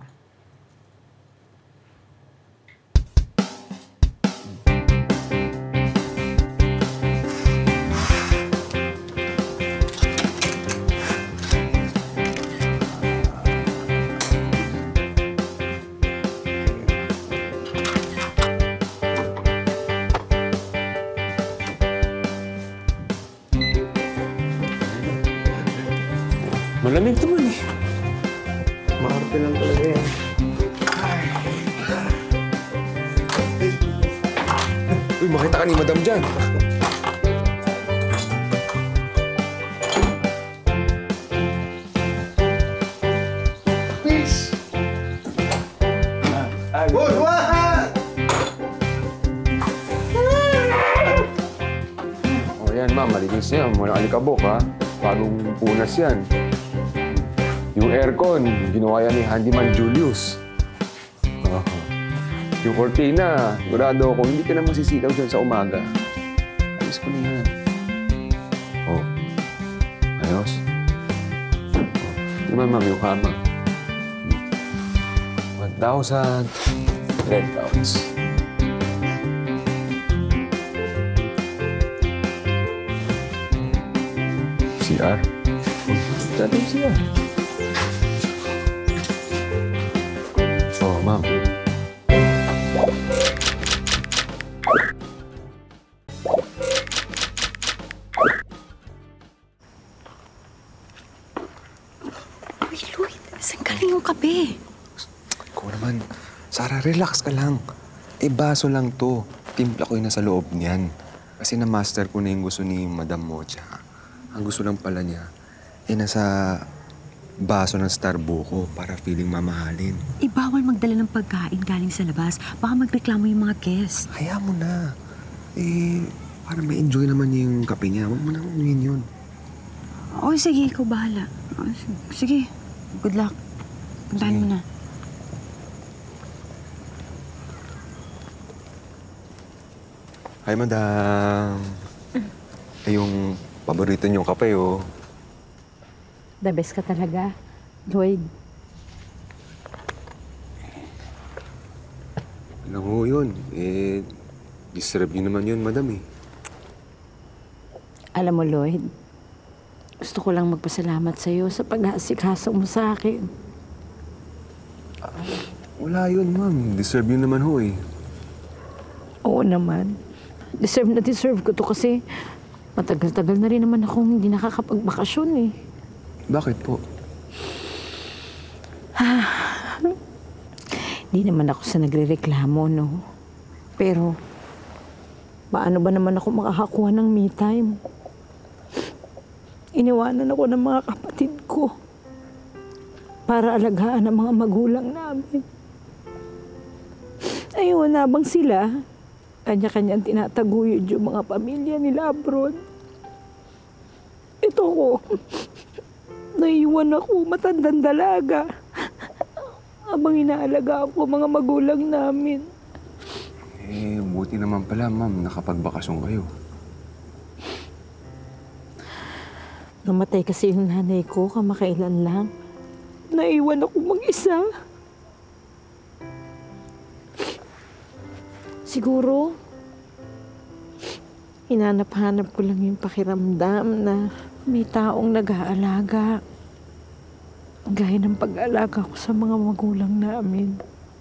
Malamig naman eh. Maarte lang talaga yan. Uy, makita ka ni Madam dyan. Peace! Boy, wah! O yan, ma'am, malinis yan. Walang alikabok, ha? Bagong punas yan. Yung aircon, ginawa yan ni Handyman Julius. Uh, yung cortina, sigurado ako, hindi ka na masisilaw dyan sa umaga. Ayos ko na yan. Oh. Ayos. Oh. Naman, ma'am, yung kama. one thousand red pounds. C R? Saan yung C R? Oh, ma'am. Uy, Lloyd, saan galing yung kape? Ko naman, Sarah, relax ka lang. Eh, baso lang to. Timpla ko yung nasa loob niyan. Kasi na-master ko na yung gusto ni Madam Mocha. Ang gusto lang pala niya, eh, nasa baso ng Starbucko para feeling mamahalin. Eh, bawal magdala ng pagkain galing sa labas. Baka magreklamo yung mga guests. Hayaan mo na. Eh, para ma-enjoy naman niya yung kape niya. Huwag mo nang unuhin yun. O, sige, ikaw bahala. O, sige, good luck. Puntahan mo na. Hi, Madam. Eh, yung paborito niyong kape, oh. The best ka talaga, Lloyd. Alam mo yun. Eh, deserve niyo naman yun, Madam, eh. Alam mo, Lloyd, gusto ko lang magpasalamat sa'yo sa pag-aasikaso mo sa akin. Wala yun, ma'am. Deserve niyo naman, ho, eh. Oo naman. Deserve na deserve ko to kasi matagal-tagal na rin naman akong hindi nakakapagbakasyon, eh. Bakit po? Hindi naman ako sa nagre-reklamo, no? Pero, paano ba naman ako makakakuha ng me time? Iniwanan ako ng mga kapatid ko para alagaan ang mga magulang namin. Ayun, nabang sila, kanya-kanyang tinataguyod yung mga pamilya nila abroad. Ito ko, naiwan ako, matandang dalaga. Habang inaalaga ako mga magulang namin. Eh, buti naman pala, ma'am, nakapagbakasyon kayo. Namatay kasi yung nanay ko kamakailan lang. Naiwan ako mag-isa. Siguro, hinanap-hanap ko lang yung pakiramdam na may taong nag-aalaga. Gaya ng pag-aalaga ko sa mga magulang namin.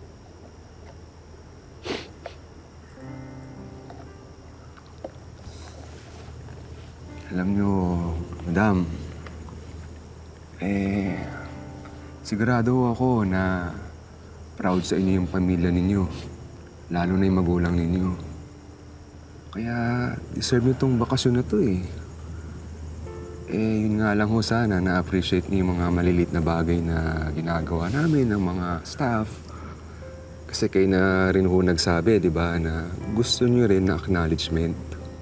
Alam niyo, Madam, eh, sigurado ako na proud sa inyo yung pamilya ninyo. Lalo na yung magulang ninyo. Kaya deserve nyo itong bakasyon na to eh. Eh, yun nga lang ho sana na-appreciate niyo yung mga malilit na bagay na ginagawa namin ng mga staff. Kasi kayo na rin ho nagsabi, di ba, na gusto niyo rin na acknowledgement.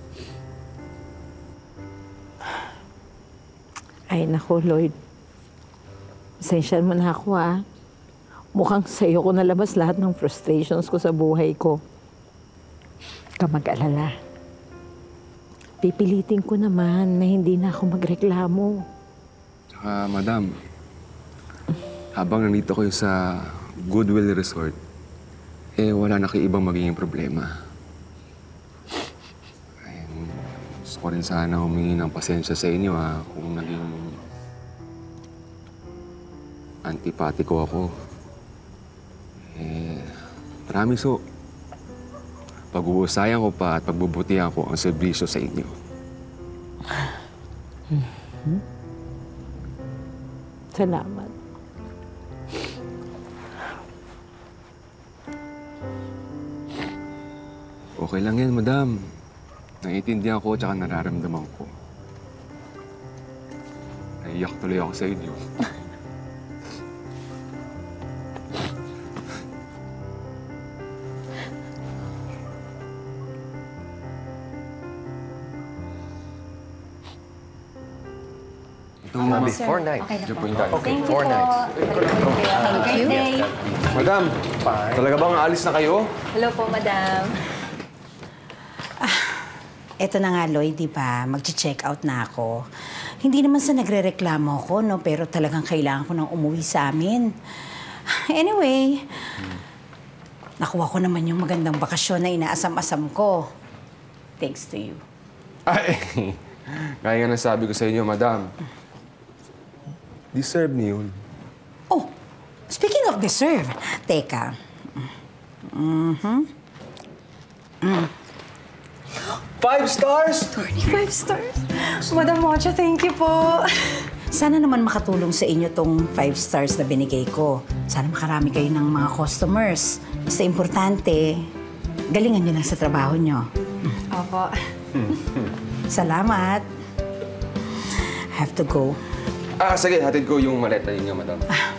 Ay, nako, Lloyd. Pasensyahan mo na ako, ah. Mukhang sa'yo ko nalabas lahat ng frustrations ko sa buhay ko. Kamag-alala. Pipilitin ko naman na hindi na ako magreklamo. Tsaka, Madam, habang nandito kayo sa Goodwill Resort, eh, wala na kayo ibang magiging problema. Ayun, gusto ko rin sana humingi ng pasensya sa inyo, ha, kung naging antipatiko ako. Eh, promise ho, pag-uusayan ko pa at pagbubutihan ko ang serbisyo sa inyo. Mm-hmm. Salamat. Okay lang yan, Madam. Naiintindihan ko at nararamdaman ko. Naiiyak tuloy ako sa inyo. Ma'am, Four nights. Okay na Diyan po. po yung tayo. Thank you Four po. nights. Thank you. Day. Madam, talaga bang aalis na kayo? Hello po, madam. Eto na nga, Lloyd, di ba? Mag-check out na ako. Hindi naman sa nagre-reklamo ko, no? Pero talagang kailangan ko nang umuwi sa amin. Anyway, nakuha ko naman yung magandang bakasyon na inaasam-asam ko. Thanks to you. Ay, Kaya nga nasabi ko sa inyo, madam. Deserve niyo yun. Speaking of deserve, teka. Mm-hmm. Mm. Five stars? twenty-five stars? Madam Mocha, thank you po. Sana naman makatulong sa inyo tong five stars na binigay ko. Sana makarami kayo ng mga customers. Basta importante, galingan nyo lang sa trabaho nyo. Opo. Salamat. Have to go. Ah, sige. Hatid ko yung maleta ninyo, madam.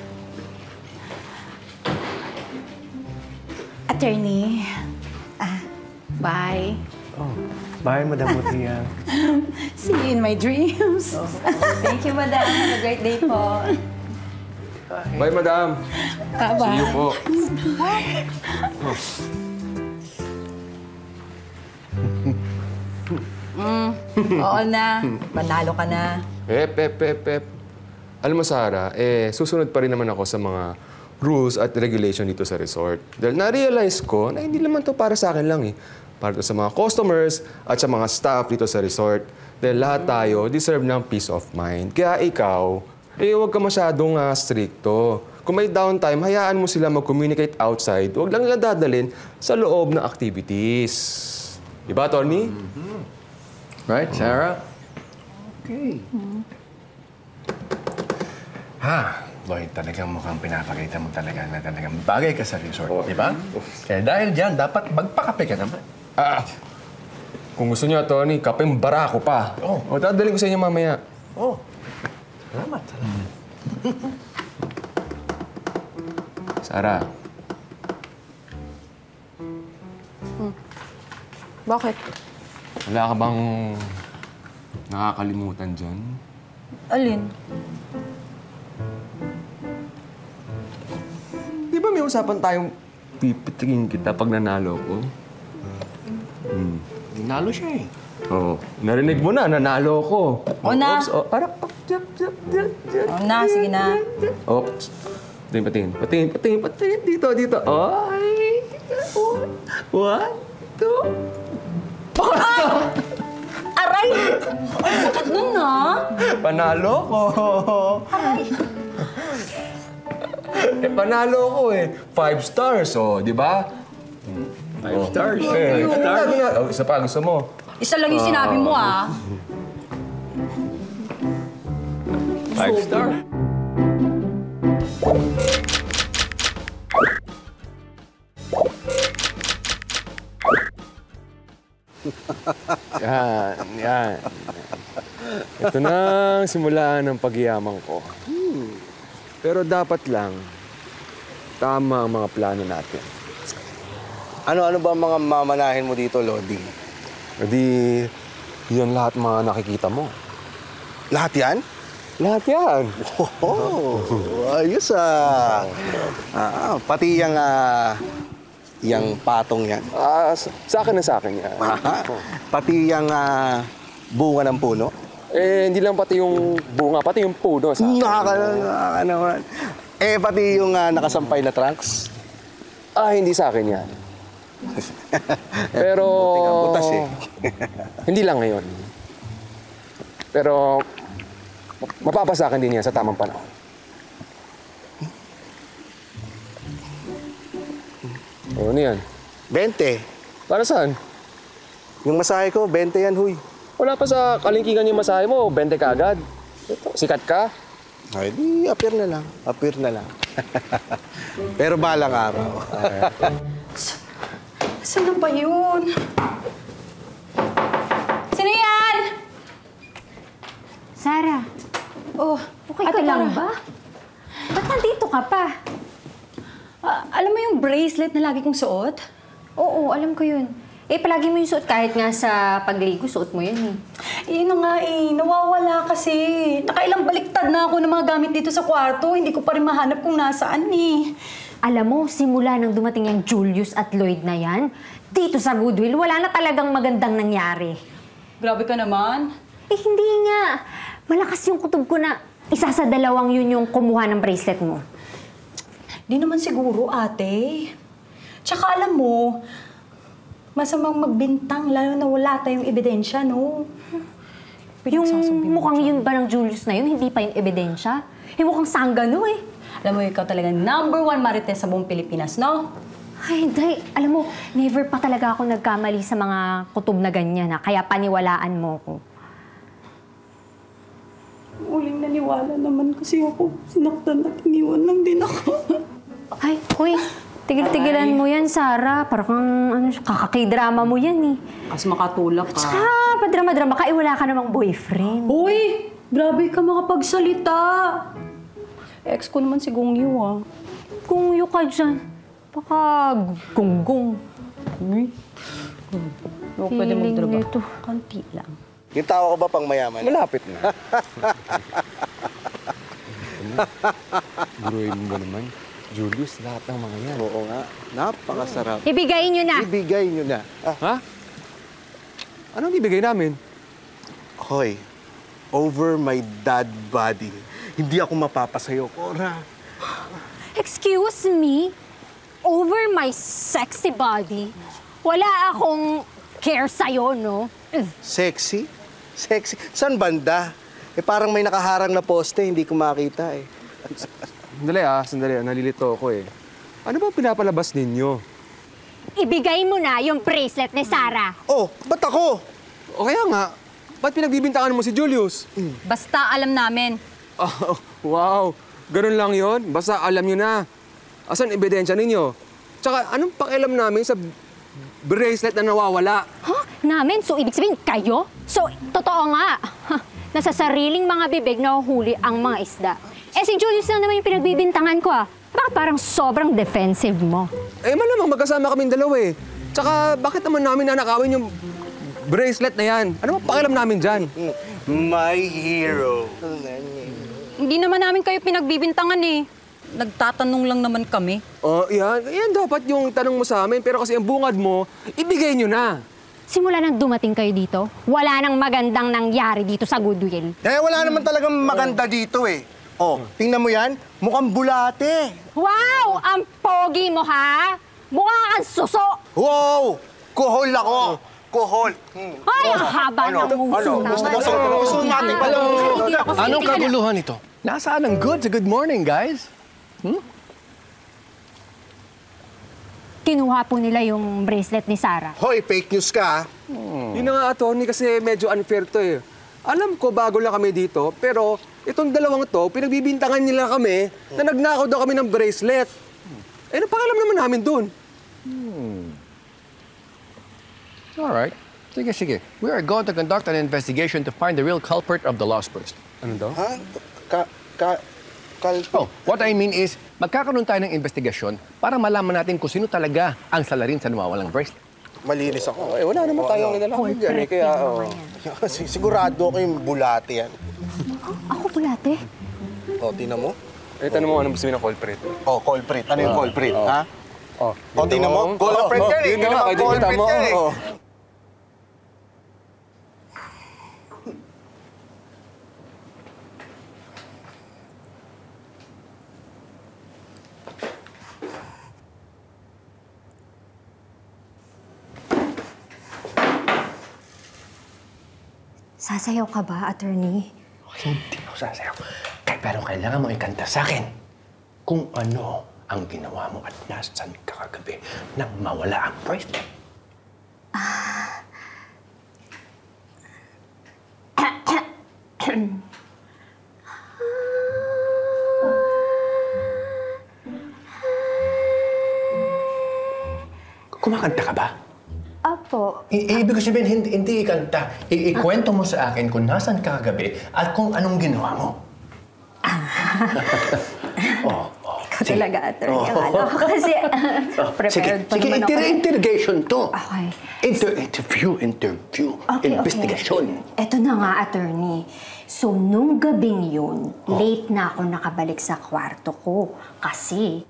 Attorney. Ah, bye. Oh, bye, Madam Mutia. See you in my dreams. Thank you, madam. Have a great day po. Bye, madam. Ah, bye. See you po. Mm, oo na. Manalo ka na. Pep, pep, pep, pep. Alam mo, Sarah, eh, susunod pa rin naman ako sa mga rules at regulation dito sa resort. Dahil na-realize ko na hindi naman to para sa akin lang eh. Para to sa mga customers at sa mga staff dito sa resort. Dahil lahat tayo deserve ng peace of mind. Kaya ikaw, eh huwag ka masyadong uh, stricto. Kung may downtime, hayaan mo sila mag-communicate outside. Huwag lang nila dadalhin sa loob ng activities. Diba, Tony? Mm-hmm. Right, Sarah? Okay. Ha, Lloyd, talagang mukhang pinapakita mo talaga na talagang bagay ka sa resort, oh. Di ba? Kaya dahil dyan, dapat magpakape ka naman. Ah, kung gusto niyo, Tony, kapeng barako pa. Oh. O, dadalhin ko sa inyo mamaya. Oh, salamat. salamat. Sarah. Hmm. Bakit? Wala ka bang nakakalimutan dyan? Alin? Di ba may usapan tayong pipitikin kita pag nanalo ko? Hmm. Nanalo siya eh. Oo. Narinig mo na, nanalo ko. O na. Oops, oh, para. O na, sige na. Oops. Patingin, patingin. Patingin, patingin, patingin. Dito, dito. Ay! One, two. Ah! Aray! Ang sakit nun, ha? Panalo ko. Aray! Eh, panalo ko eh. Five stars, oh, di ba? Five oh. stars. Eh, Five stars. Oh, isa pa, gusto mo? Isa lang yung sinabi mo, ah. Five stars. Yan, yan. Ito na ang simula ng pagyaman ko. Hmm. Pero dapat lang, tama ang mga plano natin. Ano-ano ba ang mga mamanahin mo dito, Lodi? Hindi, yan lahat mga nakikita mo. Lahat yan? Lahat yan. Oh, ayos ah. Ah, pati yung, ah, yung patong yan. Ah, sa, sa akin na sa akin yan. Ah, pati yung ah, bunga ng puno. Eh, hindi lang pati yung bunga, pati yung puno sa akin. Nakaka naman. Eh, pati yung uh, nakasampay na trunks. Ah, hindi sa akin yan. Pero... butas eh. Hindi lang ngayon. Pero... mapapasa akin din yan sa tamang panahon. O, ano yan? Bente. Para saan? Yung masahe ko, bente yan, huy. Wala pa sa kalingkingan yung masahe mo, bente ka agad. Sikat ka? Ay, di, appear na lang. Appear na lang. Pero balang araw. Saan na ba yun? Sino yan? Sarah. Oh, okay ka lang ba? Ba't nandito ka pa? Uh, alam mo yung bracelet na lagi kong suot? Oo, alam ko yun. Eh, palagi mo yung suot kahit nga sa pagligo, suot mo yun eh. Yun na nga eh, nawawala kasi. Nakailang baliktad na ako ng mga gamit dito sa kwarto. Hindi ko pa rin mahanap kung nasaan eh. Alam mo, simula nang dumating yung Julius at Lloyd na yan, dito sa Goodwill, wala na talagang magandang nangyari. Grabe ka naman. Eh, hindi nga. Malakas yung kutob ko na isa sa dalawang yun yung kumuha ng bracelet mo. Di naman siguro, ate. Tsaka alam mo, masamang magbintang, lalo na wala tayong ebidensya, no? Yung mukhang yun ba ng Julius na yun, hindi pa yung ebidensya? Yung mukhang sanggano eh. Alam mo, ikaw talaga number one marites sa buong Pilipinas, no? Ay, Day, alam mo, never pa talaga ako nagkamali sa mga kutob na ganyan, ha? Kaya paniwalaan mo ko. Uling naniwala naman kasi ako. Sinaktan at iniwan lang din ako. Ay, uy, tigil-tigilan mo yan, Sarah. Parang kang, ano, kakaki-drama mo yan, eh. Kasi makatulak ka. Tsaka, padrama-drama ka, eh, wala ka namang boyfriend. Uy! Grabe ka makapagsalita. Ex ko naman si Gongyu, ah. Gongyu ka dyan. Baka gunggong. Uy. Huwag pwede Feeling magdraba. nito. Kanti lang. Yung tao ko ba pang mayaman? Malapit na. Guruin mo ba naman? Julius, lahat ng mga yan. Oo nga. Napakasarap. Ibigay nyo na. Ibigay nyo na. Ah. Ha? Anong ibigay namin? Hoy, over my dad body. Hindi ako mapapasayo, Cora. Excuse me? Over my sexy body? Wala akong care sa'yo, no? Sexy? Sexy? Saan banda? Eh parang may nakaharang na poste, hindi ko makita eh. Sandali ah, sandali. Nalilito ako eh. Ano ba pinapalabas ninyo? Ibigay mo na yung bracelet ni Sarah. Oh, ba't ako? O kaya nga, ba't pinagbibintangan mo si Julius? Basta alam namin. Oh, wow, ganun lang yon. Basta alam nyo na. Asan ebidensya ninyo? Tsaka anong pakialam namin sa bracelet na nawawala? Huh? Namin? So, ibig sabihin, kayo? So, totoo nga. Nasa sariling mga bibig na huli ang mga isda. Eh, si Julius na naman yung pinagbibintangan ko, ah. Bakit parang sobrang defensive mo? Eh, malamang magkasama kaming dalawa eh. Tsaka, bakit naman namin nanakawin yung bracelet na yan? Ano ba pakialam namin dyan? My hero. Hindi naman namin kayo pinagbibintangan eh. Nagtatanong lang naman kami. Oh, yan. Yan dapat yung tanong mo sa amin. Pero kasi ang bungad mo, ibigay nyo na. Simula nang dumating kayo dito, wala nang magandang nangyari dito sa Goodwill. Eh, wala naman talagang maganda dito eh. Oh, tingnan mo yan. Mukhang bulate. Wow! Ang pogi mo, ha? Mukha kang suso! Wow! Kuhol ako. Kuhol. Hmm. Ay, ang haba ng muso naman. Gusto mo gusto natin pala. Anong kaguluhan ito? Nasaan ang good sa good morning, guys? Hmm? Kinuha po nila yung bracelet ni Sarah. Hoy, fake news ka. Hmm. Yun na nga, attorney, kasi medyo unfair to eh. Alam ko, bago lang kami dito, pero itong dalawang to, pinagbibintangan nila kami na nagnakaw daw kami ng bracelet. Eh, napakialam naman namin dun. Hmm. All right. Sige, sige. We are going to conduct an investigation to find the real culprit of the lost bracelet. Ano daw? Ha? Ka... ka... Kal... Oh, what I mean is, magkakaroon tayo ng investigasyon para malaman natin kung sino talaga ang salarin sa nawawalang bracelet. Malinis ako. Eh, wala naman tayong nilalaki dyan eh, kaya... Oh. Sigurado ako yung bulate yan. Ako bulate? O, tingnan mo. Eh, tanong mo anong gusto ng culprit? Oh, culprit. Ano yung culprit, Oh. ha? Oh, O, tingnan mo. Culprit yan eh. Yun na nga, Culprit kita mo. yan eh. Oh. Sasayaw ka ba, attorney? Hindi ako sasayaw. Kaya pero kailangan mo ikanta sa akin kung ano ang ginawa mo at nasan ka kagabi nang mawala ang bracelet. Ah... Kumakanta ka ba? Apo. I- ibig sabihin, hindi, hindi ikanta. I- ikwento mo sa akin kung nasan ka kagabi at kung anong ginawa mo. oh, oh. Ikaw talaga, attorney. Akala ko kasi prepared sige, pa sige, naman inter- ako. interrogation to. Okay. Inter- interview, interview. Okay, investigation. okay. Eto na nga, attorney. So, nung gabing yun, late na ako nakabalik sa kwarto ko. Kasi,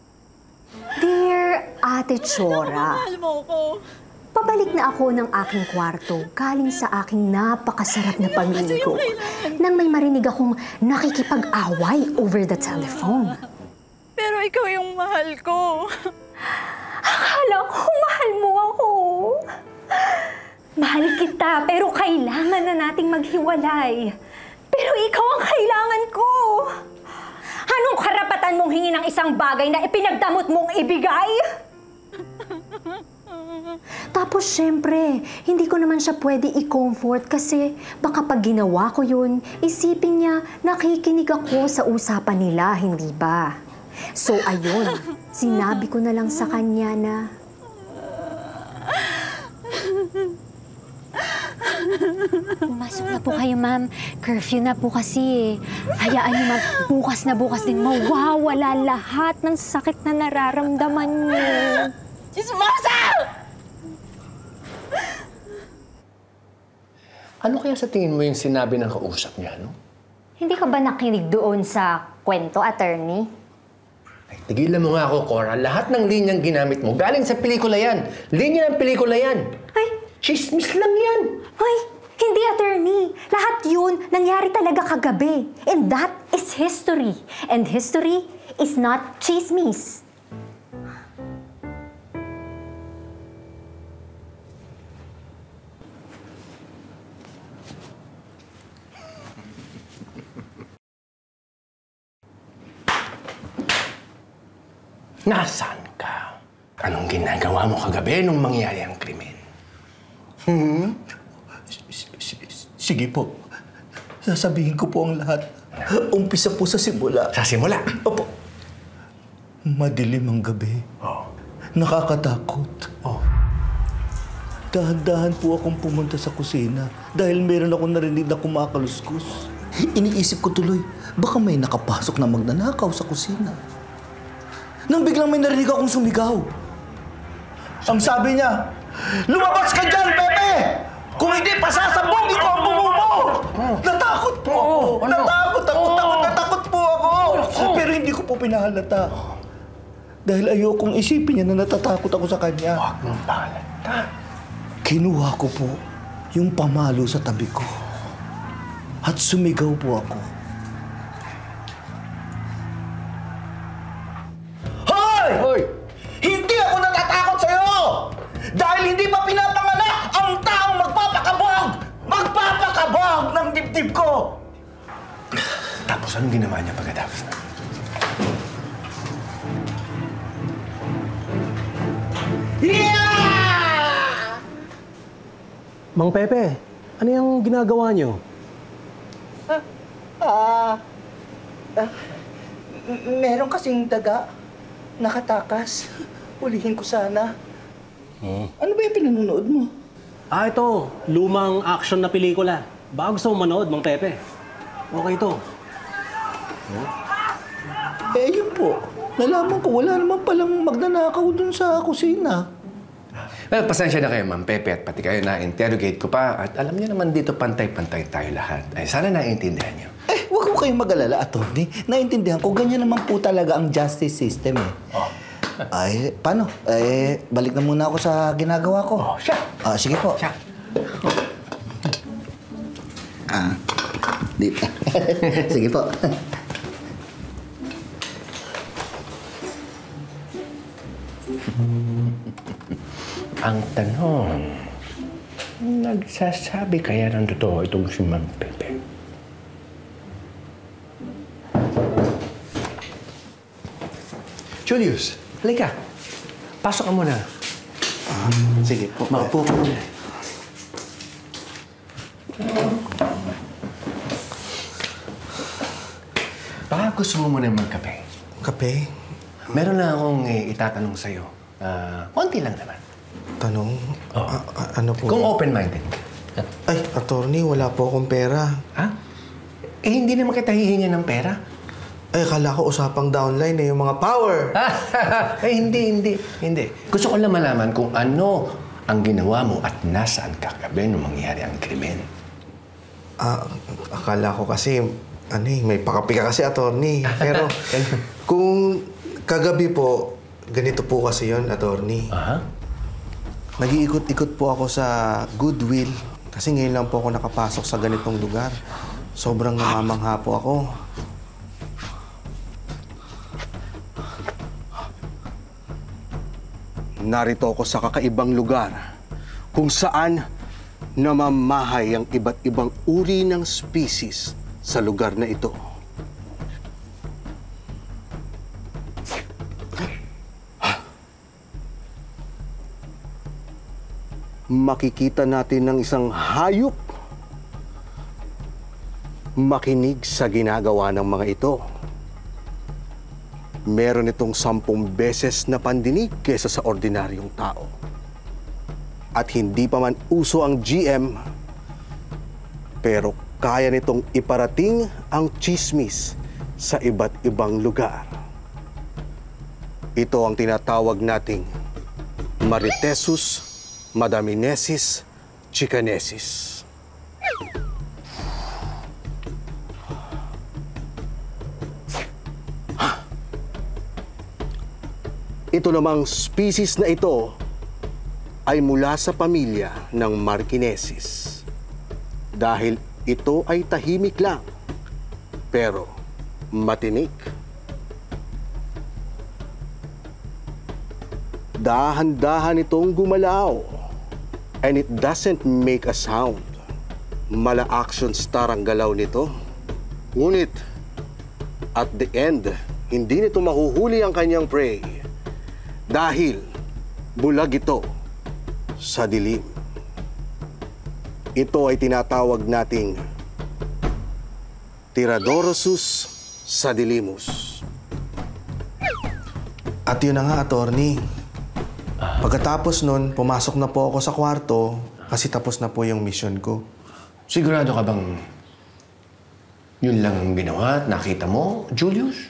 Dear Ate Chora, Mahal mo ko. pabalik na ako ng aking kwarto galing sa aking napakasarap na pamiligo nang may marinig akong nakikipag-away over the telephone. Pero ikaw yung mahal ko. Akala ko mahal mo ako. Mahal kita, pero kailangan na nating maghiwalay. Pero ikaw ang kailangan ko. Anong karapatan mong hingi ng isang bagay na ipinagdamot mong ibigay? Tapos syempre, hindi ko naman siya pwede i-comfort kasi baka pag ginawa ko yun, isipin niya nakikinig ako sa usapan nila, hindi ba? So ayun, sinabi ko na lang sa kanya na... Pumasok na po kayo, ma'am. Curfew na po kasi eh. Hayaan niyo, ma'am. Bukas na bukas din mawawala lahat ng sakit na nararamdaman niyo. Chismosa! Ano kaya sa tingin mo yung sinabi ng kausap niya, no? Hindi ka ba nakinig doon sa kwento, attorney? Ay, tigilan mo nga ako, Cora. Lahat ng linyang ginamit mo, galing sa pelikula yan. Linya ng pelikula yan. Ay! Chismis lang yan. Ay! Hindi, attorney. Lahat yun nangyari talaga kagabi. And that is history. And history is not chismis. Nasaan ka? Anong ginagawa mo kagabi nung mangyari ang krimen? Hmm? Sige po. Sasabihin ko po ang lahat. Umpisa po sa simula. Sa simula? Opo. Madilim ang gabi. Oh. Nakakatakot. Oh. Dahan-dahan po akong pumunta sa kusina dahil meron akong narinig na kumakaluskos. Iniisip ko tuloy, baka may nakapasok na magnanakaw sa kusina. Nang biglang may narinig akong sumigaw. Ang sabi niya, "Lumabas ka dyan, Pepe! Kung hindi, pasasabogin ko ang bumo mo!" Natakot po ako! Natakot ako! Takot na takot po ako! Pero hindi ko po pinahalata. Dahil ayokong isipin niya na natatakot ako sa kanya. Huwag mong pahalata. Kinuha ko po yung pamalo sa tabi ko. At sumigaw po ako. Hoy! Hoy! Hindi ako natatakot sa'yo! Dahil hindi pa pinapanganak ang taong magpapakabog! Magpapakabog ng dibdib ko! Tapos anong ginawa niya pagkatapos na? Yeah! Mang Pepe, ano yung ginagawa niyo? Ah, ah, m- meron kasing daga. Nakatakas. Ulihin ko sana. Hmm. Ano ba yung pinanonood mo? Ah, ito. Lumang action na pelikula. Baka gusto mo manood, Mang Pepe. Okay ito. Hmm? Eh, yun po. Nalaman ko, wala naman palang magnanakaw dun sa kusina. Well, pasensya na kayo, Ma'am Pepe, at pati kayo na-interrogate ko pa. At alam niyo naman dito, pantay-pantay tayo lahat. Ay, sana naiintindihan niyo. Eh, huwag ko kayong mag-alala, attorney. Naintindihan ko, ganyan naman po talaga ang justice system eh. Oh. Ay, paano? Eh, balik na muna ako sa ginagawa ko. Oh, siya. Ah, sige po. Siya. Ah, dito. Sige po. Ang tanong, nagsasabi kaya ng totoo itong si Ma'am Pepe? Julius, halika. Pasok ka muna. Ah, sige po. Maupo ka muna. Baka gusto mo muna magkape. Kape? Meron lang akong eh, itatanong sa'yo. Ah, konti lang naman. Tanong? Oh. A- a- ano po? Kung open-minded. Ay, attorney, wala po akong pera. Ha? Eh, hindi naman kita hihingi ng pera. Ay, akala ko usapang downline eh, yung mga power. Eh, hindi, hindi, hindi. Gusto ko lang malaman kung ano ang ginawa mo at nasaan ka kagabi nung mangyari ang krimen. Ah, akala ko kasi, ano eh, may pakapi ka kasi, attorney. Pero, kung kagabi po, ganito po kasi yon, attorney. Aha. Nag-iikot-ikot po ako sa Goodwill. Kasi ngayon lang po ako nakapasok sa ganitong lugar. Sobrang namamangha po ako. Narito ako sa kakaibang lugar kung saan namamahay ang iba't ibang uri ng species sa lugar na ito. Makikita natin ng isang hayop makinig sa ginagawa ng mga ito. Meron itong sampung beses na pandinig kesa sa ordinaryong tao. At hindi pa man uso ang G M, pero kaya nitong iparating ang chismis sa iba't ibang lugar. Ito ang tinatawag nating Maritesus Madaminesis chicanesis. Ito namang species na ito ay mula sa pamilya ng Marquinesis. Dahil ito ay tahimik lang, pero matinik. Dahan-dahan itong gumalaw, and it doesn't make a sound. Mala-action star ang galaw nito. Ngunit, at the end, hindi nito mahuhuli ang kanyang prey. Dahil bulag ito sa dilim. Ito ay tinatawag nating Tyrannosaurus sadilimus. At yun na nga, attorney. Pagkatapos nun, pumasok na po ako sa kwarto kasi tapos na po yung mission ko. Sigurado ka bang yun lang ang ginawa at nakita mo, Julius?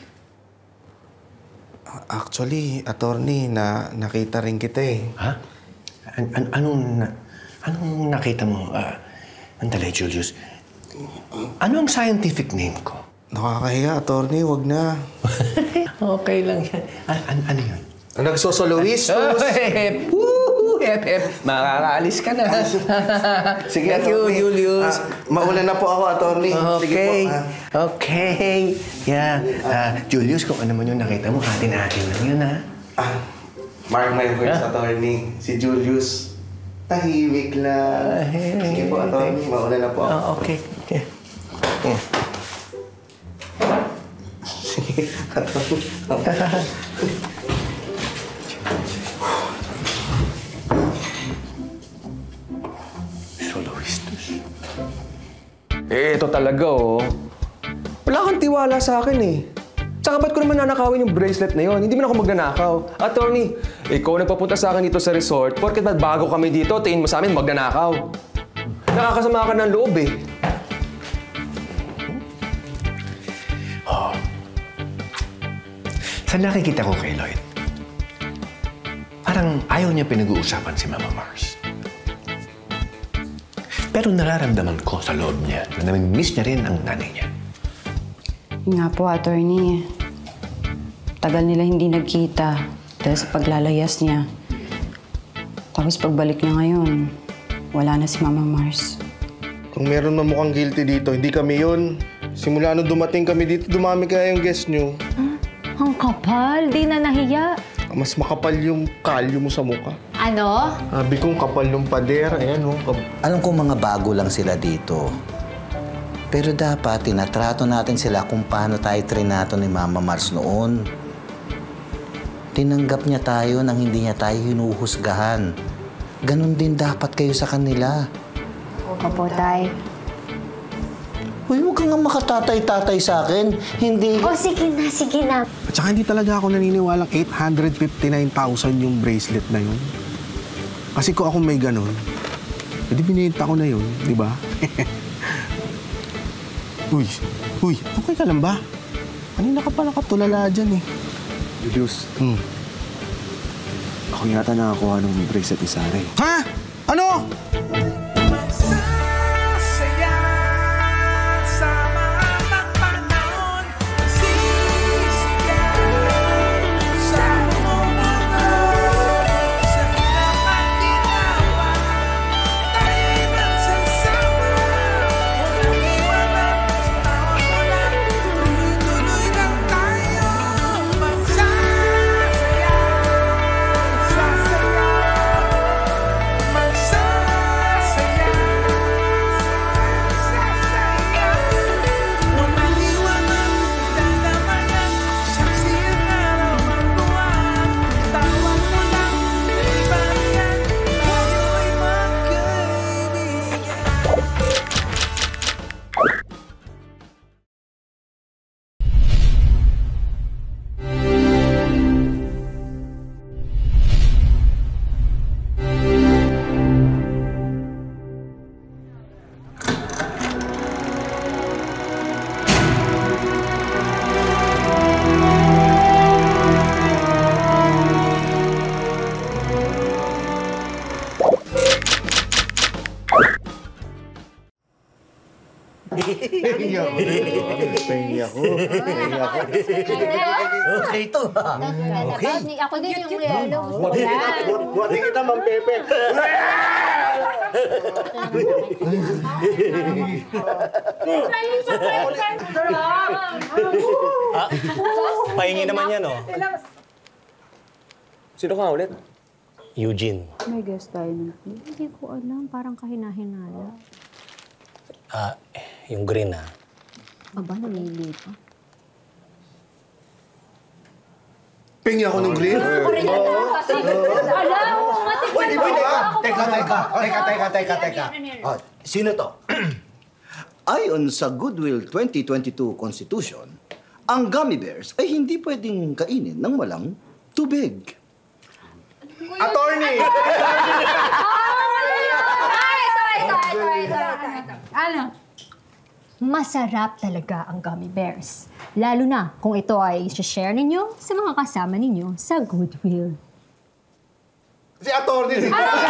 Actually, attorney, na nakita rin kita eh. Ha? An an anong, na anong nakita mo? Uh, andali, Julius. Ano ang scientific name ko? Nakakahiya, attorney. Wag na. Okay lang yan. An an ano yun? Nagsosoloist. Oh, hep, woo, hep, hep. Makakaalis ka na. Sige, thank you, Julius. Ah, mauna na po ako, attorney. Sige po. Okay. Ah. Okay. Yeah. Uh, Julius, kung ano man yung nakita mo, atin-atin lang yun, ha? Ah, mark my words, attorney. Si Julius, tahimik lang. Sige po, attorney. Mauna na po ako. Oh, okay. Yeah. Yeah. Sige, attorney. Eh, ito talaga, oh. Wala kang tiwala sa akin, eh. Tsaka ba't ko naman nanakawin yung bracelet na yon? Hindi mo na ako magnanakaw. Attorney, ikaw nagpapunta sa akin dito sa resort, porket ba't bago kami dito, tingin mo sa amin magnanakaw. Nakakasama ka ng loob, eh. Oh. Sa nakikita ko kay Lloyd, parang ayaw niya pinag-uusapan si Mama Mars. Pero nararamdaman ko sa loob niya na nami-miss niya rin ang nanay niya. Nga po, attorney. Tagal nila hindi nagkita dahil sa paglalayas niya. Tapos pagbalik niya ngayon, wala na si Mama Mars. Kung meron man mukhang guilty dito, hindi kami yun. Simula nung dumating kami dito, dumami kaya yung guest nyo. Huh? Ang kapal, di na nahiya. Mas makapal yung kalyo mo sa mukha. Ano? Sabi kong kapal ng pader. Ayan, oh. Alam ko mga bago lang sila dito. Pero dapat tinatrato natin sila kung paano tayo trinato ni Mama Mars noon. Tinanggap niya tayo nang hindi niya tayo hinuhusgahan. Ganon din dapat kayo sa kanila. Opo, Tay. Uy, huwag kang nga makatatay-tatay sa akin. Hindi... Oh, sige na, sige na. At saka hindi talaga ako naniniwalang eight hundred fifty-nine thousand yung bracelet na yun. Kasi kung ako may ganun, edi binenta ko na yun, di ba? Uy, uy, okay ka lang ba? Kanina ka pa nakatulala dyan eh. Julius, Hmm. ako yata nakakuha ng bracelet ni Sara. Ha? Ano? Pahingi ako. Pahingi ako. Pahingi ako. Okay ito. Okay. Ako din yung yellow. Buwati kita, Ma'am Pepe. Ah, pahingi naman yan, oh. Sino ka ulit? Eugene. May guest tayo na. Hindi ko alam. Parang kahinahinala. Ah, yung green, ah. Aba, namili pa. Pingi ako ng green? Ako rin yan. Kasi, alam mo, matik Uy, iba ba? Teka, teka. Teka, teka, teka, teka. Oh, sino to? Ayon sa Goodwill twenty twenty-two Constitution, ang gummy bears ay hindi pwedeng kainin ng walang tubig. Attorney! Ay, ito, ito, ito, ito, ito. Ano? Masarap talaga ang gummy bears. Lalo na kung ito ay share ninyo sa mga kasama ninyo sa Goodwill. Si Attorney!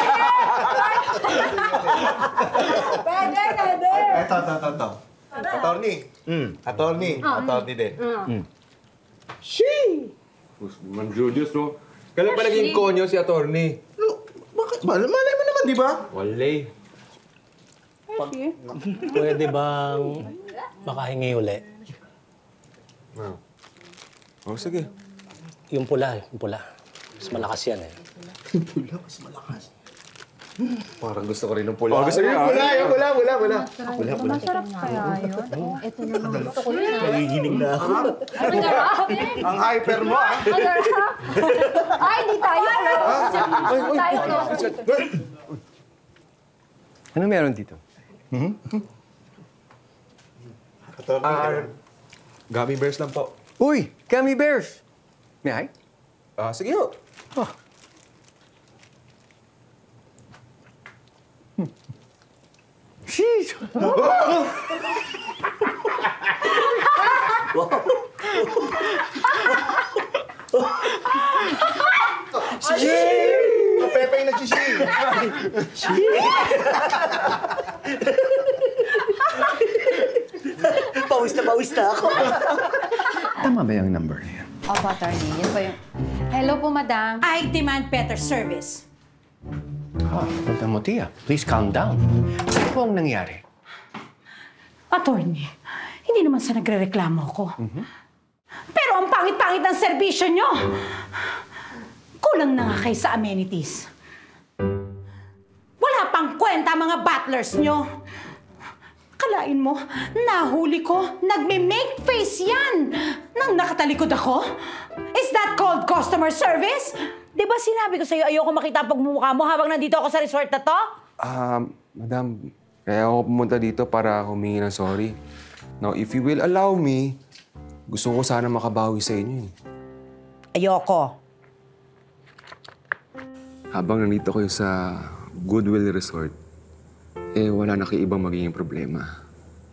Pwede, pwede. Ito, ito, ito, ito. Attorney. Mm. Attorney. Ah, Attorney din. Mm. She! Man Julius, no? Kailan pa naging konyo si Attorney? Bakit ba? Malay mo naman, di ba? Walay. Pwede bang makahingi uli? Oh. Oh, sige. Yung pula, yung pula. Mas malakas yan, eh. Yung pula, mas malakas. Parang gusto ko rin ng pula. Oh, gusto niya, ah? Pula, yung pula, pula, pula. Pula, pula. Masarap kaya yun? Ito naman gusto ko yun. Nagiginig na ako. Ano na? Ang hyper mo, ah. Ay, hindi tayo. Hindi tayo. Ano meron dito? Hmm? Ah, gummy bears lang po. Uy! Gummy bears! May I? Ah, sige ho. Oh. Hmm. Sheesh! Shishi! Pepe yung nag-shishi. Pawis na pawis na ako. Tama ba yung number niya? Opo, attorney. Yan po yung... Hello po, madam. I demand better service. Ah, Madam Motia, please calm down. Ano po ang nangyari? Attorney, hindi naman sa nagre-reklamo ko. Pero ang pangit-pangit ng serbisyo nyo. Kulang na nga kayo sa amenities. Wala pang kwenta mga butlers nyo. Kalain mo, nahuli ko, nagme-make face yan nang nakatalikod ako? Is that called customer service? Di ba sinabi ko sa'yo ayoko makita ang pagmumukha mo habang nandito ako sa resort na to? Ah, madam, kaya ako pumunta dito para humingi ng sorry. Now, if you will allow me, gusto ko sana makabawi sa inyo eh. Ayoko. Habang nandito kayo sa Goodwill Resort, eh wala na kayo ibang magiging problema.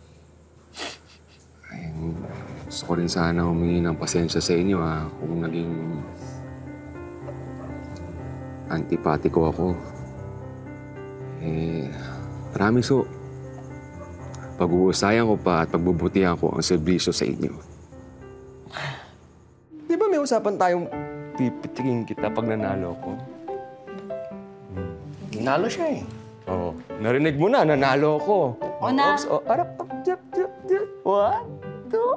Ay, gusto ko rin sana humingi ng pasensya sa inyo ha, kung naging antipatiko ako. Eh, promise ho, pag-uusayan ko pa at pagbubutihan ko ang serbisyo sa inyo. Di ba may usapan tayong pipitikin kita pag nanalo ko? Nanalo siya eh. Oo. Narinig mo na, nanalo ko. O na. Oops, oh, arap, up, jap, jap, jap. One, two.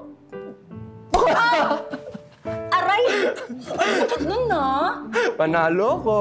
Aray! Ano na? Panalo ko.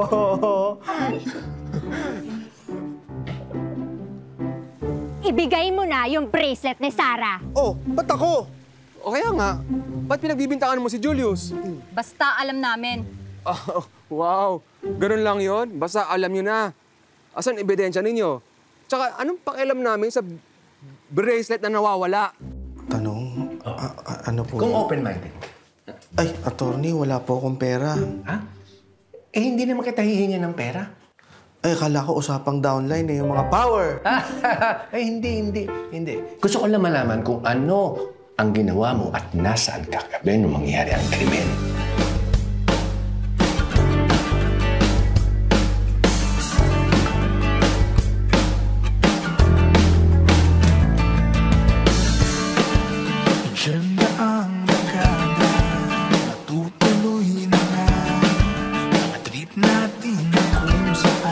Ibigay mo na yung bracelet ni Sarah. Oh, ba't ako? O kaya nga, ba't pinagbibintangan mo si Julius? Basta alam namin. Oh, wow, ganun lang yon. Basta alam nyo na. Asan ebidensya ninyo? Tsaka anong pakialam namin sa bracelet na nawawala? Tanong, a- a- ano po? Kung open-minded. Ay, attorney, wala po akong pera. Ha? Eh, hindi naman kita hihingi ng pera. Ay, akala ko usapang downline eh, yung mga power. Ay, hindi, hindi, hindi. Gusto ko lang malaman kung ano ang ginawa mo at nasaan kagabi nung mangyari ang krimen.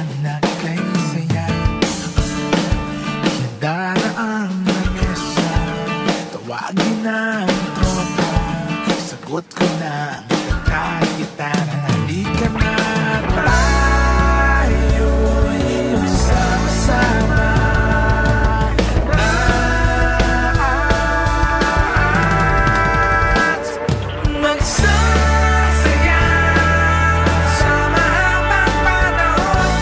na ika'y saya. Daraang lamesa, tawagin ng tropa. Sagot ko na kahit kita na halika na tayo'y magsama-sama. At magsasaya sa mahabang panahon.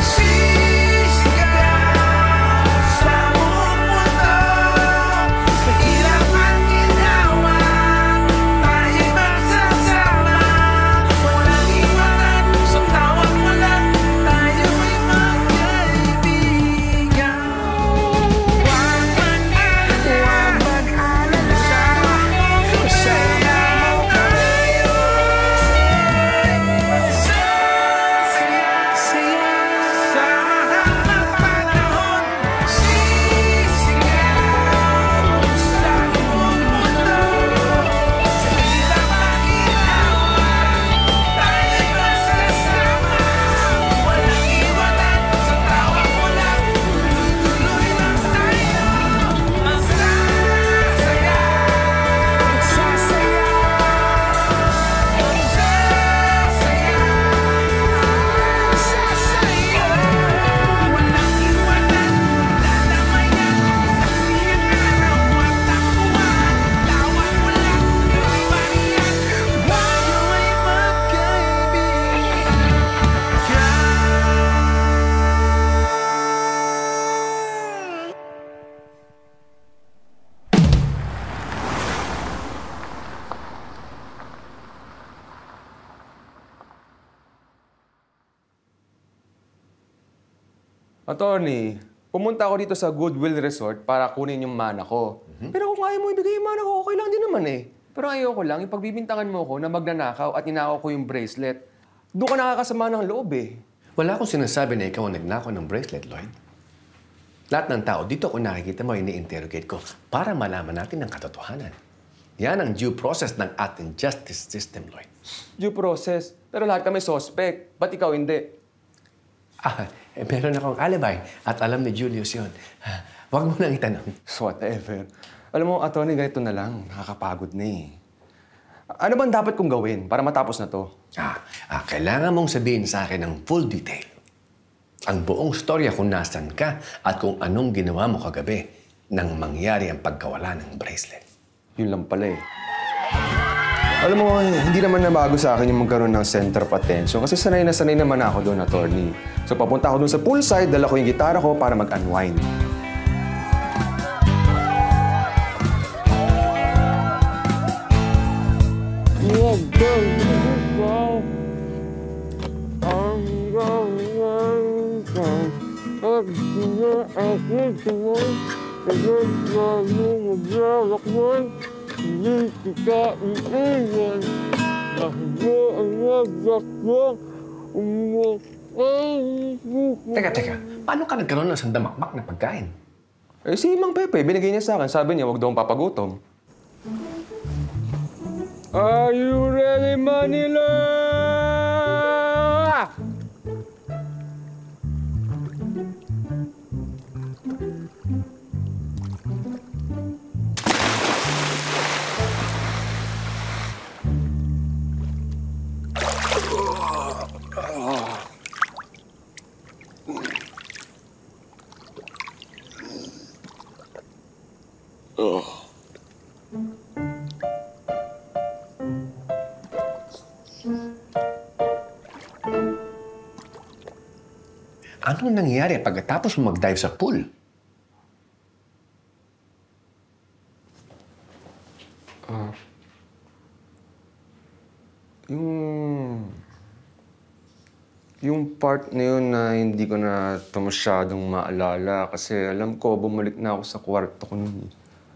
Sisigaw sa buong mundo, sa hirap at ginawa, tayo'y magsasama. Walang iwanan sa tawag mo lang, tayo'y magkaibigan. Huwag mag-alala, kasama mo tayo. Magsasaya sa mahabang panahon. Sisigaw sa buong mundo, sa hirap at ginawa, tayo'y magsasama. Walang iwanan sa tawag mo lang, tuloy-tuloy lang tayo. Magsasaya, magsasaya, magsasaya, magsasaya. Walang iwanan, lalamayan, sabihan ka ng matakbuhan. Tawag mo lang, gawin bariyan, tayo'y magkaibigan. Attorney, pumunta ako dito sa Goodwill Resort para kunin yung mana ko. Pero kung ayaw mo ibigay yung mana ko, okay lang din naman eh. Pero ayoko lang, ipagbibintangan mo ko na magnanakaw at ninakaw ko yung bracelet. Doon ka nakakasama ng loob eh. Wala akong sinasabi na ikaw ang nagnakaw ng bracelet, Lloyd. Lahat ng tao, dito ako nakikita mo, ini-interrogate ko para malaman natin ang katotohanan. Yan ang due process ng ating justice system, Lloyd. Due process. Pero lahat kami suspect. Ba't ikaw hindi? Ah, eh, meron akong alibi at alam ni Julius yun. Huwag mo nang itanong. Whatever. Alam mo, attorney, ganito na lang. Nakakapagod na eh. Ano bang dapat kong gawin para matapos na to? Ah, ah, kailangan mong sabihin sa akin ng full detail. Ang buong storya kung nasan ka at kung anong ginawa mo kagabi nang mangyari ang pagkawala ng bracelet. Yun lang pala eh. Alam mo, hindi naman na bago sa akin yung magkaroon ng center of attention kasi sanay na sanay naman ako doon, attorney. So papunta ako doon sa poolside, dala ko yung gitara ko para mag-unwind. Hindi kita iiwan. Ako ang nagdakdak. Teka, teka. Paano ka nagkaroon ng sandamakmak na pagkain? Eh, si Mang Pepe, binigay niya sa akin. Sabi niya, huwag daw papagutom. Are you ready, Manila? Anong nangyari pagkatapos mo mag-dive sa pool? Ah. Yung... Yung part na yun na hindi ko na ito masyadong maalala kasi alam ko, bumalik na ako sa kwarto ko nun.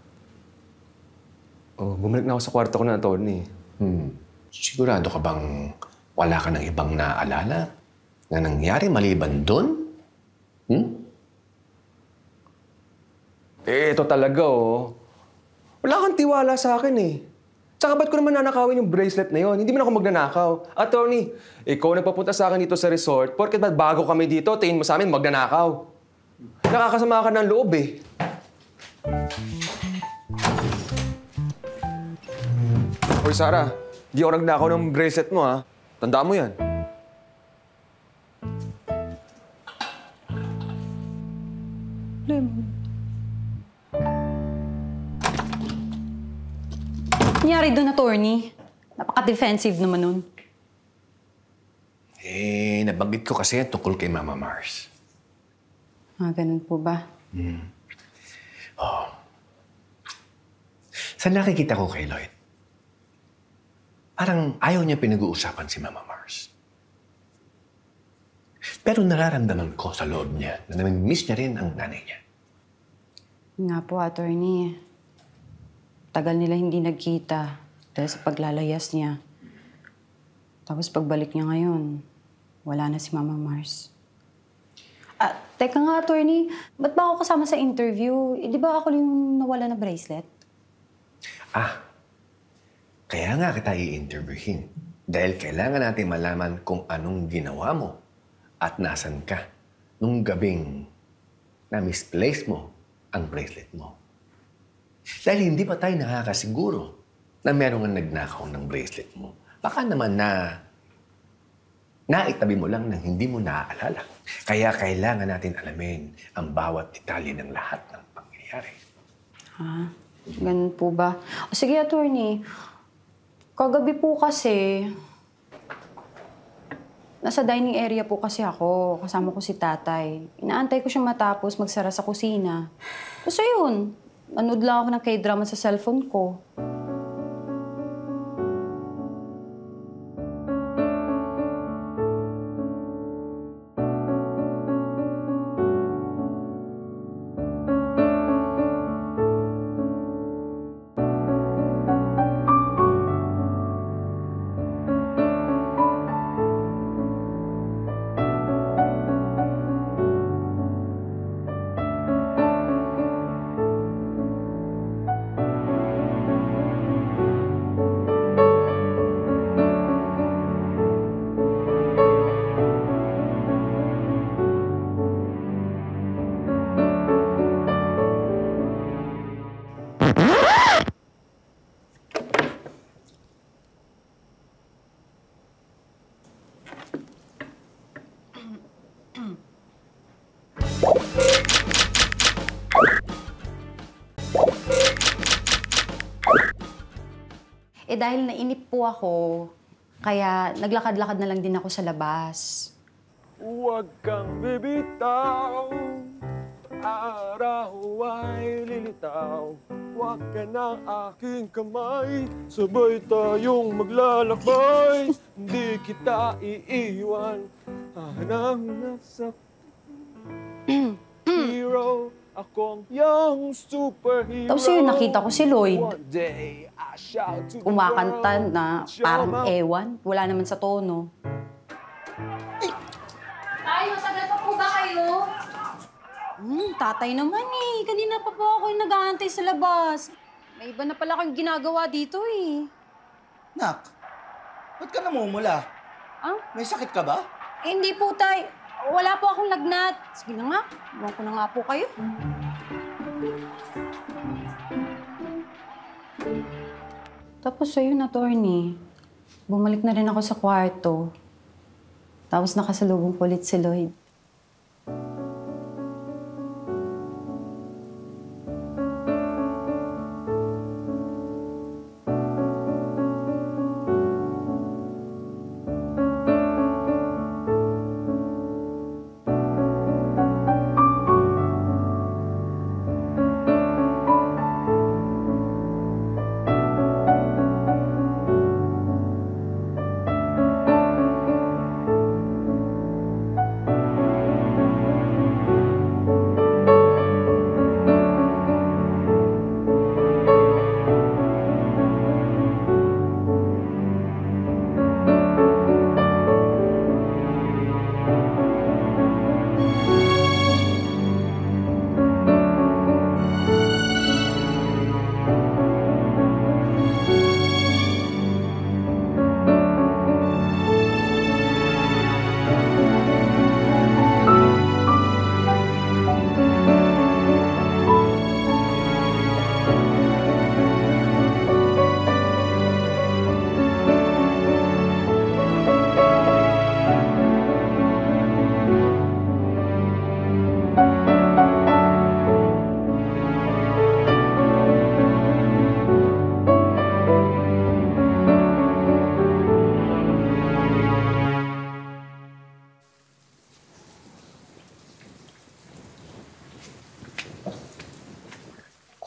Oh, bumalik na ako sa kwarto ko na, attorney. Hmm. Sigurado ka bang wala ka ng ibang naaalala na nangyari maliban doon? Hmm? Eh, ito talaga, oh. Wala kang tiwala sa akin, eh. Tsaka ba't ko naman nanakawin yung bracelet na yon? Hindi man ako magnanakaw. Attorney, ikaw nagpapunta sa akin dito sa resort, porket ba't bago kami dito, tingin mo sa amin magnanakaw. Nakakasama ka ng loob eh. Hoy, Sarah, di ako nagnakaw ng bracelet mo ha. Tandaan mo yan. Lemon. Nangyari doon, attorney. Napaka-defensive naman nun. Eh, nabanggit ko kasi yan tungkol kay Mama Mars. Ah, ganun po ba? Hmm. Oh. Saan nakikita ko kay Lloyd? Parang ayaw niya pinag-uusapan si Mama Mars. Pero nararamdaman ko sa loob niya na namimiss niya rin ang nanay niya. Nga po, attorney. Tagal nila hindi nagkita dahil sa paglalayas niya. Tapos pagbalik niya ngayon, wala na si Mama Mars. Ah, teka nga, attorney. Ba't ba ako kasama sa interview? Eh, di ba ako yung nawala na bracelet? Ah, kaya nga kita i-interviewin. Dahil kailangan natin malaman kung anong ginawa mo at nasan ka nung gabing na-misplace mo ang bracelet mo. Dahil hindi pa tayo nakakasiguro na meron nga nagnakaw ng bracelet mo. Baka naman na naitabi mo lang nang hindi mo naaalala. Kaya kailangan natin alamin ang bawat detalye ng lahat ng pangyayari. Ha? Ganun po ba? O sige, attorney. Kagabi po kasi, nasa dining area po kasi ako. Kasama ko si tatay. Inaantay ko siya matapos magsara sa kusina. Tapos ayun, nanood lang ako ng K-drama sa cellphone ko. Eh dahil nainip po ako, kaya naglakad-lakad na lang din ako sa labas. Huwag kang bibitaw, araw ay lilitaw. Huwag ka ng aking kamay, sabay tayong maglalakbay. Hindi kita iiwan, hanap na sa hero. Akong young superhero. Tapos yun, nakita ko si Lloyd. One day, I shout to the Kumakanta world, na show parang my- ewan. Wala naman sa tono. Tay, matagal pa po ba kayo? Hmm, tatay naman eh. Kanina pa po ako yung nag-aantay sa labas. May iba na pala akong ginagawa dito eh. Nak, ba't ka namumula? Ah? May sakit ka ba? Eh, hindi po, tay. Wala po akong lagnat. Sige na nga. Iwan ko na nga po kayo. Tapos ayun, attorney. Bumalik na rin ako sa kwarto. Tapos nakasalubong ko ulit si Lloyd.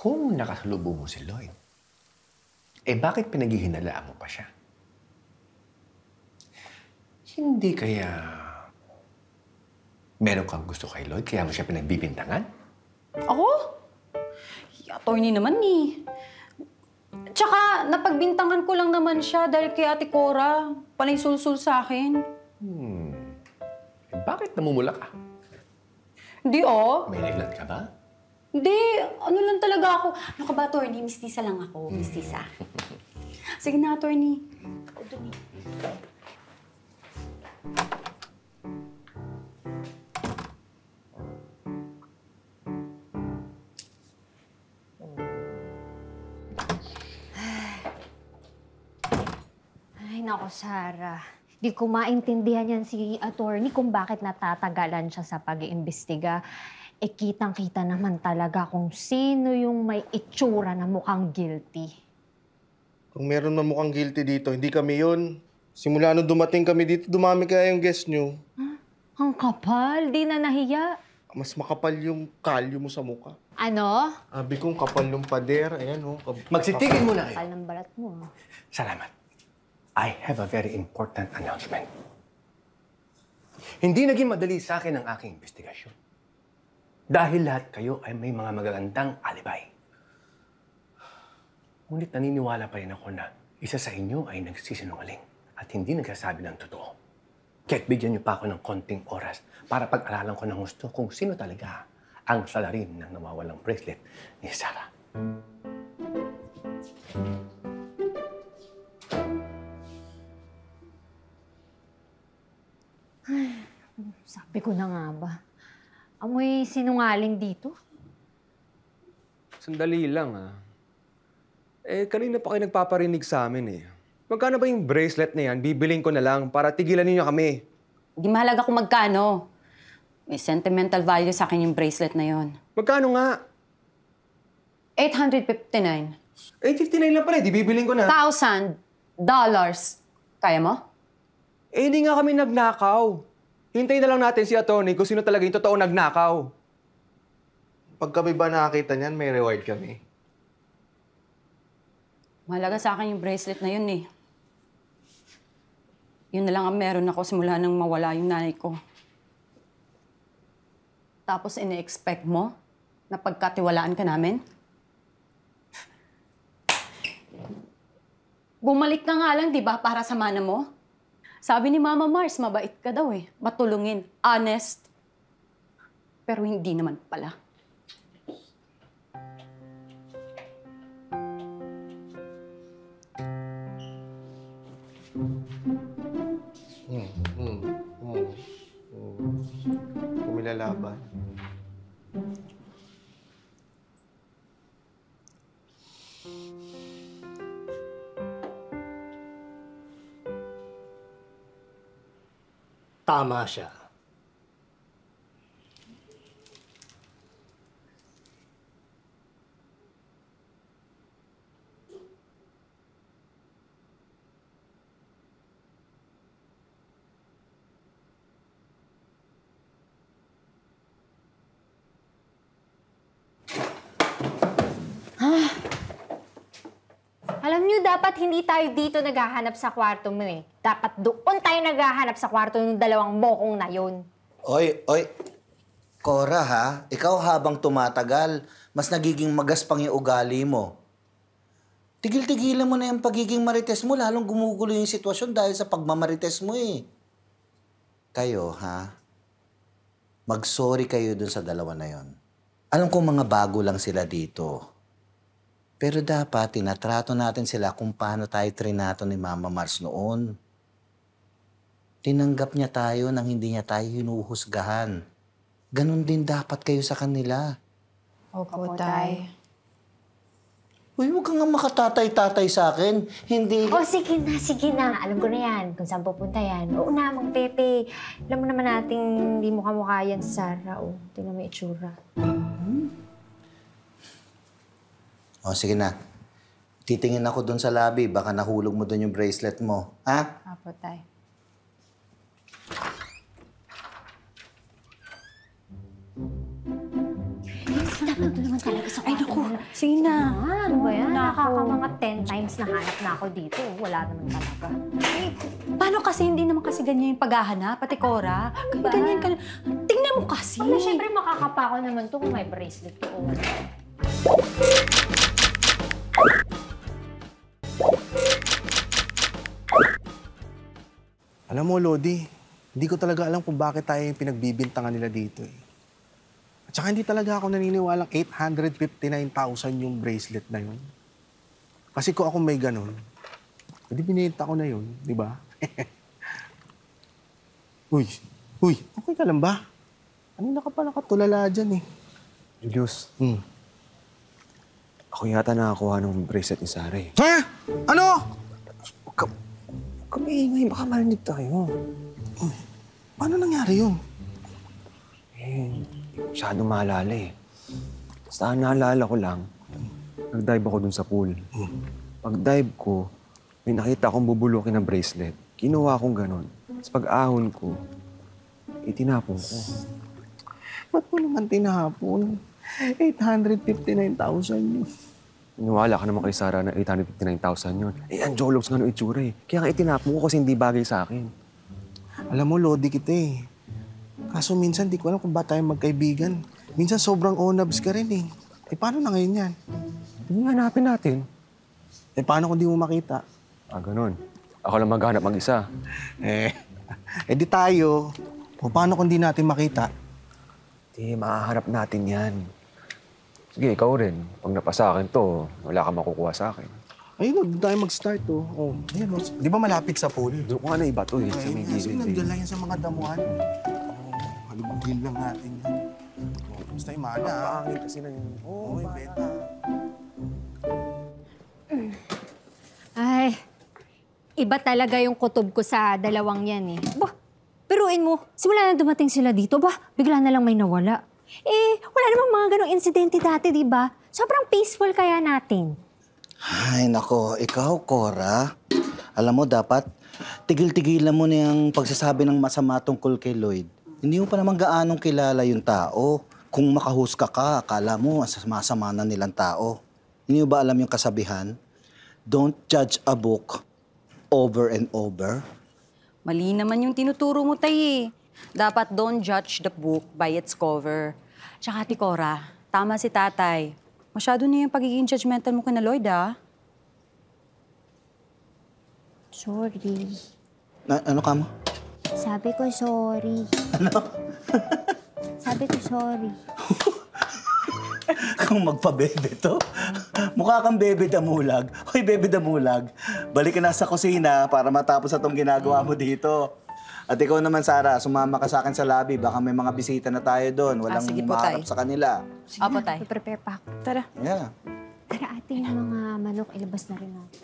kung nakasalubong mo si Lloyd, eh bakit pinaghihinalaan mo pa siya? Hindi kaya meron kang gusto kay Lloyd, kaya mo siya pinagbibintangan? Ako? Attorney naman eh. Tsaka, napagbintangan ko lang naman siya dahil kay Ate Cora. Panay sulsul sa akin. Hmm. Eh, bakit namumula ka? Hindi oh. May naglat ka ba? Hindi. Ano lang talaga ako. Ano ka ba, attorney? Mistisa lang ako. Mistisa. Sige na, attorney. Doon eh. Ay, nako, Sarah. Di ko maintindihan yan si attorney kung bakit natatagalan siya sa pag-iimbestiga. Eh, kitang-kita naman talaga kung sino yung may itsura na mukhang guilty. Kung meron na mukhang guilty dito, hindi kami yun. Simula nung dumating kami dito, dumami kaya yung guest nyo. Huh? Ang kapal, di na nahiya. Mas makapal yung kalyo mo sa mukha. Ano? Sabi kong kapal yung pader. Ayan, oh. Magsitigil muna kayo. Kapal ng balat mo. ah. Salamat. I have a very important announcement. Hindi naging madali sa akin ang aking investigasyon. Dahil lahat kayo ay may mga magagandang alibay. Ngunit naniniwala pa rin ako na isa sa inyo ay nagsisinungaling at hindi nagsasabi ng totoo. Kaya't bigyan niyo pa ako ng konting oras para pag-aralan ko ng gusto kung sino talaga ang salarin ng nawawalang bracelet ni Sarah. Ay, sabi ko na nga ba. Amoy sinungaling dito. Sandali lang, ah. Eh, kanina pa kayo nagpaparinig sa amin, eh. Magkano ba yung bracelet na yan? Bibiling ko na lang para tigilan ninyo kami. Hindi mahalaga kung magkano. May sentimental value sa akin yung bracelet na yon. Magkano nga? eight hundred fifty-nine. eight fifty-nine lang pala, di bibiling ko na. Thousand dollars. Kaya mo? Eh, hindi nga kami nagnakaw. Hintayin na lang natin si attorney kung sino talaga yung totoo nagnakaw. Pag kami ba nakakita niyan, may reward kami. Mahalaga sa akin yung bracelet na yun eh. Yun na lang ang meron ako simula nang mawala yung nanay ko. Tapos ine-expect mo na pagkatiwalaan ka namin? Bumalik ka nga lang, di ba, para sa mana mo? Sabi ni Mama Mars, mabait ka daw eh. Matulungin, honest. Pero hindi naman pala. Hmm, hmm, hmm, hmm. Kumilalaban. Tama siya. Alam niyo, dapat hindi tayo dito naghahanap sa kwarto mo eh. Dapat doon tayo naghahanap sa kwarto ng dalawang bokong na yun. Oy, oy. Cora ha, ikaw habang tumatagal, mas nagiging magaspang yung ugali mo. Tigil-tigilan mo na yung pagiging marites mo, lalong gumugulo yung sitwasyon dahil sa pagmamarites mo eh. Kayo ha, mag-sorry kayo dun sa dalawa na yon. Alam ko mga bago lang sila dito. Pero dapat tinatrato natin sila kung paano tayo trinato ni Mama Mars noon. Tinanggap niya tayo nang hindi niya tayo hinuhusgahan. Ganon din dapat kayo sa kanila. Opo, Tay. Uy, huwag kang nga makatatay-tatay sa akin. Hindi... Oh, sige na, sige na. Alam ko na yan kung saan pupunta yan. Oo na, Mang Pepe. Alam mo naman nating hindi mo kamukha yan sa Sarah. Oh, tingnan mo yung itsura. Hmm? O, sige na. Titingin ako doon sa lobby. Baka nahulog mo doon yung bracelet mo. Ha? Apo, Tay. Dapat naman talaga sa kwarto mo. Sige na. Ano ba yan? Muna ako. Nakaka mga ten times na hanap na ako dito. Wala naman talaga. Eh, paano kasi hindi naman kasi ganyan yung paghahanap, pati Cora? Diba? Ganyan ka na. Tingnan mo kasi. Wala, syempre makakapa ko naman to kung may bracelet ko o wala. Alam mo, Lodi, hindi ko talaga alam kung bakit tayo yung pinagbibintangan nila dito eh. At saka hindi talaga ako naniniwalang eight hundred fifty-nine thousand yung bracelet na yun. Kasi kung ako may ganun, hindi binenta ko na yun, di ba? Uy, uy, okay ka lang ba? Ano na ka pa nakatulala dyan eh? Julius, Hmm. ako yata nakakuha ng bracelet ni Sarah eh. Ha? Ano? Huwag ka, huwag ka maingay, baka marinig tayo. Uy, paano nangyari yun? Eh, hindi ko masyadong maalala eh. Basta ang naalala ko lang, nag-dive ako dun sa pool. Pag-dive ko, may nakita akong bubulukin ng bracelet. Kinuha akong ganon. Tapos pag-ahon ko, itinapon ko. Ba't mo naman tinapon? eight hundred fifty-nine thousand yun. Iniwala ka naman kay Sarah na eight hundred fifty-nine thousand yun. Eh, ang jologs nga ng itsura eh. Kaya nga itinapon ko kasi hindi bagay sa akin. Alam mo, Lodi kita eh. Kaso minsan di ko alam kung ba tayo magkaibigan. Minsan sobrang onabs ka rin eh. Eh, paano na ngayon yan? Hindi hanapin natin. Eh, paano kung di mo makita? Ah, ganun. Ako lang maghanap mag-isa. Eh, eh di tayo. O paano kung di natin makita? Di, mahahanap natin yan. Sige, ikaw rin. Pag napasa akin to, wala ka makukuha sa akin. Ayun, doon tayo mag-start oh. Oh, ayan, oh. Di ba malapit sa pool? Doon ko nga na iba to eh. Sa may Ayun, kasi gilid eh. nandyan lang yan sa mga damuhan. Oh, halugugin lang natin yan. Oh, basta yung mana. Pangit kasi na yun. Oo, oh, yung benta. Ay, iba talaga yung kutob ko sa dalawang yan eh. Bah, piruin mo, simula na dumating sila dito, bah, bigla na lang may nawala. Eh, wala namang mga ganong insidente dati, di ba? Sobrang peaceful kaya natin. Ay, nako. Ikaw, Cora. Alam mo, dapat tigil-tigilan mo na yung pagsasabi ng masama tungkol kay Lloyd. Hindi mo pa naman gaanong kilala yung tao. Kung makahusga ka, akala mo masama na nilang tao. Hindi mo ba alam yung kasabihan? Don't judge a book over and over. Mali naman yung tinuturo mo, Tay eh. Dapat don't judge the book by its cover. Tsaka, Ate Cora, tama si Tatay. Masyado na yung pagiging judgmental mo kina Lloyd, ah. Sorry. Na, ano ka mo? Sabi ko sorry. Ano? Sabi ko sorry. Kung magpa-bebe to, mukha kang bebe damulag. Hoy, bebe damulag, balik ka na sa kusina para matapos na itong ginagawa mo dito. At ikaw naman, Sarah, sumama ka sa akin sa lobby. Baka may mga bisita na tayo doon. Walang Ah, sige po, maharap Tay. sa kanila. Apo, Tay. Prepare pa ako. Tara. Yeah. Tara, ate, yung mga manok, ilabas na rin natin.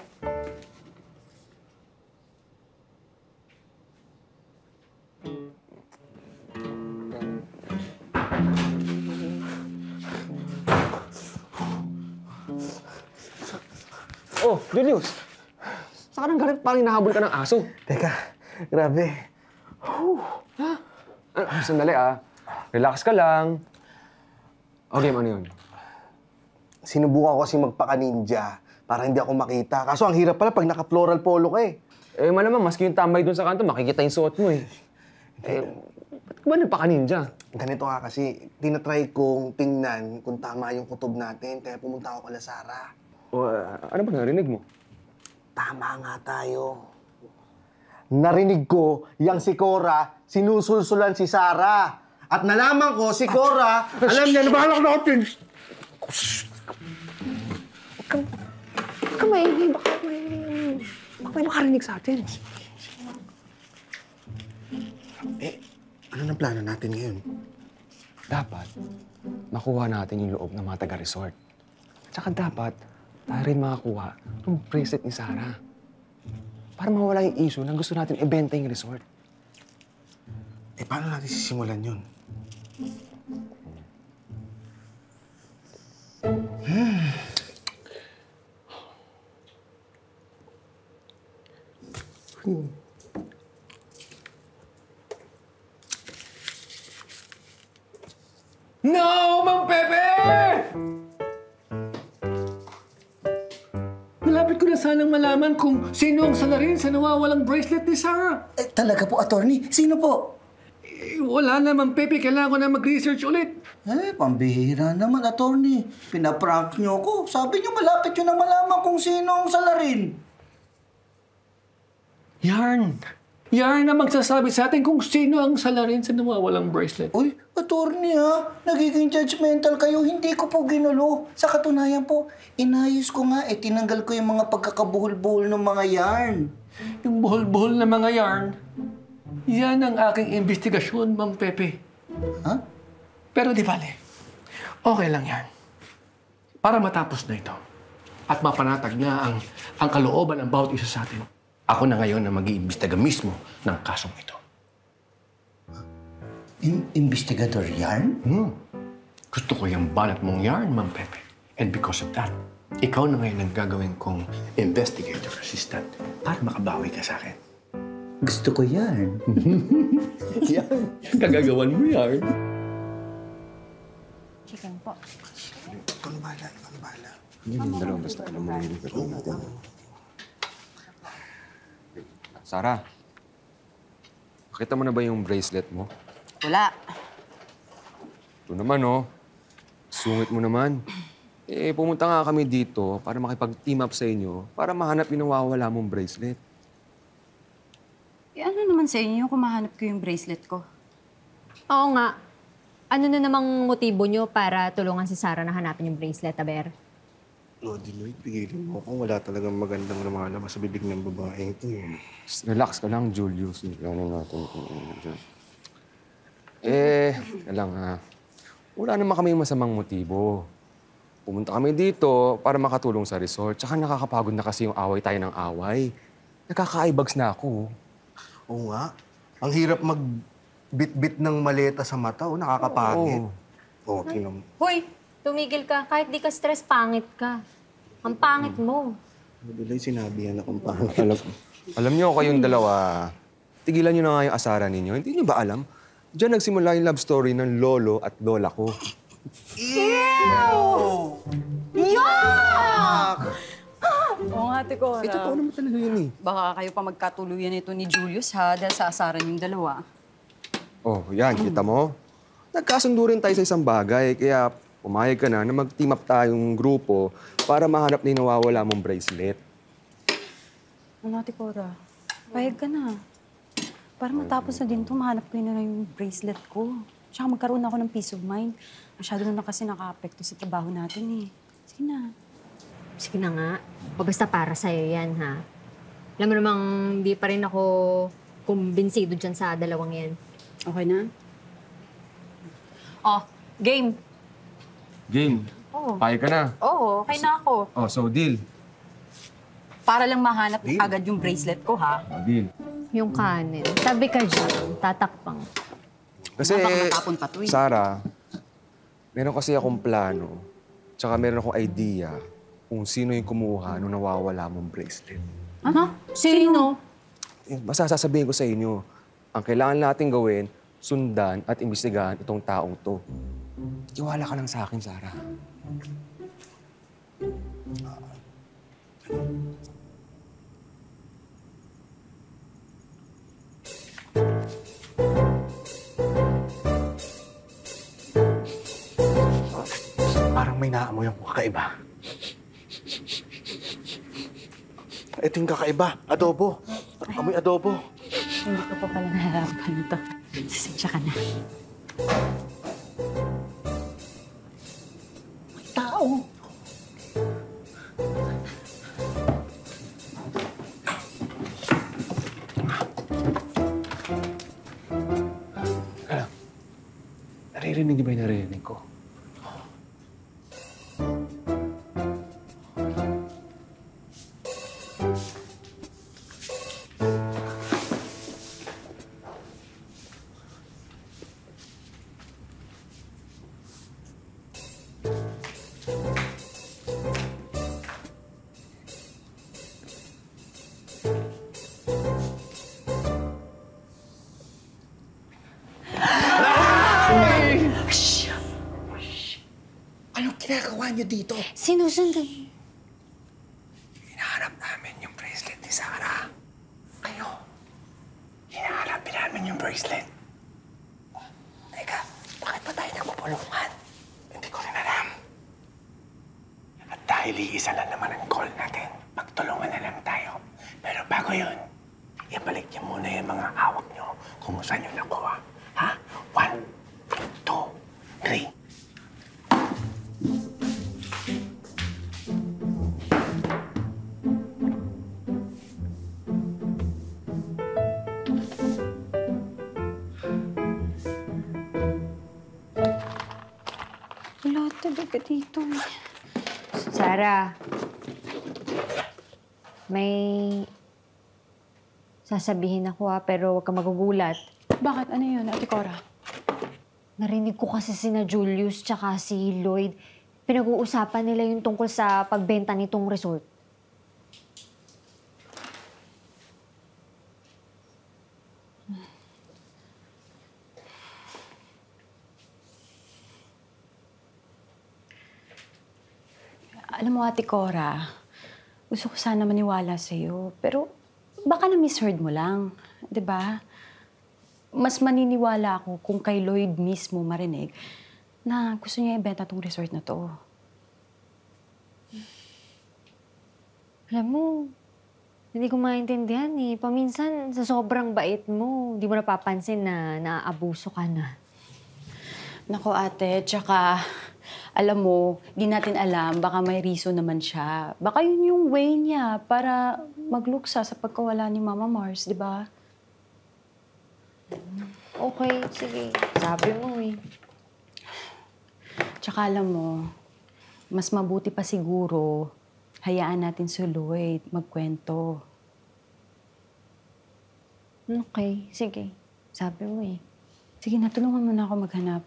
Oh, Julius! Saan ka nang galit? Parang hinahabol ka ng aso. Teka, grabe. Ha? Ah, sandali ah. Relax ka lang. Okay, ano yun? Sinubukan ko kasi magpaka-ninja para hindi ako makita. Kaso ang hirap pala pag naka-floral polo ka eh. Eh, malamang, maski yung tambay dun sa kanto, makikita yung suot mo eh. Eh, ba't ka ba nagpaka-ninja? Ganito nga kasi, tinatry kong tingnan kung tama yung kutob natin. Kaya pumunta ako kala Sarah. O, uh, ano ba narinig mo? Tama nga tayo. Narinig ko, yang si Cora, sinusulsulan si Sarah. At nalaman ko, si Cora, alam niya, nabahalak natin. Huwag kang, huwag kang maingay. Baka may, baka may makarinig sa atin. Eh, ano nang plano natin ngayon? Dapat, makuha natin yung loob ng mga taga-resort. Tsaka dapat, tayo rin makakuha ng bracelet ni Sarah. Para mawala yung issue na gusto natin ibenta yung resort. Eh, paano natin sisimulan yun? Hmm. Hmm. No, Mang Pepe! sanang malaman kung sino ang salarin sa nawawalang bracelet ni Sarah. Eh, talaga po, attorney? Sino po? Eh, wala naman, Pepe. Kailangan ko na mag-research ulit. Eh, pambihira naman, attorney. Pinaprank niyo ko. Sabi niyo malapit yun na malaman kung sino ang salarin. Yarn. Yarn na magsasabi sa atin kung sino ang salarin sa nawawalang bracelet. Uy, attorney ha, nagiging judgmental kayo. Hindi ko po ginulo. Sa katunayan po, inayos ko nga eh. Tinanggal ko yung mga pagkakabuhol-buhol ng mga yarn. Yung buhol-buhol na mga yarn, yan ang aking investigasyon, Mang Pepe. Ha? Pero di bale, okay lang yan. Para matapos na ito at mapanatag na ang, ang kalooban ng bawat isa sa atin, ako na ngayon na mag-iimbestiga mismo ng kasong ito. In investigator yarn? Hmm. Gusto ko yung banat mong yarn, Mang Pepe. And because of that, ikaw na ngayon ang gagawin kong investigator assistant para makabawi ka sa akin. Gusto ko yarn. Yan. Kagagawan mo yarn. Chicken po. Ikaw na bahala, ikaw na bahala. Hindi naman dalawang basta alam mo na yung gagawin natin. Sarah, nakita mo na ba yung bracelet mo? Wala. Ito naman, oh. Sungit mo naman. Eh, pumunta nga kami dito para makipag-team up sa inyo para mahanap yung nawawala mong bracelet. Eh, ano naman sa inyo kung mahanap ko yung bracelet ko? Oo nga. Ano na namang motibo nyo para tulungan si Sarah na hanapin yung bracelet, Aber? Lodi Lloyd, pigilin mo ako. Wala talagang magandang lumalabas sa bibig ng babaeng ito. Relax ka lang, Julius. Ano natin kung ano dyan. Eh, alam ha. Wala naman kami masamang motibo. Pumunta kami dito para makatulong sa resort. Tsaka nakakapagod na kasi yung away tayo ng away. Nakaka-eyebags na ako. Oo nga. Ang hirap mag-bit-bit ng maleta sa mata. O, nakakapangit. Oo, oh, tingnan mo. Hoy! Tumigil ka. Kahit di ka stress, pangit ka. Ang pangit mo. Lodi Lloyd, sinabi yan akong pangit. Alam, alam niyo kayong dalawa, tigilan niyo na nga yung asaran ninyo. Hindi niyo ba alam? Diyan nagsimula yung love story ng lolo at lola ko. Ew! Yuck! Oo nga, Ate Cora. Eh, totoo naman talaga yun eh. Baka kayo pa magkatuluyan ito ni Julius, ha? Dahil sa asaran yung dalawa. Oh, yan. Kita mo? Nagkasundo rin tayo sa isang bagay. Kaya pumayag ka na na mag-team up tayong grupo para mahanap na yung nawawala mong bracelet. Ano, Ate Cora? Payag ka na. Para matapos na din ito, mahanap ko yun na yung bracelet ko. Tsaka magkaroon ako ng peace of mind. Masyado na kasi naka-apekto sa trabaho natin eh. Sige na. Sige na nga. O basta para sa'yo yan, ha? Alam mo namang di pa rin ako kumbinsido dyan sa dalawang yan. Okay na? Oh, game. Game. Oo. Payag ka na. Oo, okay na ako. Oh, so deal. Para lang mahanap agad yung bracelet ko, ha? Oh, deal. Yung kanin. Tabi ka dyan. Tatakpang. Kasi, Baka matapon pa to, eh. Sarah, meron kasi akong plano. Tsaka meron akong idea kung sino yung kumuha nung nawawala mong bracelet. Ano? Sino? Eh, basta sasabihin ko sa inyo, ang kailangan natin gawin, sundan at imbestigahan itong taong to. Tiwala ka lang sa akin, Sarah. Parang may naamoy akong kakaiba. Ito yung kakaiba. Adobo. Amoy adobo. Hindi ko pa pala naharapan ito. Sasensya ka na. May tao. Alam, naririnig niyo ba yung naririnig ko? Anong ginagawa niyo dito? Sinusundan. Hinahanap namin naman yung bracelet? Teka, bakit pa tayo nagpupulungan? Hindi ko rin alam. At dahil iisa lang naman ang call natin, magtulungan na lang tayo. Pero bago yun, ibalik niyo muna yung mga hawak niyo kung saan niyo nakuha. Ha? One, two, three. Wala talaga dito. Sarah, may sasabihin ako ha, pero huwag ka magugulat. Bakit? Ano yun, Ate Cora? Narinig ko kasi sina Julius tsaka si Lloyd. Pinag-uusapan nila yung tungkol sa pagbenta nitong resort. Alam mo, Ate Cora, gusto ko sana maniwala sa'yo, pero baka na-misheard mo lang, di ba? Mas maniniwala ako kung kay Lloyd mismo marinig na gusto niya ibenta tong resort na to. Alam mo, hindi ko maintindihan eh. Paminsan, sa sobrang bait mo, di mo napapansin na naaabuso ka na. Nako, ate, tsaka alam mo, di natin alam, baka may reason naman siya. Baka yun yung way niya para magluksa sa pagkawala ni Mama Mars, di ba? Okay, sige. Sabi mo eh. Tsaka alam mo, mas mabuti pa siguro, hayaan natin si Lloyd magkwento. Okay, sige. Sabi mo eh. Sige, natulungan mo na ako maghanap.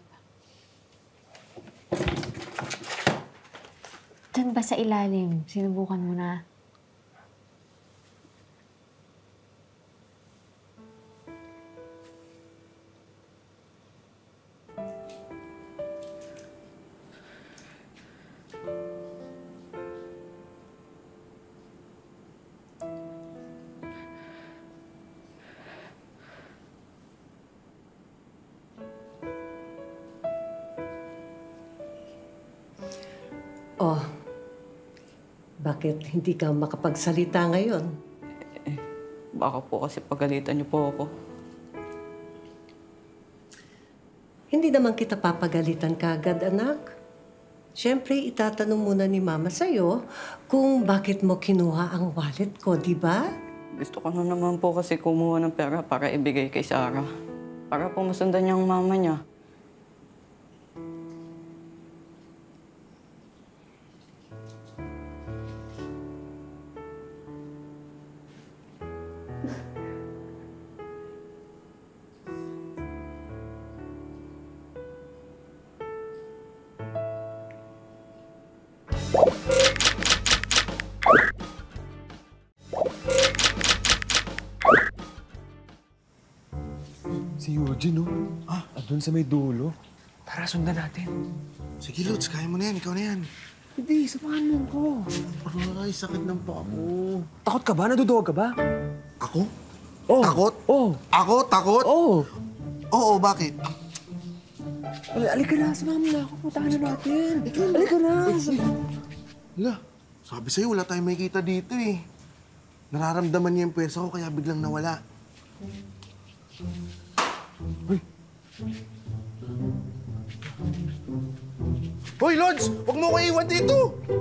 Diyan ba sa ilalim? Sinubukan mo na? Oh, bakit hindi ka makapagsalita ngayon? Eh, baka po kasi pagalitan niyo po ako. Hindi naman kita papagalitan kagad, anak. Siyempre, itatanong muna ni Mama sa'yo kung bakit mo kinuha ang wallet ko, di ba? Gusto ko na naman po kasi kumuha ng pera para ibigay kay Sarah. Para po masundan niya ang mama niya. Si Eugene, no? Ah, doon sa may dulo. Tara, sundan natin. Sige, Lods. Kaya mo na yan. Ikaw na yan. Hindi, samahan mo ko. Aray, sakit ng paa mo. Takot ka ba? Naduduwag ka ba? Ako? Oh. Takot? Oh. Ako? Takot? Oo. Oo, bakit? Alika na, samahan mo na ako. Puntahan na natin. Alika na. Hala, sabi sa'yo, wala tayong makikita dito eh. Nararamdaman niya yung pwersa ko kaya biglang nawala. Hoy! Hoy, Lods! Huwag mo ko iwan dito!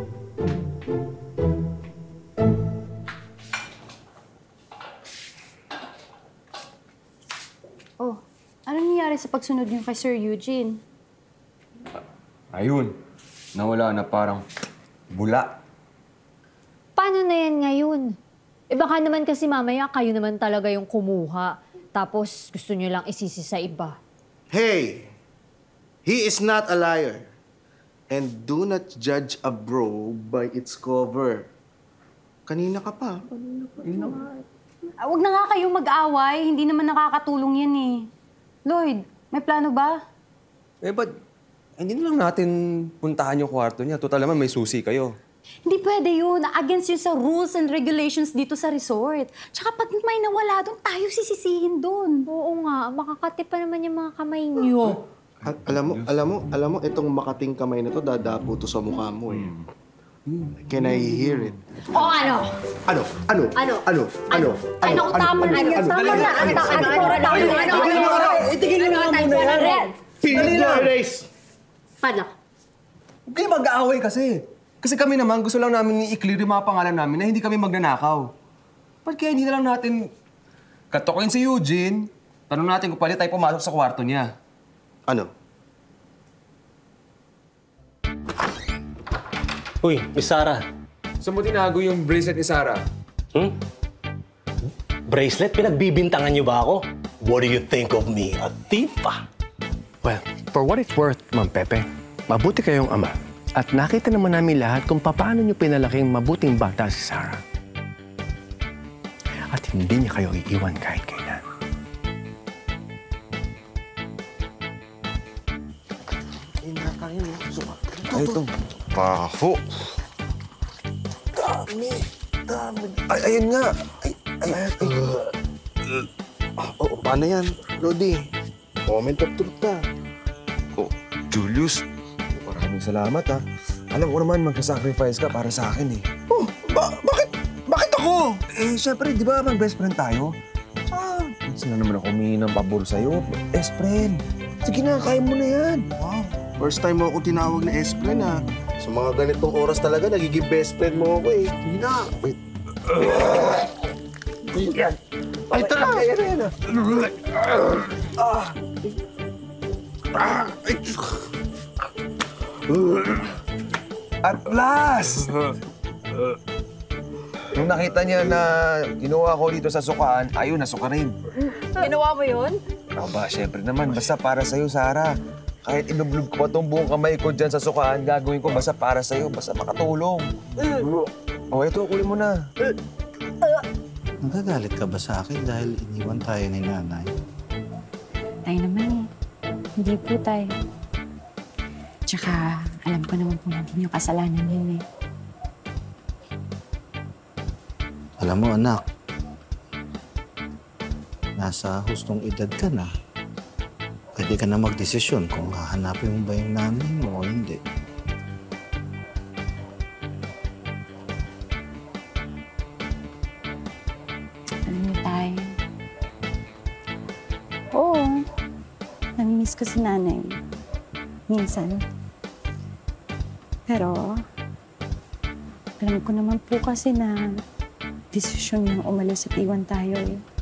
Oh, ano nangyari sa pagsunod niyo kay Sir Eugene? Ayun. Nawala na parang bula. Paano na yan ngayon? Eh baka naman kasi mamaya kayo naman talaga yung kumuha. Tapos gusto nyo lang isisi sa iba. Hey! He is not a liar. And do not judge a bro by its cover. Kanina ka pa. Kanina pa. You know? Ah, huwag na nga kayong mag-away. Hindi naman nakakatulong yan eh. Lloyd, may plano ba? Eh, ba't hindi na lang natin puntahan yung kwarto niya? Total naman may susi kayo. Hindi pwede yun. Against yun sa rules and regulations dito sa resort. Tsaka pag may nawala doon, tayo sisisihin doon. Oo nga, makakatip pa naman yung mga kamay niyo. Al- alam mo, alam mo, alam mo, itong makating kamay na to, dadapo to sa mukha mo eh. Can I hear it? O ano? Ano? Ano? Ano? Ano? Ano? Ay, naku, tama na yan. Tama na. Ano? Ano? Ano? Itigil na nga muna yan. Finish the race! Paano? Huwag kayo mag-aaway kasi. Kasi kami naman, gusto lang namin i-clear yung mga pangalan namin na hindi kami magnanakaw. Ba't kaya hindi na lang natin katokin si Eugene, tanong natin kung pwede tayo pumasok sa kwarto niya. Ano? Uy, Miss Sarah. Saan mo tinago yung bracelet ni Sarah? Hmm? Bracelet? Pinagbibintangan niyo ba ako? What do you think of me? A thief ah? Well, for what it's worth, Ma'am Pepe, mabuti kayong ama. At nakita naman namin lahat kung paano niyo pinalaking mabuting bata si Sarah. At hindi niya kayo iiwan kahit kailan. Ay, ito. Paho. Dami. Dami. Ay, ayun nga. Ay, ay, ay. Oh, paano yan, Lodi? Moment of truth ka. Oh, Julius, maraming salamat ha. Alam ko naman magsasacrifice ka para sa akin eh. Oh, ba bakit? Bakit ako? Eh, syempre, di ba mag-best friend tayo? Ah, minsan na naman ako humingi ng pabor sa'yo. Best friend. Sige na, kaya mo na yan. Wow. First time mo ako tinawag na best friend ha. Sa mga ganitong oras talaga, nagiging best friend mo ako eh. Sige na. Wait. Ay, ito na. Ayan na, yan na. Ah. Ah. At last! Nung nakita niya na kinuha ko dito sa sukaan, ayun, nasuka rin. Ginawa mo yun? Aba, syempre naman. Basta para sa'yo, Sarah. Kahit inublog ko pa itong buong kamay ko dyan sa sukaan, gagawin ko basta para sa'yo, basta makatulong. O, eto, kunin mo na. Nagagalit ka ba sa akin dahil iniwan tayo ni nanay? Tayo naman eh. Hindi po tayo. Tsaka, alam ko naman po hindi yung kasalanan yun eh. Alam mo, anak, nasa hustong edad ka na. Pwede ka na magdesisyon kung hahanapin mo ba yung nanay mo o hindi. Alam niyo tayo. Oo. Namimiss ko si nanay. Minsan. Pero, alam ko naman po kasi na desisyon niyang umalis at iwan tayo eh.